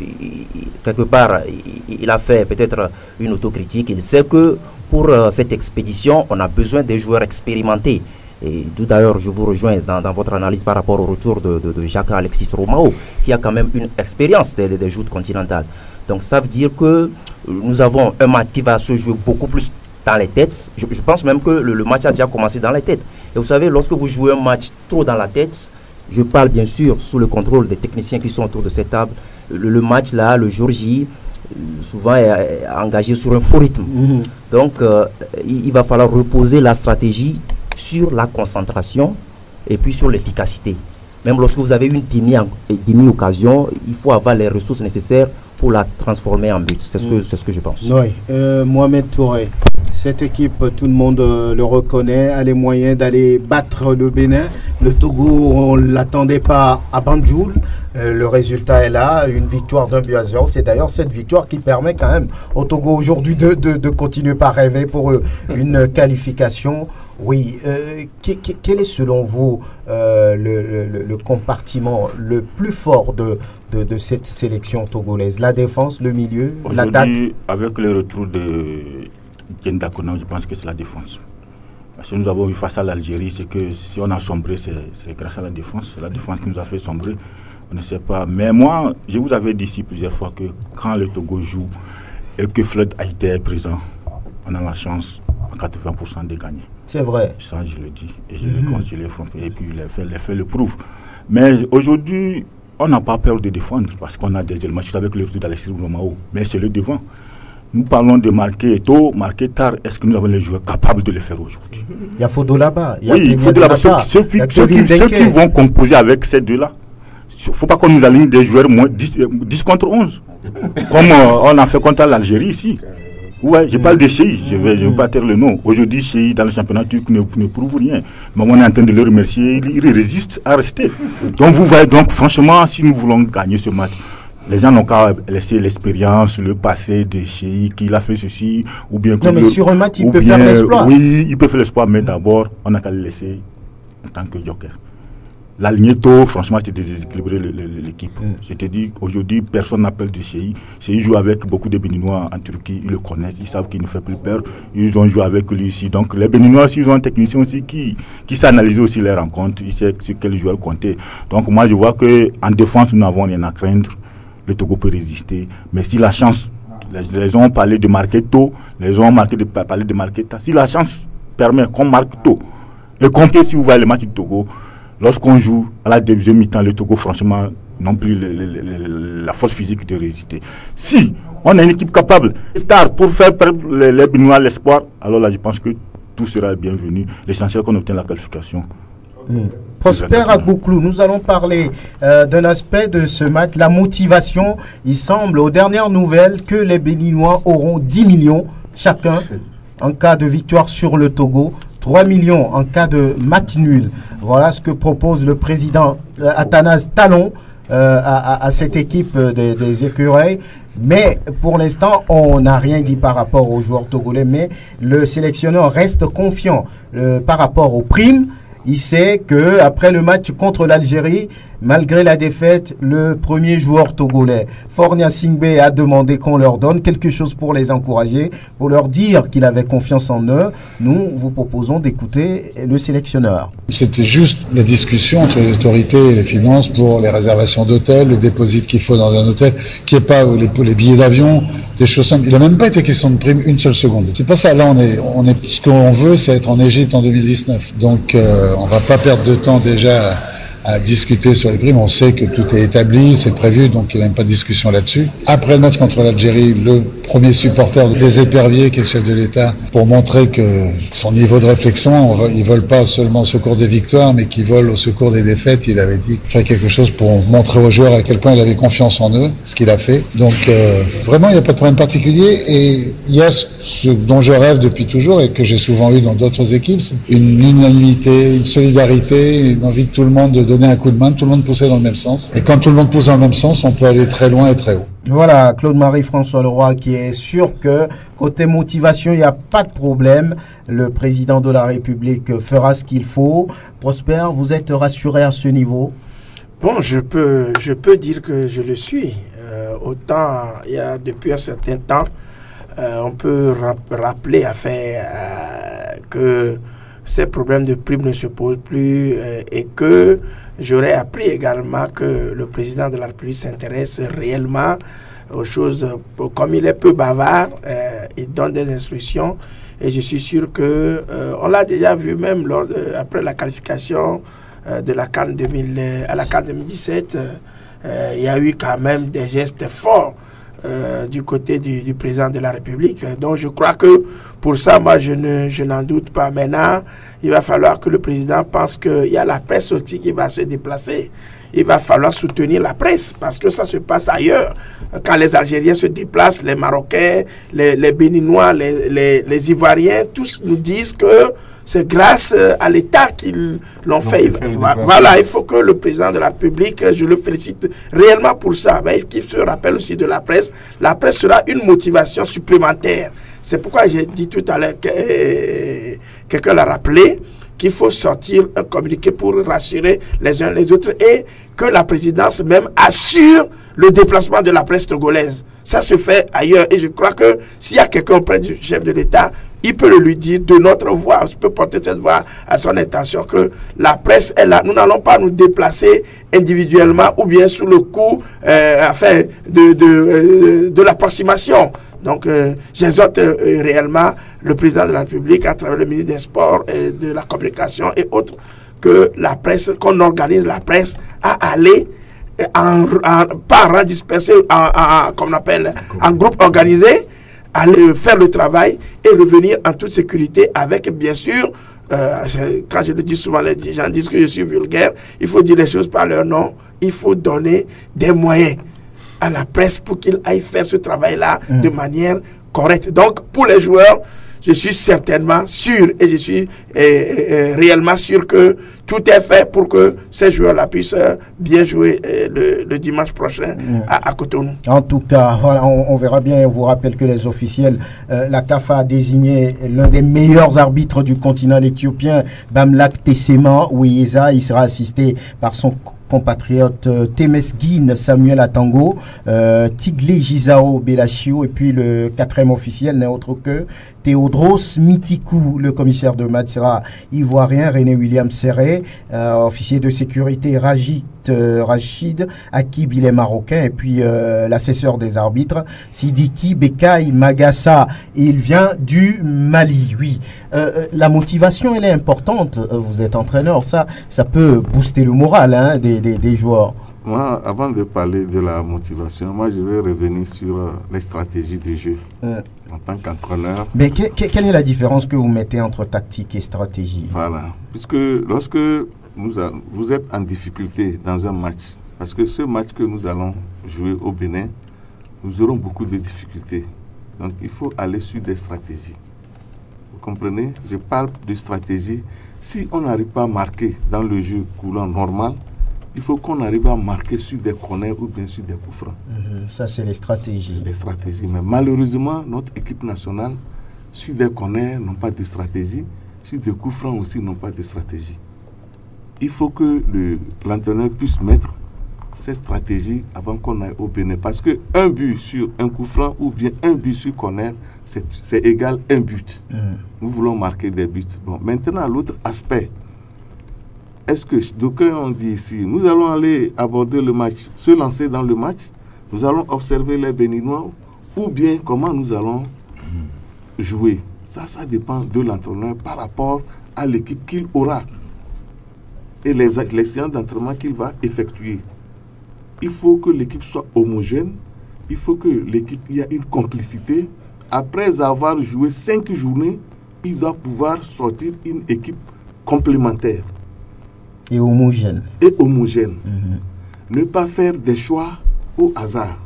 quelque part, il a fait peut-être une autocritique. Il sait que pour euh, cette expédition, on a besoin des joueurs expérimentés. Et d'où d'ailleurs je vous rejoins dans, dans votre analyse par rapport au retour de, de, de Jacques-Alexis Romao, qui a quand même une expérience des, des joutes continentales. Donc ça veut dire que nous avons un match qui va se jouer beaucoup plus dans les têtes. Je, je pense même que le, le match a déjà commencé dans les têtes. Et vous savez, lorsque vous jouez un match trop dans la tête, je parle bien sûr sous le contrôle des techniciens qui sont autour de cette table, le, le match là, le jour J, souvent est, est engagé sur un faux rythme. Mmh. Donc euh, il, il va falloir reposer la stratégie sur la concentration et puis sur l'efficacité. Même lorsque vous avez une demi-occasion, il faut avoir les ressources nécessaires pour la transformer en but. C'est ce, mmh. c'est ce que je pense. Oui. Euh, Mohamed Touré, cette équipe, tout le monde euh, le reconnaît, a les moyens d'aller battre le Bénin. Le Togo, on ne l'attendait pas à Banjul. Euh, le résultat est là, une victoire d'un but à zéro. C'est d'ailleurs cette victoire qui permet quand même au Togo aujourd'hui de, de, de continuer par rêver pour eux une qualification. Oui, euh, quel est selon vous euh, le, le, le compartiment le plus fort de, de, de cette sélection togolaise? La défense, le milieu, l'attaque? Aujourd'hui, avec le retour de Dienda Konan, je pense que c'est la défense. Parce que nous avons eu face à l'Algérie, c'est que si on a sombré, c'est grâce à la défense. C'est la défense qui nous a fait sombrer. On ne sait pas. Mais moi, je vous avais dit ici plusieurs fois que quand le Togo joue et que Flood a été présent, on a la chance à quatre-vingts pour cent de gagner. C'est vrai. Ça, je le dis. Et je mm-hmm. le consulte, et puis les faits, les faits le prouvent. Mais aujourd'hui, on n'a pas peur de défendre parce qu'on a des éléments. Je suis avec le retour d'Alexis Romao, mais c'est le devant. Nous parlons de marquer tôt, marquer tard. Est-ce que nous avons les joueurs capables de le faire aujourd'hui? Il y a Fodo là-bas. Oui, il faut de là-bas. Ceux, ceux, ceux, qui, ceux qui vont composer avec ces deux-là. Il ne faut pas qu'on nous aligne des joueurs moins dix, dix contre onze. Comme euh, on a fait contre l'Algérie ici. Ouais, je parle de Cheyi, je ne vais, vais pas taire le nom. Aujourd'hui, Cheyi, dans le championnat turc, ne, ne prouve rien. Mais on est en train de le remercier, il, il résiste à rester. Donc vous voyez, donc franchement, si nous voulons gagner ce match, les gens n'ont qu'à laisser l'expérience, le passé de Cheyi, qu'il a fait ceci, ou bien... Non, mais le, sur un match, il peut bien, faire l'espoir. Oui, il peut faire l'espoir, mais d'abord, on n'a qu'à le laisser en tant que joker. L'aligner tôt, franchement, c'était déséquilibré l'équipe. Mm. Je te dis, aujourd'hui, personne n'appelle de Cheyi. Cheyi joue avec beaucoup de Béninois en Turquie, ils le connaissent, ils savent qu'il ne fait plus peur. Ils ont joué avec lui ici. Donc, les Béninois aussi, ils ont un technicien aussi qui, qui sait analyser aussi les rencontres, il sait sur quel joueur compter. Donc, moi, je vois qu'en défense, nous n'avons rien à craindre. Le Togo peut résister. Mais si la chance, les, les gens ont parlé de marquer tôt, les gens ont marqué de, parlé de marquer tard. Si la chance permet qu'on marque tôt, et comptez si vous voyez le match du Togo, lorsqu'on joue à la deuxième mi-temps, le Togo, franchement, non plus le, le, le, la force physique de résister. Si on a une équipe capable, tard, pour faire perdre les, les Béninois l'espoir, alors là, je pense que tout sera bienvenu. L'essentiel qu'on obtienne la qualification. Mmh. Prosper Agbouklou, nous allons parler euh, d'un aspect de ce match, la motivation. Il semble, aux dernières nouvelles, que les Béninois auront dix millions chacun en cas de victoire sur le Togo. trois millions en cas de match nul. Voilà ce que propose le président euh, Athanase Talon euh, à, à, à cette équipe des, des écureuils. Mais pour l'instant, on n'a rien dit par rapport aux joueurs togolais. Mais le sélectionneur reste confiant euh, par rapport aux primes. Il sait que après le match contre l'Algérie, malgré la défaite, le premier joueur togolais, Fornia Singbe, a demandé qu'on leur donne quelque chose pour les encourager, pour leur dire qu'il avait confiance en eux. Nous vous proposons d'écouter le sélectionneur. C'était juste la discussion entre les autorités et les finances pour les réservations d'hôtels, le dépôt qu'il faut dans un hôtel, qui est pas les, les billets d'avion, des choses simples. Il n'a même pas été question de prime une seule seconde. C'est pas ça. Là, on est, on est, ce qu'on veut, c'est être en Égypte en deux mille dix-neuf. Donc, euh, on va pas perdre de temps déjà à discuter sur les primes. On sait que tout est établi, c'est prévu, donc il n'y a même pas de discussion là-dessus. Après le match contre l'Algérie, le premier supporter des éperviers, qui est le chef de l'État, pour montrer que son niveau de réflexion, il ne vole pas seulement au secours des victoires, mais qu'il vole au secours des défaites. Il avait dit faire quelque chose pour montrer aux joueurs à quel point il avait confiance en eux, ce qu'il a fait. Donc euh, vraiment, il n'y a pas de problème particulier. Et il y a ce dont je rêve depuis toujours et que j'ai souvent eu dans d'autres équipes, c'est une unanimité, une solidarité, une envie de tout le monde de donner un coup de main, de tout le monde pousser dans le même sens. Et quand tout le monde pousse dans le même sens, on peut aller très loin et très haut. Voilà, Claude-Marie François Leroy qui est sûr que côté motivation, il n'y a pas de problème. Le président de la République fera ce qu'il faut. Prosper, vous êtes rassuré à ce niveau? Bon, je peux, je peux dire que je le suis. Euh, autant, il y a depuis un certain temps, euh, on peut rap rappeler à faire euh, que ces problèmes de primes ne se posent plus euh, et que j'aurais appris également que le président de la République s'intéresse réellement aux choses. Comme il est peu bavard, euh, il donne des instructions et je suis sûr que euh, on l'a déjà vu même lors de, après la qualification euh, de la CAN deux mille, à la CAN deux mille dix-sept, euh, il y a eu quand même des gestes forts Euh, du côté du, du président de la République. Donc je crois que pour ça, moi je ne je n'en doute pas. Maintenant, il va falloir que le président pense qu'il y a la presse aussi qui va se déplacer. Il va falloir soutenir la presse parce que ça se passe ailleurs. Quand les Algériens se déplacent, les Marocains, les, les Béninois, les, les, les Ivoiriens, tous nous disent que c'est grâce à l'État qu'ils l'ont fait. Voilà, il faut que le président de la République, je le félicite réellement pour ça, mais qu'il se rappelle aussi de la presse. La presse sera une motivation supplémentaire. C'est pourquoi j'ai dit tout à l'heure, que, euh, quelqu'un l'a rappelé, qu'il faut sortir un communiqué pour rassurer les uns les autres et que la présidence même assure le déplacement de la presse togolaise. Ça se fait ailleurs et je crois que s'il y a quelqu'un auprès du chef de l'État, il peut le lui dire de notre voix. On peut porter cette voix à son intention que la presse est là. Nous n'allons pas nous déplacer individuellement ou bien sous le coup euh, enfin, de, de, euh, de l'approximation. Donc, euh, j'exhorte euh, réellement le président de la République, à travers le ministre des Sports et de la Communication et autres, que la presse, qu'on organise la presse à aller, en, en, pas en rang dispersé, en, en, comme on appelle, en groupe organisé, aller faire le travail et revenir en toute sécurité avec, bien sûr, euh, quand je le dis souvent, les gens disent que je suis vulgaire, il faut dire les choses par leur nom, il faut donner des moyens à la presse pour qu'il aille faire ce travail-là mmh. de manière correcte. Donc, pour les joueurs, je suis certainement sûr et je suis euh, euh, réellement sûr que tout est fait pour que ces joueurs-là puissent euh, bien jouer euh, le, le dimanche prochain mmh. à, à Cotonou. En tout cas, voilà, on, on verra bien. On vous rappelle que les officiels, euh, la C A F a désigné l'un des meilleurs arbitres du continent éthiopien, Bamlak Tessema Ouieza. Il sera assisté par son compatriote euh, Temesguine Samuel Atango, euh, Tigli Gisao Belachio, et puis le quatrième officiel n'est autre que Théodros Mitikou, le commissaire de match sera ivoirien, René William Serré, euh, officier de sécurité Rajid euh, Rachid Akib, il est marocain, et puis euh, l'assesseur des arbitres Sidiki Bekay Magassa, et il vient du Mali. Oui, euh, la motivation elle est importante. Vous êtes entraîneur, ça, ça peut booster le moral hein, des, des, des joueurs. Moi, avant de parler de la motivation, moi je vais revenir sur euh, les stratégies de jeu euh. en tant qu'entraîneur. Mais que, que, quelle est la différence que vous mettez entre tactique et stratégie? Voilà, puisque lorsque nous a, vous êtes en difficulté dans un match, parce que ce match que nous allons jouer au Bénin, nous aurons beaucoup de difficultés. Donc il faut aller sur des stratégies. Vous comprenez? Je parle de stratégie. Si on n'arrive pas à marquer dans le jeu coulant normal, il faut qu'on arrive à marquer sur des corners ou bien sur des coups francs. Mmh, ça, c'est les stratégies. Les stratégies. Mais malheureusement, notre équipe nationale, sur des corners, n'ont pas de stratégie. Sur des coups francs aussi, n'ont pas de stratégie. Il faut que l'entraîneur puisse mettre cette stratégie avant qu'on aille au Bénin. Parce qu'un but sur un coup franc ou bien un but sur corner, c'est égal un but. Mmh. Nous voulons marquer des buts. Bon, maintenant, l'autre aspect. Est-ce que, d'aucuns ont dit ici, nous allons aller aborder le match, se lancer dans le match, nous allons observer les Béninois, ou bien comment nous allons jouer. Ça, ça dépend de l'entraîneur par rapport à l'équipe qu'il aura. et les, les séances d'entraînement qu'il va effectuer. Il faut que l'équipe soit homogène, il faut que l'équipe, il y ait une complicité. Après avoir joué cinq journées, il doit pouvoir sortir une équipe complémentaire. Et homogène. Et homogène. Mm-hmm. Ne pas faire des choix au hasard.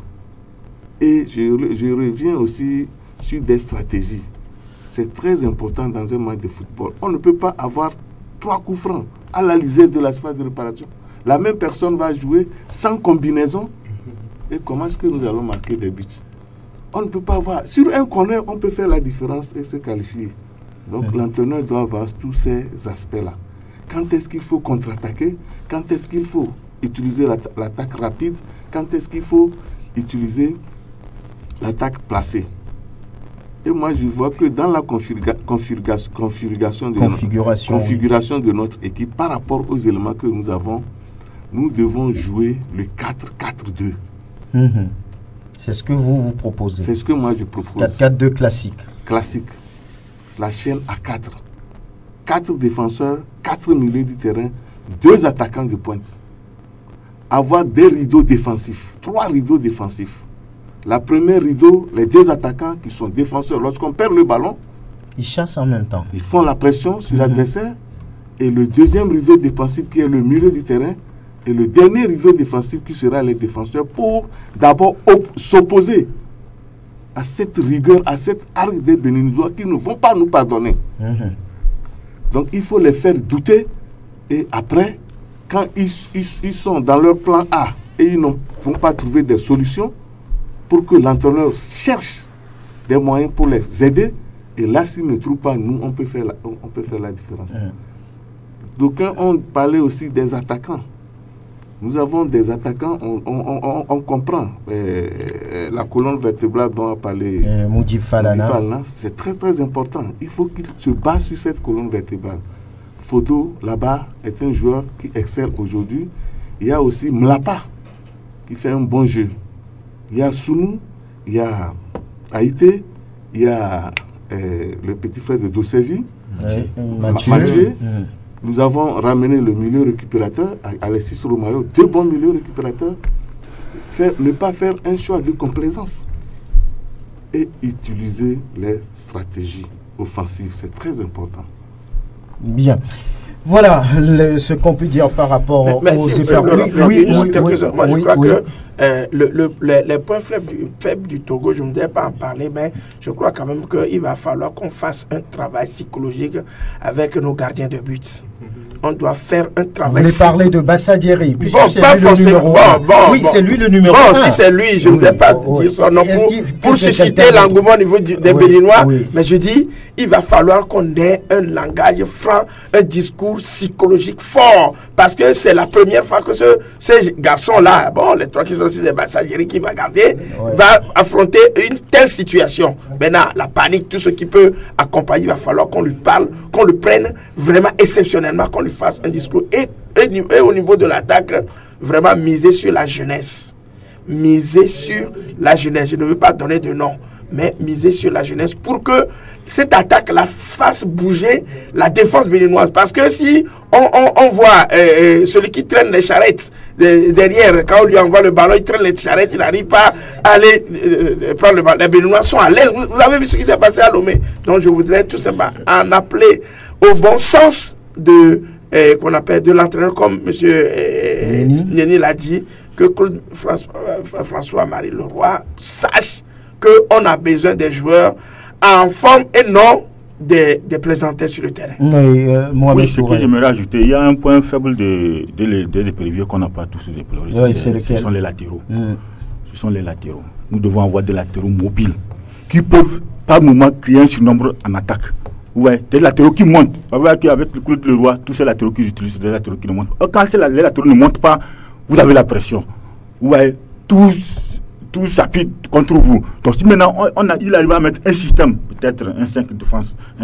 Et je, je reviens aussi sur des stratégies. C'est très important dans un match de football. On ne peut pas avoir trois coups francs à la lisière de la phase de réparation. La même personne va jouer sans combinaison. Et comment est-ce que nous allons marquer des buts? On ne peut pas avoir... Sur un corner, on peut faire la différence et se qualifier. Donc mmh. l'entraîneur doit avoir tous ces aspects-là. Quand est-ce qu'il faut contre-attaquer? Quand est-ce qu'il faut utiliser l'attaque rapide? Quand est-ce qu'il faut utiliser l'attaque placée? Et moi, je vois que dans la configura configuration, configuration, de configuration, notre, configuration oui. de notre équipe, par rapport aux éléments que nous avons, nous devons jouer le quatre quatre deux. Mmh. C'est ce que vous vous proposez. C'est ce que moi je propose. quatre quatre deux classique. Classique. La chaîne à quatre. quatre défenseurs, quatre milieux du terrain, deux attaquants de pointe. Avoir des rideaux défensifs, trois rideaux défensifs. La première rideau, les deux attaquants qui sont défenseurs, lorsqu'on perd le ballon, ils chassent en même temps. Ils font la pression sur mmh. l'adversaire. Et le deuxième rideau défensif qui est le milieu du terrain, et le dernier rideau défensif qui sera les défenseurs pour d'abord s'opposer à cette rigueur, à cette argue des Béninois qui ne vont pas nous pardonner. Mmh. Donc il faut les faire douter et après, quand ils, ils, ils sont dans leur plan A et ils ne vont pas trouver des solutions pour que l'entraîneur cherche des moyens pour les aider, et là s'ils ne trouvent pas, nous on peut faire la, on peut faire la différence. Mmh. D'aucuns ont parlé aussi des attaquants. Nous avons des attaquants, on, on, on, on comprend euh, la colonne vertébrale dont a parlé euh, Moudjib Falana. C'est très très important. Il faut qu'il se base sur cette colonne vertébrale. Fodo, là-bas, est un joueur qui excelle aujourd'hui. Il y a aussi Mlapa, qui fait un bon jeu. Il y a Sounou, il y a Haïté, il y a euh, le petit frère de Dossevi, ouais, Mathieu. Mathieu. Mmh. Nous avons ramené le milieu récupérateur, Alexis Romayo, deux bons milieux récupérateurs. Faire, ne pas faire un choix de complaisance et utiliser les stratégies offensives. C'est très important. Bien. Voilà le, ce qu'on peut dire par rapport mais, mais aux si, efforts. Oui, oui, oui, oui, oui, Moi, oui, je crois oui. que euh, le, le, les, les points faibles du, faibles du Togo, je ne voudrais pas en parler, mais je crois quand même qu'il va falloir qu'on fasse un travail psychologique avec nos gardiens de but. On doit faire un travail. Vous voulez parler de Bassadieri, puisque bon, c'est pas lui le numéro bon, un. Bon, oui, bon. c'est lui le numéro bon, un. Bon, si c'est lui, je ne voudrais oui, pas oh, dire ça non pour, pour susciter l'engouement au niveau du, des oui, Béninois. Oui. Mais je dis, il va falloir qu'on ait un langage franc, un discours psychologique fort. Parce que c'est la première fois que ce, ces garçons-là, bon, les trois qui sont aussi des Bassadieri qui va garder, oui. va affronter une telle situation. Maintenant, la panique, tout ce qui peut accompagner, il va falloir qu'on lui parle, qu'on le prenne vraiment exceptionnellement, qu'on lui fasse un discours. Et, et, et au niveau de l'attaque, vraiment miser sur la jeunesse. Miser sur la jeunesse. Je ne veux pas donner de nom, mais miser sur la jeunesse pour que cette attaque-là fasse bouger la défense béninoise. Parce que si on, on, on voit euh, celui qui traîne les charrettes de, derrière, quand on lui envoie le ballon, il traîne les charrettes, il n'arrive pas à aller euh, prendre le ballon. Les Béninois sont à l'aise. Vous, vous avez vu ce qui s'est passé à Lomé. Donc je voudrais tout simplement en appeler au bon sens de euh, qu'on appelle de l'entraîneur, comme M. Euh, Néni l'a dit, que Claude François, euh, François-Marie Leroy sache qu'on a besoin des joueurs en forme et non des, des plaisantins sur le terrain. Oui, euh, oui ce que j'aimerais ajouter, il y a un point faible de, de, de, des éperviers qu'on n'a pas tous déploré. Oui, ce sont les latéraux. Mm. Ce sont les latéraux. Nous devons avoir des latéraux mobiles qui peuvent par moment créer un surnombre en attaque. Ouais, des latéraux qui montent. Avec le Claude Leroy, tous ces latéraux qu'ils utilisent, sont des latéraux qui ne montent pas. Quand les latéraux ne montent pas, vous avez la pression. Ouais, tous, tous s'appuient contre vous. Donc si maintenant on, on a, il arrive à mettre un système, peut-être un cinq défense, un,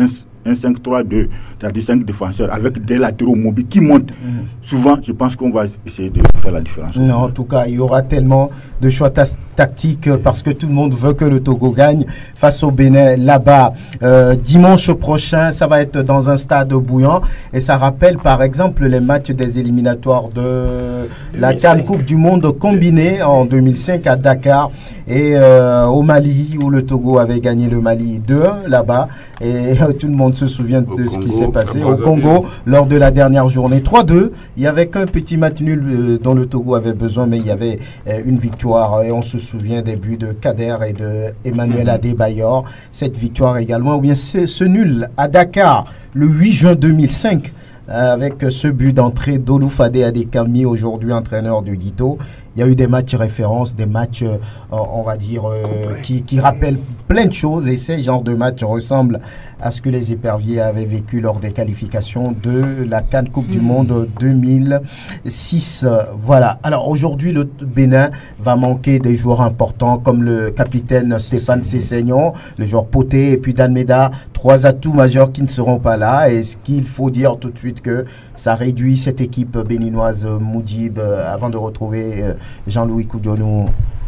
un cinq trois deux, c'est-à-dire cinq défenseurs avec des latéraux mobiles qui montent. Mm. Souvent, je pense qu'on va essayer de faire la différence. Non, en tout cas, il y aura tellement de choix tactiques parce que tout le monde veut que le Togo gagne face au Bénin là-bas. Euh, dimanche prochain, ça va être dans un stade bouillant et ça rappelle par exemple les matchs des éliminatoires de la CAN Coupe du Monde combinée en deux mille cinq à Dakar et euh, au Mali où le Togo avait gagné le Mali deux un là-bas et euh, tout le monde se souvient de Congo, ce qui s'est passé au Congo lors de la dernière journée trois deux. Il y avait qu'un petit match nul euh, dont le Togo avait besoin, mais il y avait euh, une victoire et on se souvient des buts de Kader et de Emmanuel Adebayor. Cette victoire également, ou bien c'est ce nul à Dakar le huit juin deux mille cinq avec ce but d'entrée d'Oloufade Adekami, aujourd'hui entraîneur du Guito. Il y a eu des matchs références, des matchs, euh, on va dire, euh, qui, qui rappellent plein de choses. Et ces genres de matchs ressemblent à ce que les éperviers avaient vécu lors des qualifications de la CAN Coupe mmh. du Monde deux mille six. Voilà. Alors aujourd'hui, le Bénin va manquer des joueurs importants comme le capitaine Stéphane Sessegnon, le joueur Poté et puis Dalmeda. Trois atouts majeurs qui ne seront pas là. Et ce qu'il faut dire tout de suite que ça réduit cette équipe béninoise Moudib euh, avant de retrouver euh, Jean-Louis Koudionou.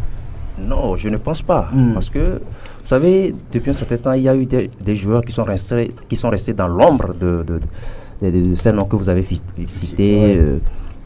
Non, je ne pense pas. Mm. Parce que, vous savez, depuis un certain temps, il y a eu des, des joueurs qui sont restés, qui sont restés dans l'ombre de, de, de, de, de ces noms que vous avez cités, ouais. euh,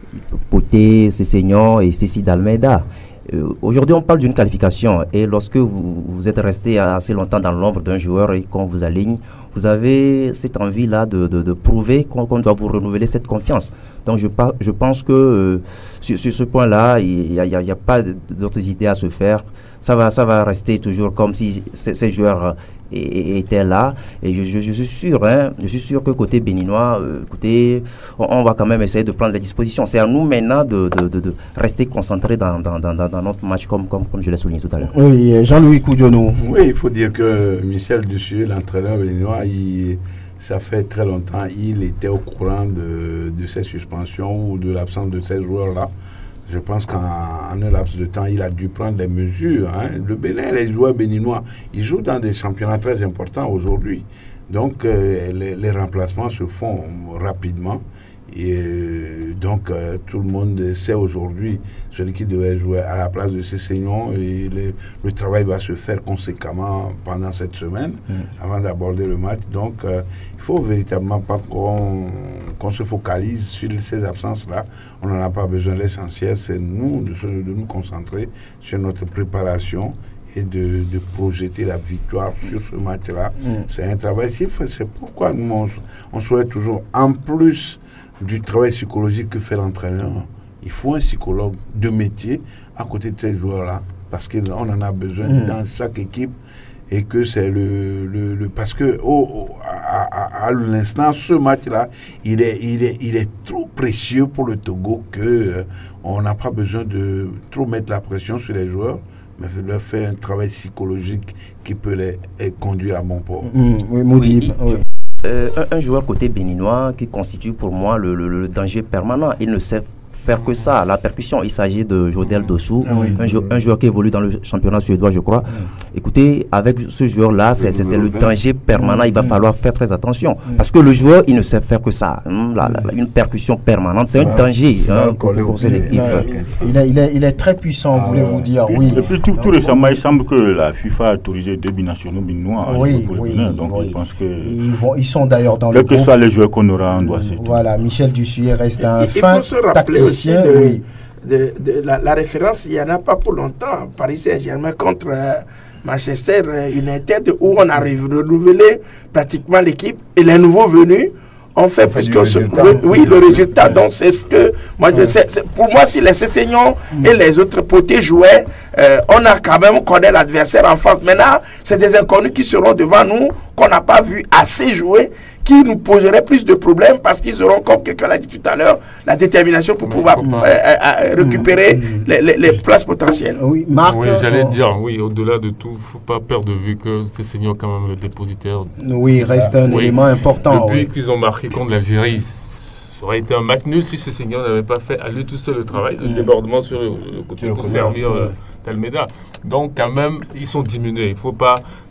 Poté, Sessegnon et Cécile d'Almeida. Euh, Aujourd'hui, on parle d'une qualification et lorsque vous, vous êtes resté assez longtemps dans l'ombre d'un joueur et qu'on vous aligne, vous avez cette envie-là de, de, de prouver qu'on qu'on doit vous renouveler cette confiance. Donc, je, je pense que euh, sur, sur ce point-là, il n'y a, a, a pas d'autres idées à se faire. Ça va, ça va rester toujours comme si ces, ces joueurs étaient là. Et je, je, je suis sûr, hein, je suis sûr que côté béninois, euh, écoutez, on, on va quand même essayer de prendre les dispositions. C'est à nous maintenant de, de, de, de rester concentrés dans, dans, dans, dans notre match, comme, comme, comme je l'ai souligné tout à l'heure. Oui, Jean-Louis Koudionou. Oui, il faut dire que Michel Dussieu, l'entraîneur béninois, il, ça fait très longtemps, il était au courant de, de ces suspensions ou de l'absence de ces joueurs-là. Je pense qu'en un laps de temps, il a dû prendre des mesures. Hein. Le Bénin, les joueurs béninois, ils jouent dans des championnats très importants aujourd'hui. Donc, euh, les, les remplacements se font rapidement. Et euh, donc, euh, tout le monde sait aujourd'hui celui qui devait jouer à la place de Sessegnon. Et le, le travail va se faire conséquemment pendant cette semaine, mmh. avant d'aborder le match. Donc, euh, il faut véritablement pas qu'on qu'on se focalise sur ces absences-là. On n'en a pas besoin. L'essentiel, c'est nous, de, de nous concentrer sur notre préparation et de, de projeter la victoire sur ce match-là. Mmh. C'est un travail si fait. C'est pourquoi nous, on, on souhaite toujours, en plus du travail psychologique que fait l'entraîneur, il faut un psychologue de métier à côté de ces joueurs-là, parce qu'on en a besoin mmh. dans chaque équipe, et que c'est le, le, le... Parce que oh, oh, à, à, à l'instant, ce match-là, il est, il, est, il est trop précieux pour le Togo que euh, on n'a pas besoin de trop mettre la pression sur les joueurs, mais de leur faire un travail psychologique qui peut les, les conduire à bon port. Mmh, oui, Moudib, oui. Euh, un, un joueur côté béninois qui constitue pour moi le, le, le danger permanent. Il ne sait faire que ça, la percussion. Il s'agit de Jodel Dossou, ah oui, un, jou un joueur qui évolue dans le championnat suédois, je crois. Oui. Écoutez, avec ce joueur-là, c'est le danger permanent. Il va falloir faire très attention. Parce que le joueur, il ne sait faire que ça. Hein, la, la, une percussion permanente, c'est un danger hein, pour, pour cette équipe. Il est, il est, il est très puissant, ah, voulez-vous dire. Et, oui. Et puis tout, tout récemment, il semble que la FIFA a autorisé deux binationaux béninois oui, pour oui, le Bénin. Donc oui. je pense que... Ils, vont, ils sont d'ailleurs dans Quel le que groupe. soient les joueurs qu'on aura, on doit s'éteindre. Voilà, Michel Dussuyer reste un il fin faut se rappeler aussi tacticien. de, Oui. de, de la, la référence, il n'y en a pas pour longtemps. Paris Saint-Germain contre euh, Manchester United, où on a renouvelé pratiquement l'équipe et les nouveaux venus ont fait plus que ce, le, oui, le résultat. Donc c'est ce que moi je sais. Pour moi, si les Sessegnon mm. et les autres potés jouaient, euh, on a quand même connaît l'adversaire en face. Maintenant, c'est des inconnus qui seront devant nous, qu'on n'a pas vu assez jouer, qui nous poseraient plus de problèmes parce qu'ils auront, comme quelqu'un l'a dit tout à l'heure, la détermination pour pouvoir euh, euh, récupérer mmh. les, les, les places potentielles. Oui, Marc, oui, j'allais oh. dire, oui, au-delà de tout, il ne faut pas perdre de vue que c'est Sessegnon quand même le dépositaire. Oui, il reste un oui. élément important. Le but oui. qu'ils ont marqué contre l'Algérie, ça aurait été un match nul si Sessegnon n'avait pas fait à lui tout seul le travail de mmh. débordement sur le, le côté pour servir euh, Dalmeda. Donc quand même, ils sont diminués. Il ne faut pas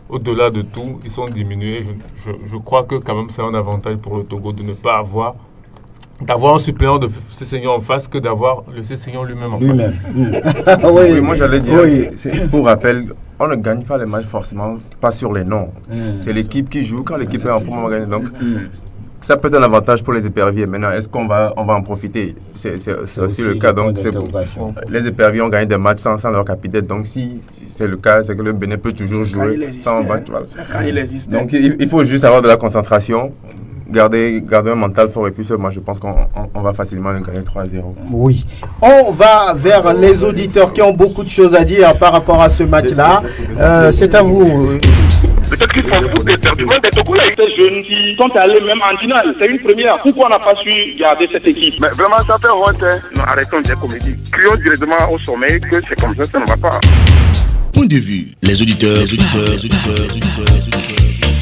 au-delà de tout, ils sont diminués. Je, je, je crois que quand même c'est un avantage pour le Togo de ne pas avoir, d'avoir un suppléant de Sessegnon en face que d'avoir le Sessegnon lui-même en lui-même. face. oui. oui, moi j'allais dire, oui. c'est, c'est, pour rappel, on ne gagne pas les matchs forcément, pas sur les noms. Mm. C'est l'équipe qui joue, quand l'équipe est en forme, on va gagner. Donc, mm. ça peut être un avantage pour les éperviers. Maintenant, est-ce qu'on va, on va en profiter? C'est, c'est, c'est aussi, aussi le cas. Donc, c'est, les éperviers ont gagné des matchs sans, sans leur capitaine. Donc, si, si c'est le cas, c'est que le Bénin peut toujours c'est jouer sans match. Voilà. Quand il existe. Donc, il, il faut juste avoir de la concentration. Garder, garder un mental fort et puis moi je pense qu'on on, on va facilement le gagner trois à zéro. Oui. On va vers les auditeurs qui ont beaucoup de choses à dire par rapport à ce match-là. Euh, c'est à vous. Peut-être qu'ils font beaucoup d'éperdument des Togolais. Ces jeunes qui sont allés même en finale. C'est une première. Pourquoi on n'a pas su garder cette équipe? Mais vraiment, ça fait honte. Hein. Non, arrêtons des comédies. Crions directement au sommet que c'est comme ça, ça ne va pas. Point de vue. Les auditeurs, les auditeurs, les auditeurs, les auditeurs, les auditeurs.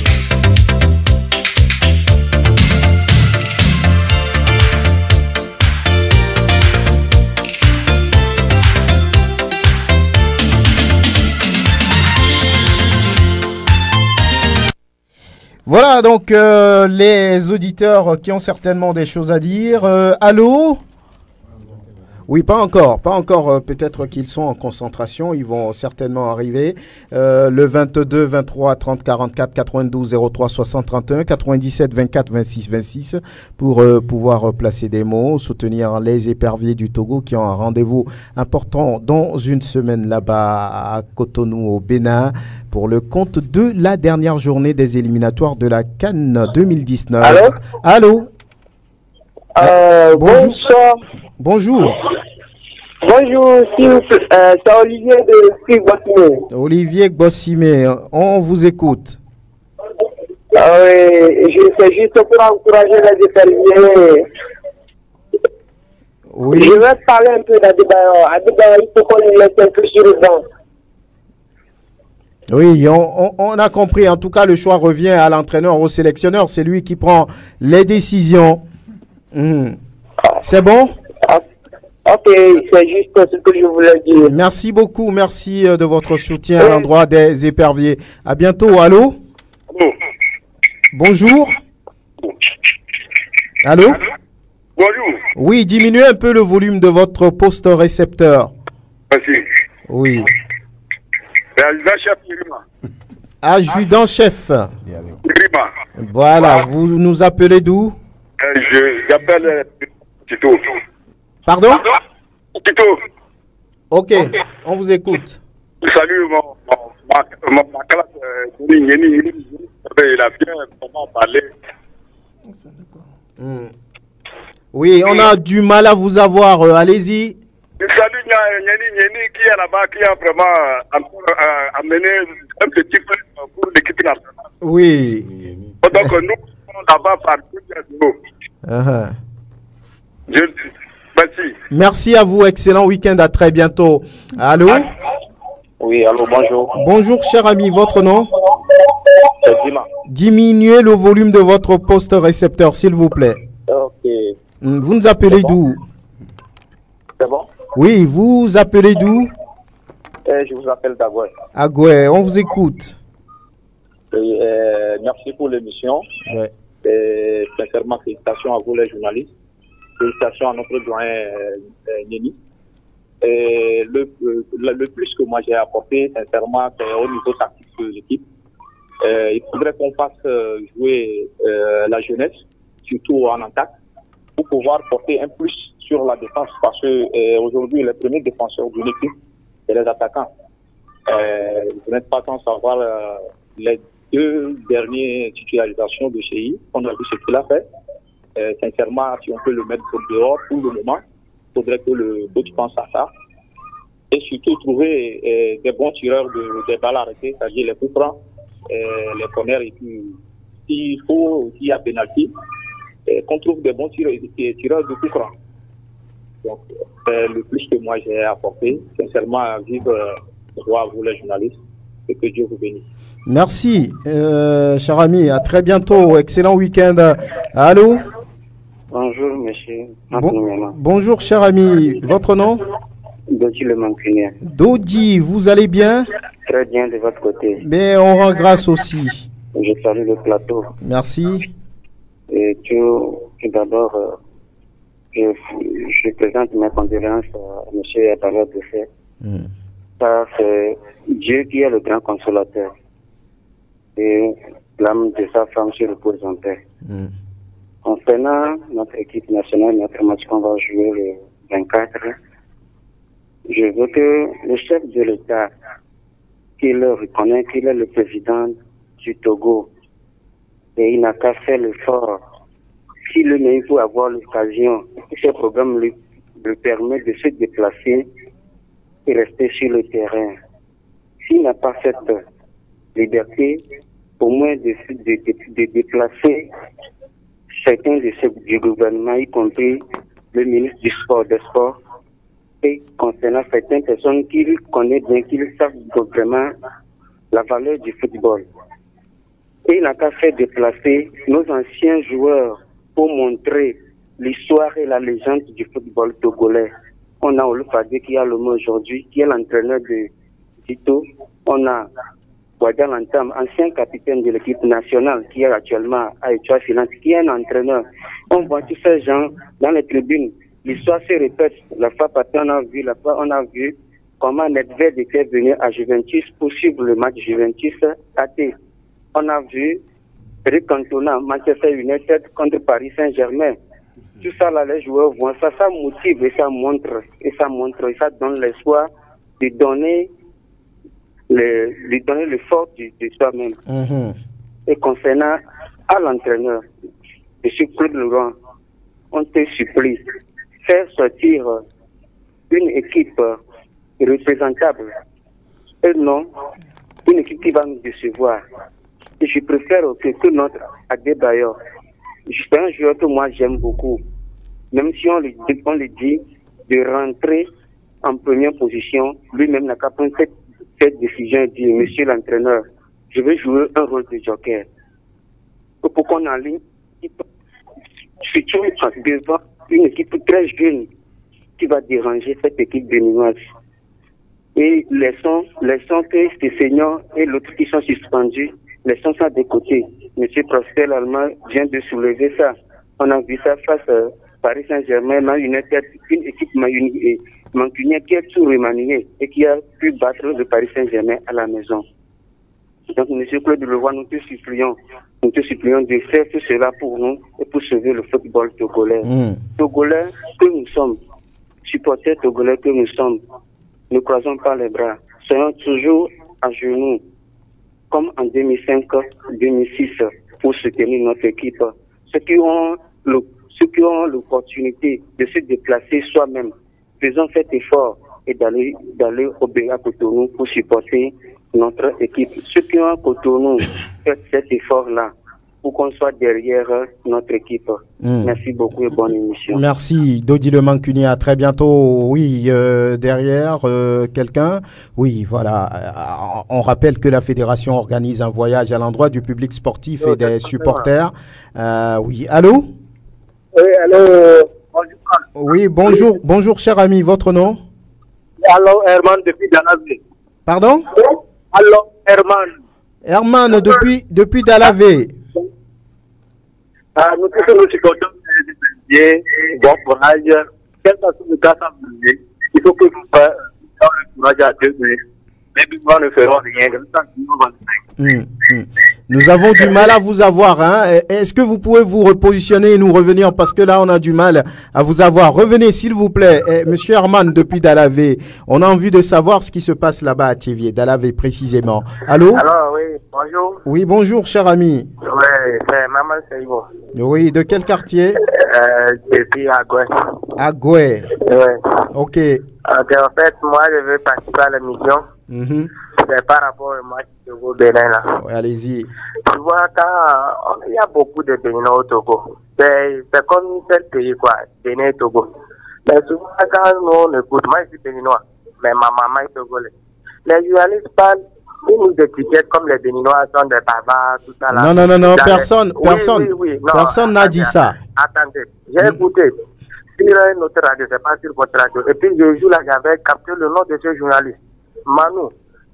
Voilà donc euh, les auditeurs qui ont certainement des choses à dire. Euh, allô? Oui, pas encore, pas encore. Euh, peut-être qu'ils sont en concentration, ils vont certainement arriver. Euh, le vingt-deux, vingt-trois, trente, quarante-quatre, quatre-vingt-douze, zéro trois, soixante, trente et un, quatre-vingt-dix-sept, vingt-quatre, vingt-six, vingt-six pour euh, pouvoir placer des mots, soutenir les éperviers du Togo qui ont un rendez-vous important dans une semaine là-bas à Cotonou au Bénin pour le compte de la dernière journée des éliminatoires de la CAN deux mille dix-neuf. Allô? Allô? Euh, bonjour. Bonsoir. Bonjour. Bonjour, s'il vous plaît. Euh, c'est Olivier de Bossimé. Olivier Bossimé, on vous écoute. Ah oui, je fais juste pour encourager les éperviers. Oui. Je vais parler un peu d'Adebayor. Adebayor, il faut qu'on le laisse un peu sur le banc. Oui, on, on, on a compris. En tout cas, le choix revient à l'entraîneur, au sélectionneur. C'est lui qui prend les décisions. Mmh. C'est bon? Ok, c'est juste ce que je voulais dire. Merci beaucoup. Merci de votre soutien à l'endroit des éperviers. À bientôt. Allô? Allô? Bonjour. Allô? Bonjour. Oui, diminuez un peu le volume de votre poste récepteur. Merci. Oui. Adjudant-chef Irima. Adjudant-chef. Irima. Voilà, vous nous appelez d'où? euh, Je j'appelle Tito. Pardon? Tito. Ok, on vous écoute. Salut, mon, mon, ma, ma classe. Euh, il a bien comment parler. Hmm. Oui, on a du mal à vous avoir. Euh, allez-y. Salut, Nyani Nyani qui est là-bas, qui a vraiment encore euh, amené un petit peu pour l'équipe nationale. Oui. Donc nous sommes là-bas par deux à zéro. Uh-huh. Je, merci. Merci à vous. Excellent week-end. À très bientôt. Allô? Oui, allô, bonjour. Bonjour, cher ami. Votre nom? C'est Dima. Diminuez le volume de votre poste récepteur, s'il vous plaît. Ok. Vous nous appelez bon? d'où? C'est bon? Oui, vous appelez d'où? Euh, je vous appelle d'Agoué. Agoué, on vous écoute. Et, euh, merci pour l'émission. Ouais. Et, sincèrement, félicitations à vous les journalistes. Félicitations à notre doyen euh, Nini. Et le, le, le plus que moi j'ai apporté, sincèrement, c'est au niveau tactique de l'équipe. Euh, il faudrait qu'on fasse jouer euh, la jeunesse, surtout en attaque, pour pouvoir porter un plus sur la défense, parce que euh, aujourd'hui, les premiers défenseurs d'une équipe, c'est les attaquants. Euh, vous n'êtes pas sans savoir euh, les deux dernières titularisations de Chéhi, on a vu ce qu'il a fait. Euh, sincèrement, si on peut le mettre dehors pour le moment, il faudrait que le coach pense à ça. Et surtout trouver euh, des bons tireurs de, des balles arrêtées, c'est-à-dire les coups francs, euh, les corners, et puis s'il faut, s'il y a pénalty, euh, qu'on trouve des bons tireurs, des tireurs de coups francs. Donc, c'est le plus que moi j'ai apporté. Sincèrement, vive euh, roi à vous les journalistes, et que Dieu vous bénisse. Merci, euh, cher ami. À très bientôt. Excellent week-end. Allô? Bonjour, monsieur. Bon, bonjour, cher ami. Votre nom? Dodi le Mancunien. Dodi, vous allez bien? Très bien de votre côté. Mais on rend grâce aussi. Je salue le plateau. Merci. Et tout, tout d'abord, euh, je, je présente mes condoléances à M. Abala Bouffet. Mm. Ça, c'est Dieu qui est le grand consolateur. Et l'âme de sa femme se repose en paix. Mm. Concernant notre équipe nationale, notre match qu'on va jouer le vingt-quatre, je veux que le chef de l'État, qu'il reconnaît qu'il est le président du Togo, et il n'a qu'à faire l'effort. Si le pays peut avoir l'occasion, ce programme lui, lui permet de se déplacer et rester sur le terrain. S'il n'a pas cette liberté, au moins de, de, de, de déplacer certains de ceux du gouvernement, y compris le ministre du Sport, des Sports, et concernant certaines personnes qu'il connaît bien, qu'ils savent vraiment la valeur du football. Et il n'a qu'à faire déplacer nos anciens joueurs pour montrer l'histoire et la légende du football togolais. On a Olufade qui a le mot aujourd'hui, qui est l'entraîneur de Tito. On a Wadal Antam, ancien capitaine de l'équipe nationale, qui est actuellement à Etoile Finance, qui est un entraîneur. On voit tous ces gens dans les tribunes. L'histoire se répète. La fois passée, on a vu, la fois, on a vu comment Nedved était venu à Juventus pour suivre le match Juventus-A T. On a vu Eric Cantona, Manchester United contre Paris Saint-Germain. Tout ça, là, les joueurs voient ça, ça motive et ça montre, et ça montre, et ça donne l'espoir de donner le, de donner l'effort de, de soi-même. Mm-hmm. Et concernant à l'entraîneur, M. Claude Laurent, on te supplie, faire sortir une équipe représentable et non une équipe qui va nous décevoir. Et je préfère que, que notre Adebayor, c'est un joueur que moi j'aime beaucoup, même si on lui, on lui dit de rentrer en première position, lui-même n'a qu'à prendre cette, cette décision et dire, monsieur l'entraîneur, je vais jouer un rôle de joker. Pour qu'on aligne, surtout devant une équipe très jeune qui va déranger cette équipe béninoise. Et laissons, laissons que ces seniors et l'autre qui sont suspendus, laissons ça de côté. Monsieur Prosper Allemand vient de soulever ça. On a vu ça face à Paris Saint-Germain, Man United, une équipe mancunienne qui a tout remanié et qui a pu battre le Paris Saint-Germain à la maison. Donc, monsieur Claude Leroy, nous te supplions, nous te supplions de faire tout cela pour nous et pour sauver le football togolais. Mm. Togolais que nous sommes, supporters togolais que nous sommes, ne croisons pas les bras. Soyons toujours à genoux, comme en deux mille cinq deux mille six, pour soutenir notre équipe. Ceux qui ont le, ceux qui ont l'opportunité de se déplacer soi-même, faisons cet effort et d'aller, d'aller au B A Cotonou pour supporter notre équipe. Ceux qui ont à Cotonou, faites cet effort-là pour qu'on soit derrière notre équipe. Mm. Merci beaucoup et bonne émission. Merci, Dodi Le Mancuni. À très bientôt. Oui, euh, derrière euh, quelqu'un. Oui, voilà. Euh, on rappelle que la fédération organise un voyage à l'endroit du public sportif et des supporters. Euh, oui, allô? Oui, allô. Bonjour. Oui, bonjour, oui. Bonjour, cher ami. Votre nom? Allô, Herman depuis Dalavé. Pardon? Allô, Herman. Herman depuis depuis Dalavé. Ah, nous tous nous supportons les bon courage. Quel que soit le cas, il faut que nous fassions le courage à Dieu. Mais nous ne ferons rien. Mmh, mmh. Nous avons du mal à vous avoir. Hein. Est-ce que vous pouvez vous repositionner et nous revenir? Parce que là, on a du mal à vous avoir. Revenez, s'il vous plaît. Eh, Monsieur Herman, depuis Dalavé, on a envie de savoir ce qui se passe là-bas à Thiviers, Dalavé précisément. Allô? Alors, oui, bonjour. Oui, bonjour, cher ami. Oui, c'est Maman Seibo. Oui, de quel quartier? euh, Depuis Agoué. Agoué. Oui. Ok. Okay, en fait, moi, je vais participer à l'émission. Mm-hmm. C'est par rapport au match Togo-Bénin là. Oui, allez-y. Tu vois, quand il y a beaucoup de Béninois au Togo, c'est comme tel pays quoi, Bénin et Togo. Mais souvent, quand nous on écoute, moi je suis Béninois, mais ma maman est togolaise. Les journalistes parlent, ils nous étiquettent comme les Béninois sont des barbares, tout ça là. Non, non, non, non, personne, les... personne, oui, oui, oui. Non, personne n'a dit ça. Attendez, j'ai mm. écouté sur notre radio, c'est pas sur votre radio. Et puis, le jour là, j'avais capté le nom de ce journaliste, Manu.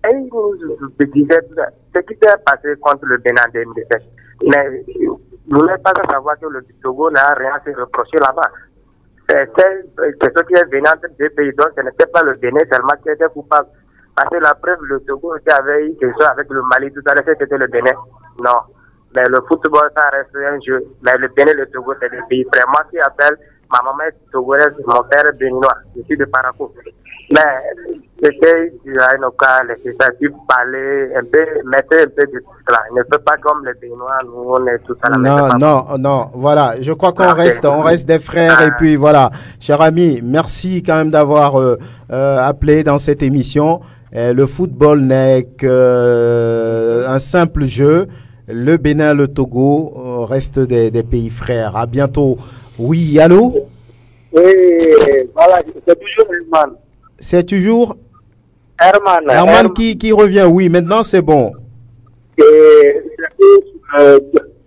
et il nous disait ce qui s'est passé contre le Bénin en deux mille dix-sept. Mais vous n'êtes pas à savoir que le Togo n'a rien à se reprocher là-bas. C'est ce qui est venu entre deux pays, donc ce n'était pas le Bénin seulement qui était coupable. Parce que la preuve, le Togo avait eu quelque chose avec le Mali, tout à l'heure, c'était le Bénin. Non. Mais le football, ça reste un jeu. Mais le Bénin et le Togo, c'est des pays frères. Moi qui appelle, ma maman est togolaise, mon père est béninois. Je suis de Parakou. Mais c'était, à un cas, législatif, parler un peu, mettre un peu de tout cela. Il ne peut pas comme les Béninois, nous, on est tous à la Non, même non, non, voilà. Je crois qu'on Ah, reste, on reste des frères. Ah. Et puis voilà, cher ami, merci quand même d'avoir euh, euh, appelé dans cette émission. Euh, le football n'est qu'un euh, simple jeu. Le Bénin, le Togo euh, restent des, des pays frères. À bientôt. Oui, allô? Oui, voilà, c'est toujours Herman. C'est toujours Herman. Herman qui, qui revient. Oui, maintenant c'est bon. Et, euh,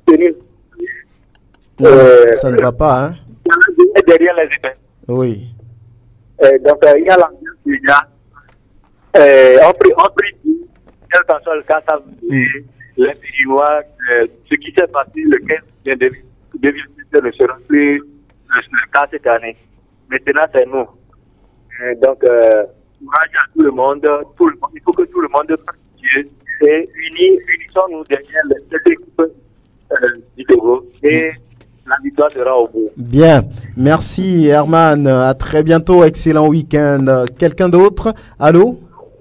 Euh, ça ne va pas, hein? derrière les épées. Oui. Euh, donc, euh, il y a l'ambiance déjà. Euh, on prie, on prie, quel que soit le cas, ça veut dire les Béninois, euh, ce qui s'est passé le quinze deux mille dix-sept ne sera plus le, le cas cette année. Maintenant, c'est nous. Euh, donc, euh, courage à tout le monde, tout le monde. Il faut que tout le monde participe et unis, unissons-nous derrière cette équipe euh, du Togo et la victoire sera au bout. Bien. Merci, Herman. À très bientôt. Excellent week-end. Quelqu'un d'autre? Allô?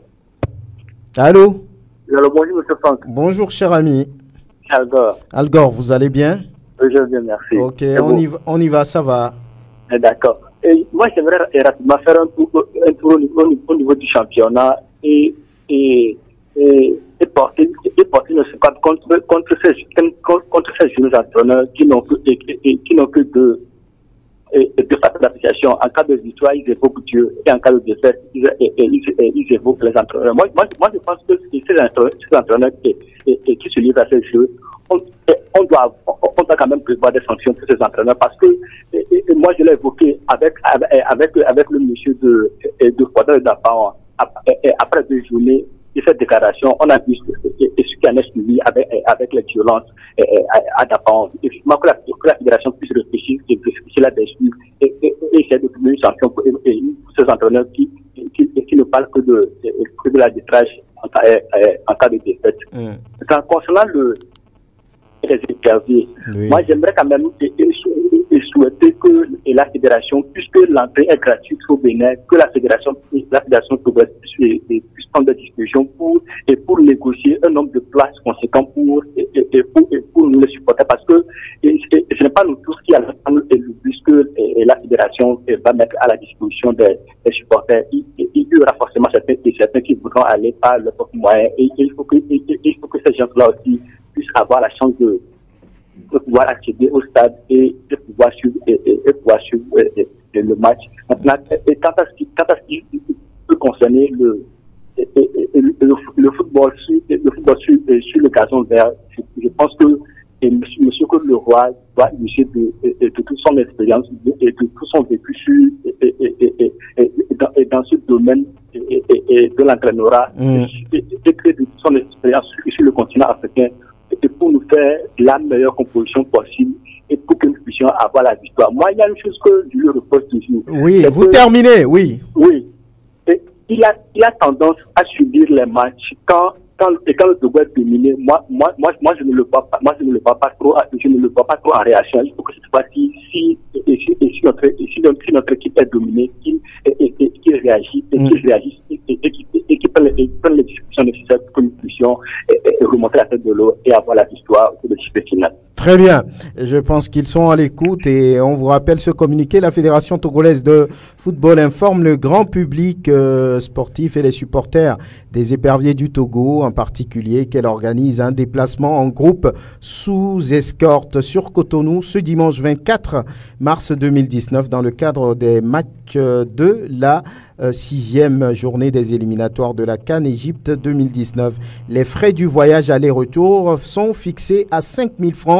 Allô? Alors, bonjour, M. Franck. Bonjour, cher ami. Algor. Algor, vous allez bien? Oui, je vais bien, merci. Ok, Et on vous? y, va, on y va, ça va. Eh, D'accord. Et moi, j'aimerais eh, rapidement faire un tour, un tour au, niveau, au niveau du championnat et, et, et, et porter, et porter une seconde contre, contre, ces, contre, contre ces jeunes entraîneurs qui n'ont que, et, et, qui n'ont que de, et, et de facteurs d'appréciation. En cas de victoire, ils évoquent Dieu, et en cas de défaite, ils, et, et, ils, et, ils évoquent les entraîneurs. Moi, moi, moi, je pense que ces entraîneurs, ces entraîneurs et, et, et qui se livrent à ces jeux, on, on, doit, on, on doit quand même prévoir des sanctions pour ces entraîneurs parce que et, et moi, je l'ai évoqué avec, avec, avec le monsieur de, de Fouadon d'Apan. Après deux journées de cette déclaration, on a vu et, et ce qui en est suivi avec, avec les violences à Dapan. Effectivement, que la, que la fédération puisse réfléchir et réfléchir là-dessus et, et, et essayer de trouver une sanction pour, pour ces entraîneurs qui, qui, qui ne parlent que de, que de l'arbitrage en, en cas de défaite. Mm. Concernant le les interviews. Oui. Moi, j'aimerais quand même et, et, et souhaiter que et la fédération, puisque l'entrée est gratuite au Bénin, que la fédération, la fédération puisse, puisse prendre des discussions pour et pour négocier un nombre de places conséquents pour et, et, et pour, et pour nous les supporters, parce que et, et, ce n'est pas nous tous qui allons prendre le bus que et, et la fédération et, va mettre à la disposition des, des supporters. Il, il, il y aura forcément certains, certains qui voudront aller par leur propre moyen, et, et il faut que et, il faut que ces gens-là aussi puissent avoir la chance de, de pouvoir accéder au stade et de pouvoir suivre, et, et, et pouvoir suivre et, et, et le match. Maintenant, et quant à ce qui, quant à ce qui peut concerner le, et, et, et, le, le football sur, le football sur, sur le gazon vert, je, je pense que et monsieur, monsieur Claude Leroy doit user de, de, de toute son expérience et de tout son vécu sur, et, et, et, et, et, et, dans, et dans ce domaine et, et, et de l'entraîneur mm. et, et, et de toute son expérience sur, sur le continent africain, et pour nous faire la meilleure composition possible et pour que nous puissions avoir la victoire. Moi, il y a une chose que je lui reproche toujours. Oui, vous que, terminez, oui. Oui. Et il a, il a tendance à subir les matchs quand, quand, et quand le Togo est dominé. Moi, moi, moi, moi, je ne le vois pas, moi, je ne le vois pas trop, je ne le vois pas trop en réaction. Il faut que cette fois-ci, si, et, et, si, et si notre, et si, notre, si notre équipe est dominée, qu'il, et, et, et, qu'il réagisse, et mm. qu'il réagisse, et, et, et, et, et qu'il prenne, et, prenne les discussions nécessaires pour que nous puissions et, et, et remonter la tête de l'eau et avoir la victoire au défi final. Très bien. Je pense qu'ils sont à l'écoute et on vous rappelle ce communiqué. La Fédération togolaise de football informe le grand public euh, sportif et les supporters des éperviers du Togo, en particulier, qu'elle organise un déplacement en groupe sous escorte sur Cotonou ce dimanche vingt-quatre mars deux mille dix-neuf dans le cadre des matchs de la euh, sixième journée des éliminatoires de la CAN Égypte deux mille dix-neuf. Les frais du voyage aller-retour sont fixés à cinq mille francs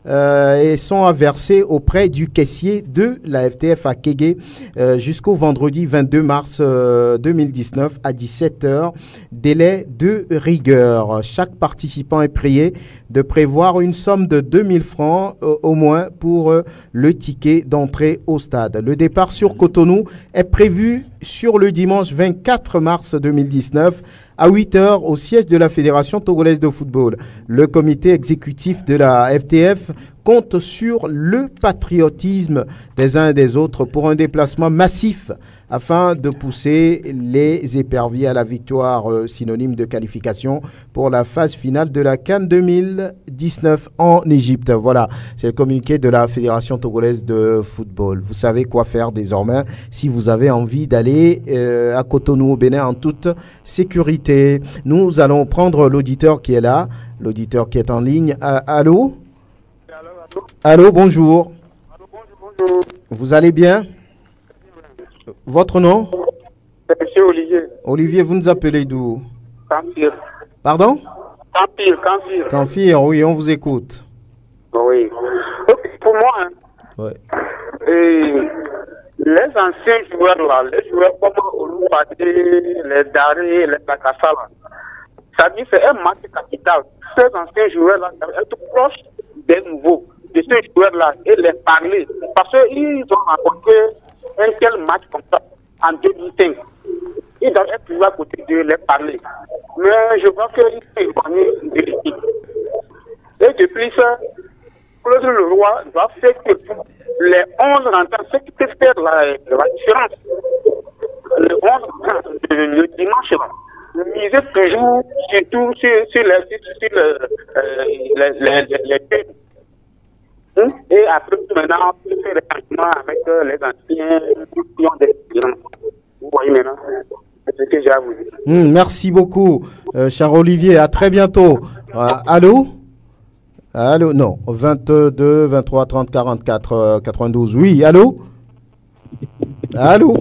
euh, et sont à verser auprès du caissier de la F T F à Kégué euh, jusqu'au vendredi vingt-deux mars euh, deux mille dix-neuf à dix-sept heures. Délai de rigueur. Chaque participant est prié de prévoir une somme de deux mille francs euh, au moins pour euh, le ticket d'entrée au stade. Le départ sur Cotonou est prévu sur le dimanche vingt-quatre mars deux mille dix-neuf à huit heures au siège de la Fédération togolaise de football. Le comité exécutif de la F T F compte sur le patriotisme des uns et des autres pour un déplacement massif afin de pousser les éperviers à la victoire, euh, synonyme de qualification pour la phase finale de la CAN deux mille dix-neuf en Égypte. Voilà, c'est le communiqué de la Fédération togolaise de football. Vous savez quoi faire désormais si vous avez envie d'aller euh, à Cotonou au Bénin en toute sécurité. Nous allons prendre l'auditeur qui est là, l'auditeur qui est en ligne. Euh, allô? Allô, bonjour. Allô, bonjour, bonjour. Vous allez bien? Votre nom? C'est monsieur Olivier. Olivier, vous nous appelez d'où? Campire. Pardon? Campire, Campire. Campire, oui, on vous écoute. Oui. Pour moi, hein, ouais. et les anciens joueurs là, les joueurs comme Oluwade, les Daré, les Bakassa là, ça dit c'est un match capital. Ces anciens joueurs là, être proches des nouveaux, de ces joueurs là, et les parler. Parce qu'ils ont apporté un tel match comme ça en deux mille cinq. Ils doivent être toujours à côté de les parler. Mais je vois qu'ils sont éloignés de l'équipe. Et depuis ça, Claude Leroy doit faire que les onze rentrants, ce qui peut faire la, la différence, les onze rentrants, le, le dimanche là, miser toujours, surtout sur, sur les sur le, euh, les, les, les, les thèmes. Hum? Et après, maintenant, on peut faire des changements avec euh, les anciens qui ont des expériences. Vous voyez maintenant, c'est ce que j'ai à vous dire. Mmh, merci beaucoup, euh, cher Olivier. À très bientôt. Euh, allô? Allô? Non. vingt-deux, vingt-trois, trente, quarante-quatre, euh, quatre-vingt-douze. Oui, allô? Allô?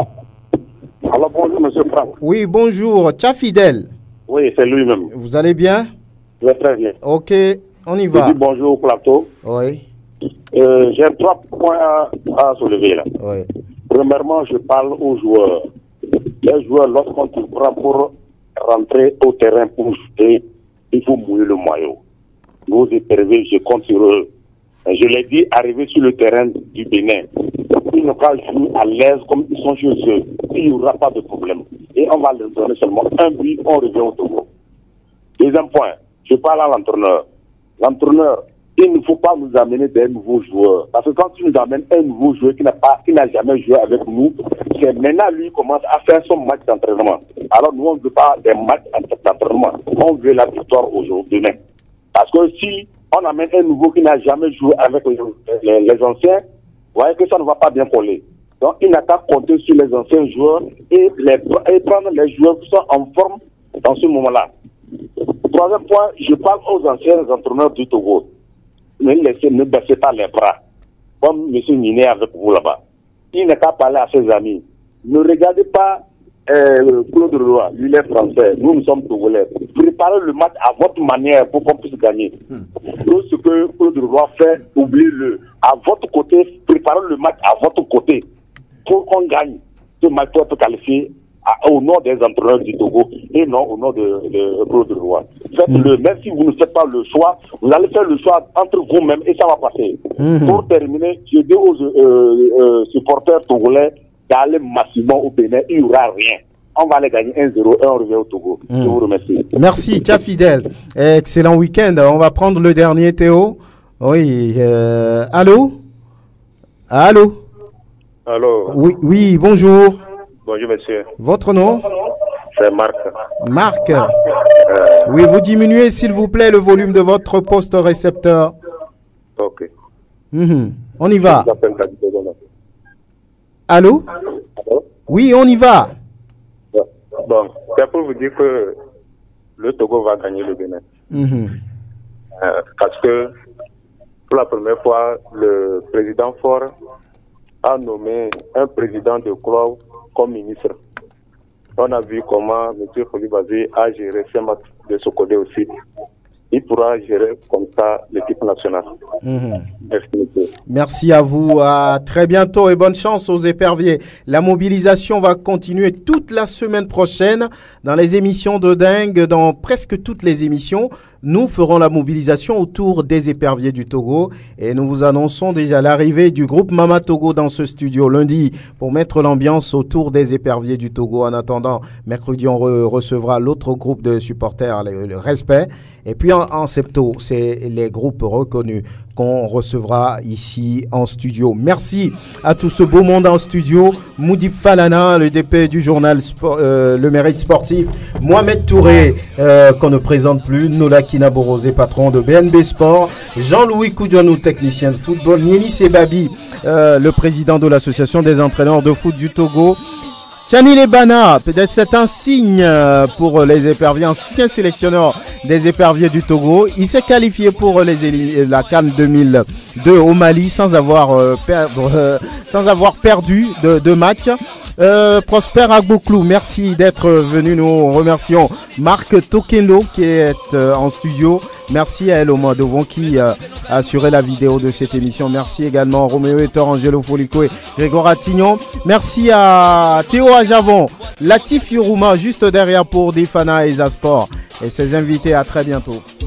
Alors bonjour, monsieur Franck. Oui, bonjour. Tcha Fidèle. Oui, c'est lui-même. Vous allez bien? Je vais très bien. Ok, on y va. Je dis bonjour au plateau. Oui. Euh, J'ai trois points à, à soulever là. Oui. Premièrement, je parle aux joueurs. Les joueurs, lorsqu'on te prend pour rentrer au terrain pour jouer, il faut mouiller le maillot. Nous épervés, je compte sur eux. Je l'ai dit, arriver sur le terrain du Bénin, ils n'ont pas joué à l'aise comme ils sont chez eux. Il n'y aura pas de problème. Et on va leur donner seulement un but, on revient au Togo. Deuxième point, je parle à l'entraîneur. L'entraîneur, il ne faut pas nous amener des nouveaux joueurs. Parce que quand tu nous amènes un nouveau joueur qui n'a pas, qui n'a jamais joué avec nous, c'est maintenant lui qui commence à faire son match d'entraînement. Alors nous, on ne veut pas des matchs d'entraînement. On veut la victoire aujourd'hui. Parce que si on amène un nouveau qui n'a jamais joué avec les, les, les anciens, vous voyez que ça ne va pas bien coller. Donc il n'a qu'à compter sur les anciens joueurs et, les, et prendre les joueurs qui sont en forme dans ce moment-là. Troisième point, je parle aux anciens entraîneurs du Togo. Ne, laissez, ne baissez pas les bras, comme M. Niné avec vous là-bas. Il n'a qu'à parler à ses amis. Ne regardez pas euh, Claude Leroy, lui il est français, nous nous sommes Togolais. Préparez le match à votre manière pour qu'on puisse gagner. Tout ce que Claude Leroy fait, oubliez-le. À votre côté, préparez le match à votre côté pour qu'on gagne. Ce match peut être qualifié à, au nom des entraîneurs du Togo et non au nom de, de Claude Leroy. Faites-le, même si vous ne faites pas le choix, vous allez faire le choix entre vous-même et ça va passer. Mmh. Pour terminer, je dis aux euh, euh, supporters togolais d'aller massivement au Bénin, il n'y aura rien. On va aller gagner un zéro et on revient au Togo. Mmh. Je vous remercie. Merci, Tcha Fidèle. Excellent week-end. On va prendre le dernier, Théo. Oui. Euh, allô? Allô? Allô? Oui, oui, bonjour. Bonjour, monsieur. Votre nom? C'est Marc. Marc. Euh... Oui, vous diminuez, s'il vous plaît, le volume de votre poste récepteur. Ok. Mmh. On y va. Allô? Allô? Oui, on y va. Bon, c'est pour vous dire que le Togo va gagner le Bénin. Mmh. Euh, parce que pour la première fois, le président Faure a nommé un président de club comme ministre. On a vu comment M. Coulibaly a géré ce match de ce côté aussi. il pourra gérer comme ça l'équipe nationale. Mmh. Merci, monsieur. Merci à vous, à très bientôt et bonne chance aux éperviers. La mobilisation va continuer toute la semaine prochaine dans les émissions de Dingue, dans presque toutes les émissions. Nous ferons la mobilisation autour des éperviers du Togo et nous vous annonçons déjà l'arrivée du groupe Mama Togo dans ce studio lundi pour mettre l'ambiance autour des éperviers du Togo. En attendant, mercredi, on re recevra l'autre groupe de supporters, le, le Respect. Et puis en, en septembre, c'est les groupes reconnus qu'on recevra ici en studio. Merci à tout ce beau monde en studio. Moudib Falana, le D P du journal sport, euh, Le Mérite Sportif. Mohamed Touré, euh, qu'on ne présente plus. Nola Kinaborosé, patron de B N B Sport. Jean-Louis Koudjanou, technicien de football. Nieni Sebabi, euh, le président de l'association des entraîneurs de foot du Togo. Chani Lebana, peut-être c'est un signe pour les éperviers, ancien sélectionneur des éperviers du Togo. Il s'est qualifié pour les, la CAN deux mille deux au Mali sans avoir, euh, perdre, euh, sans avoir perdu de, de match. Euh, Prosper Agbouklou, merci d'être venu. Nous remercions Marc Tokendo qui est euh, en studio. Merci à Eloma Devon qui euh, a assuré la vidéo de cette émission. Merci également à Roméo Etor, Angelo Folico et Grégoire Attignon. Merci à Théo Ajavon, Latif Yuruma juste derrière pour Difana et Zasport et ses invités. À très bientôt.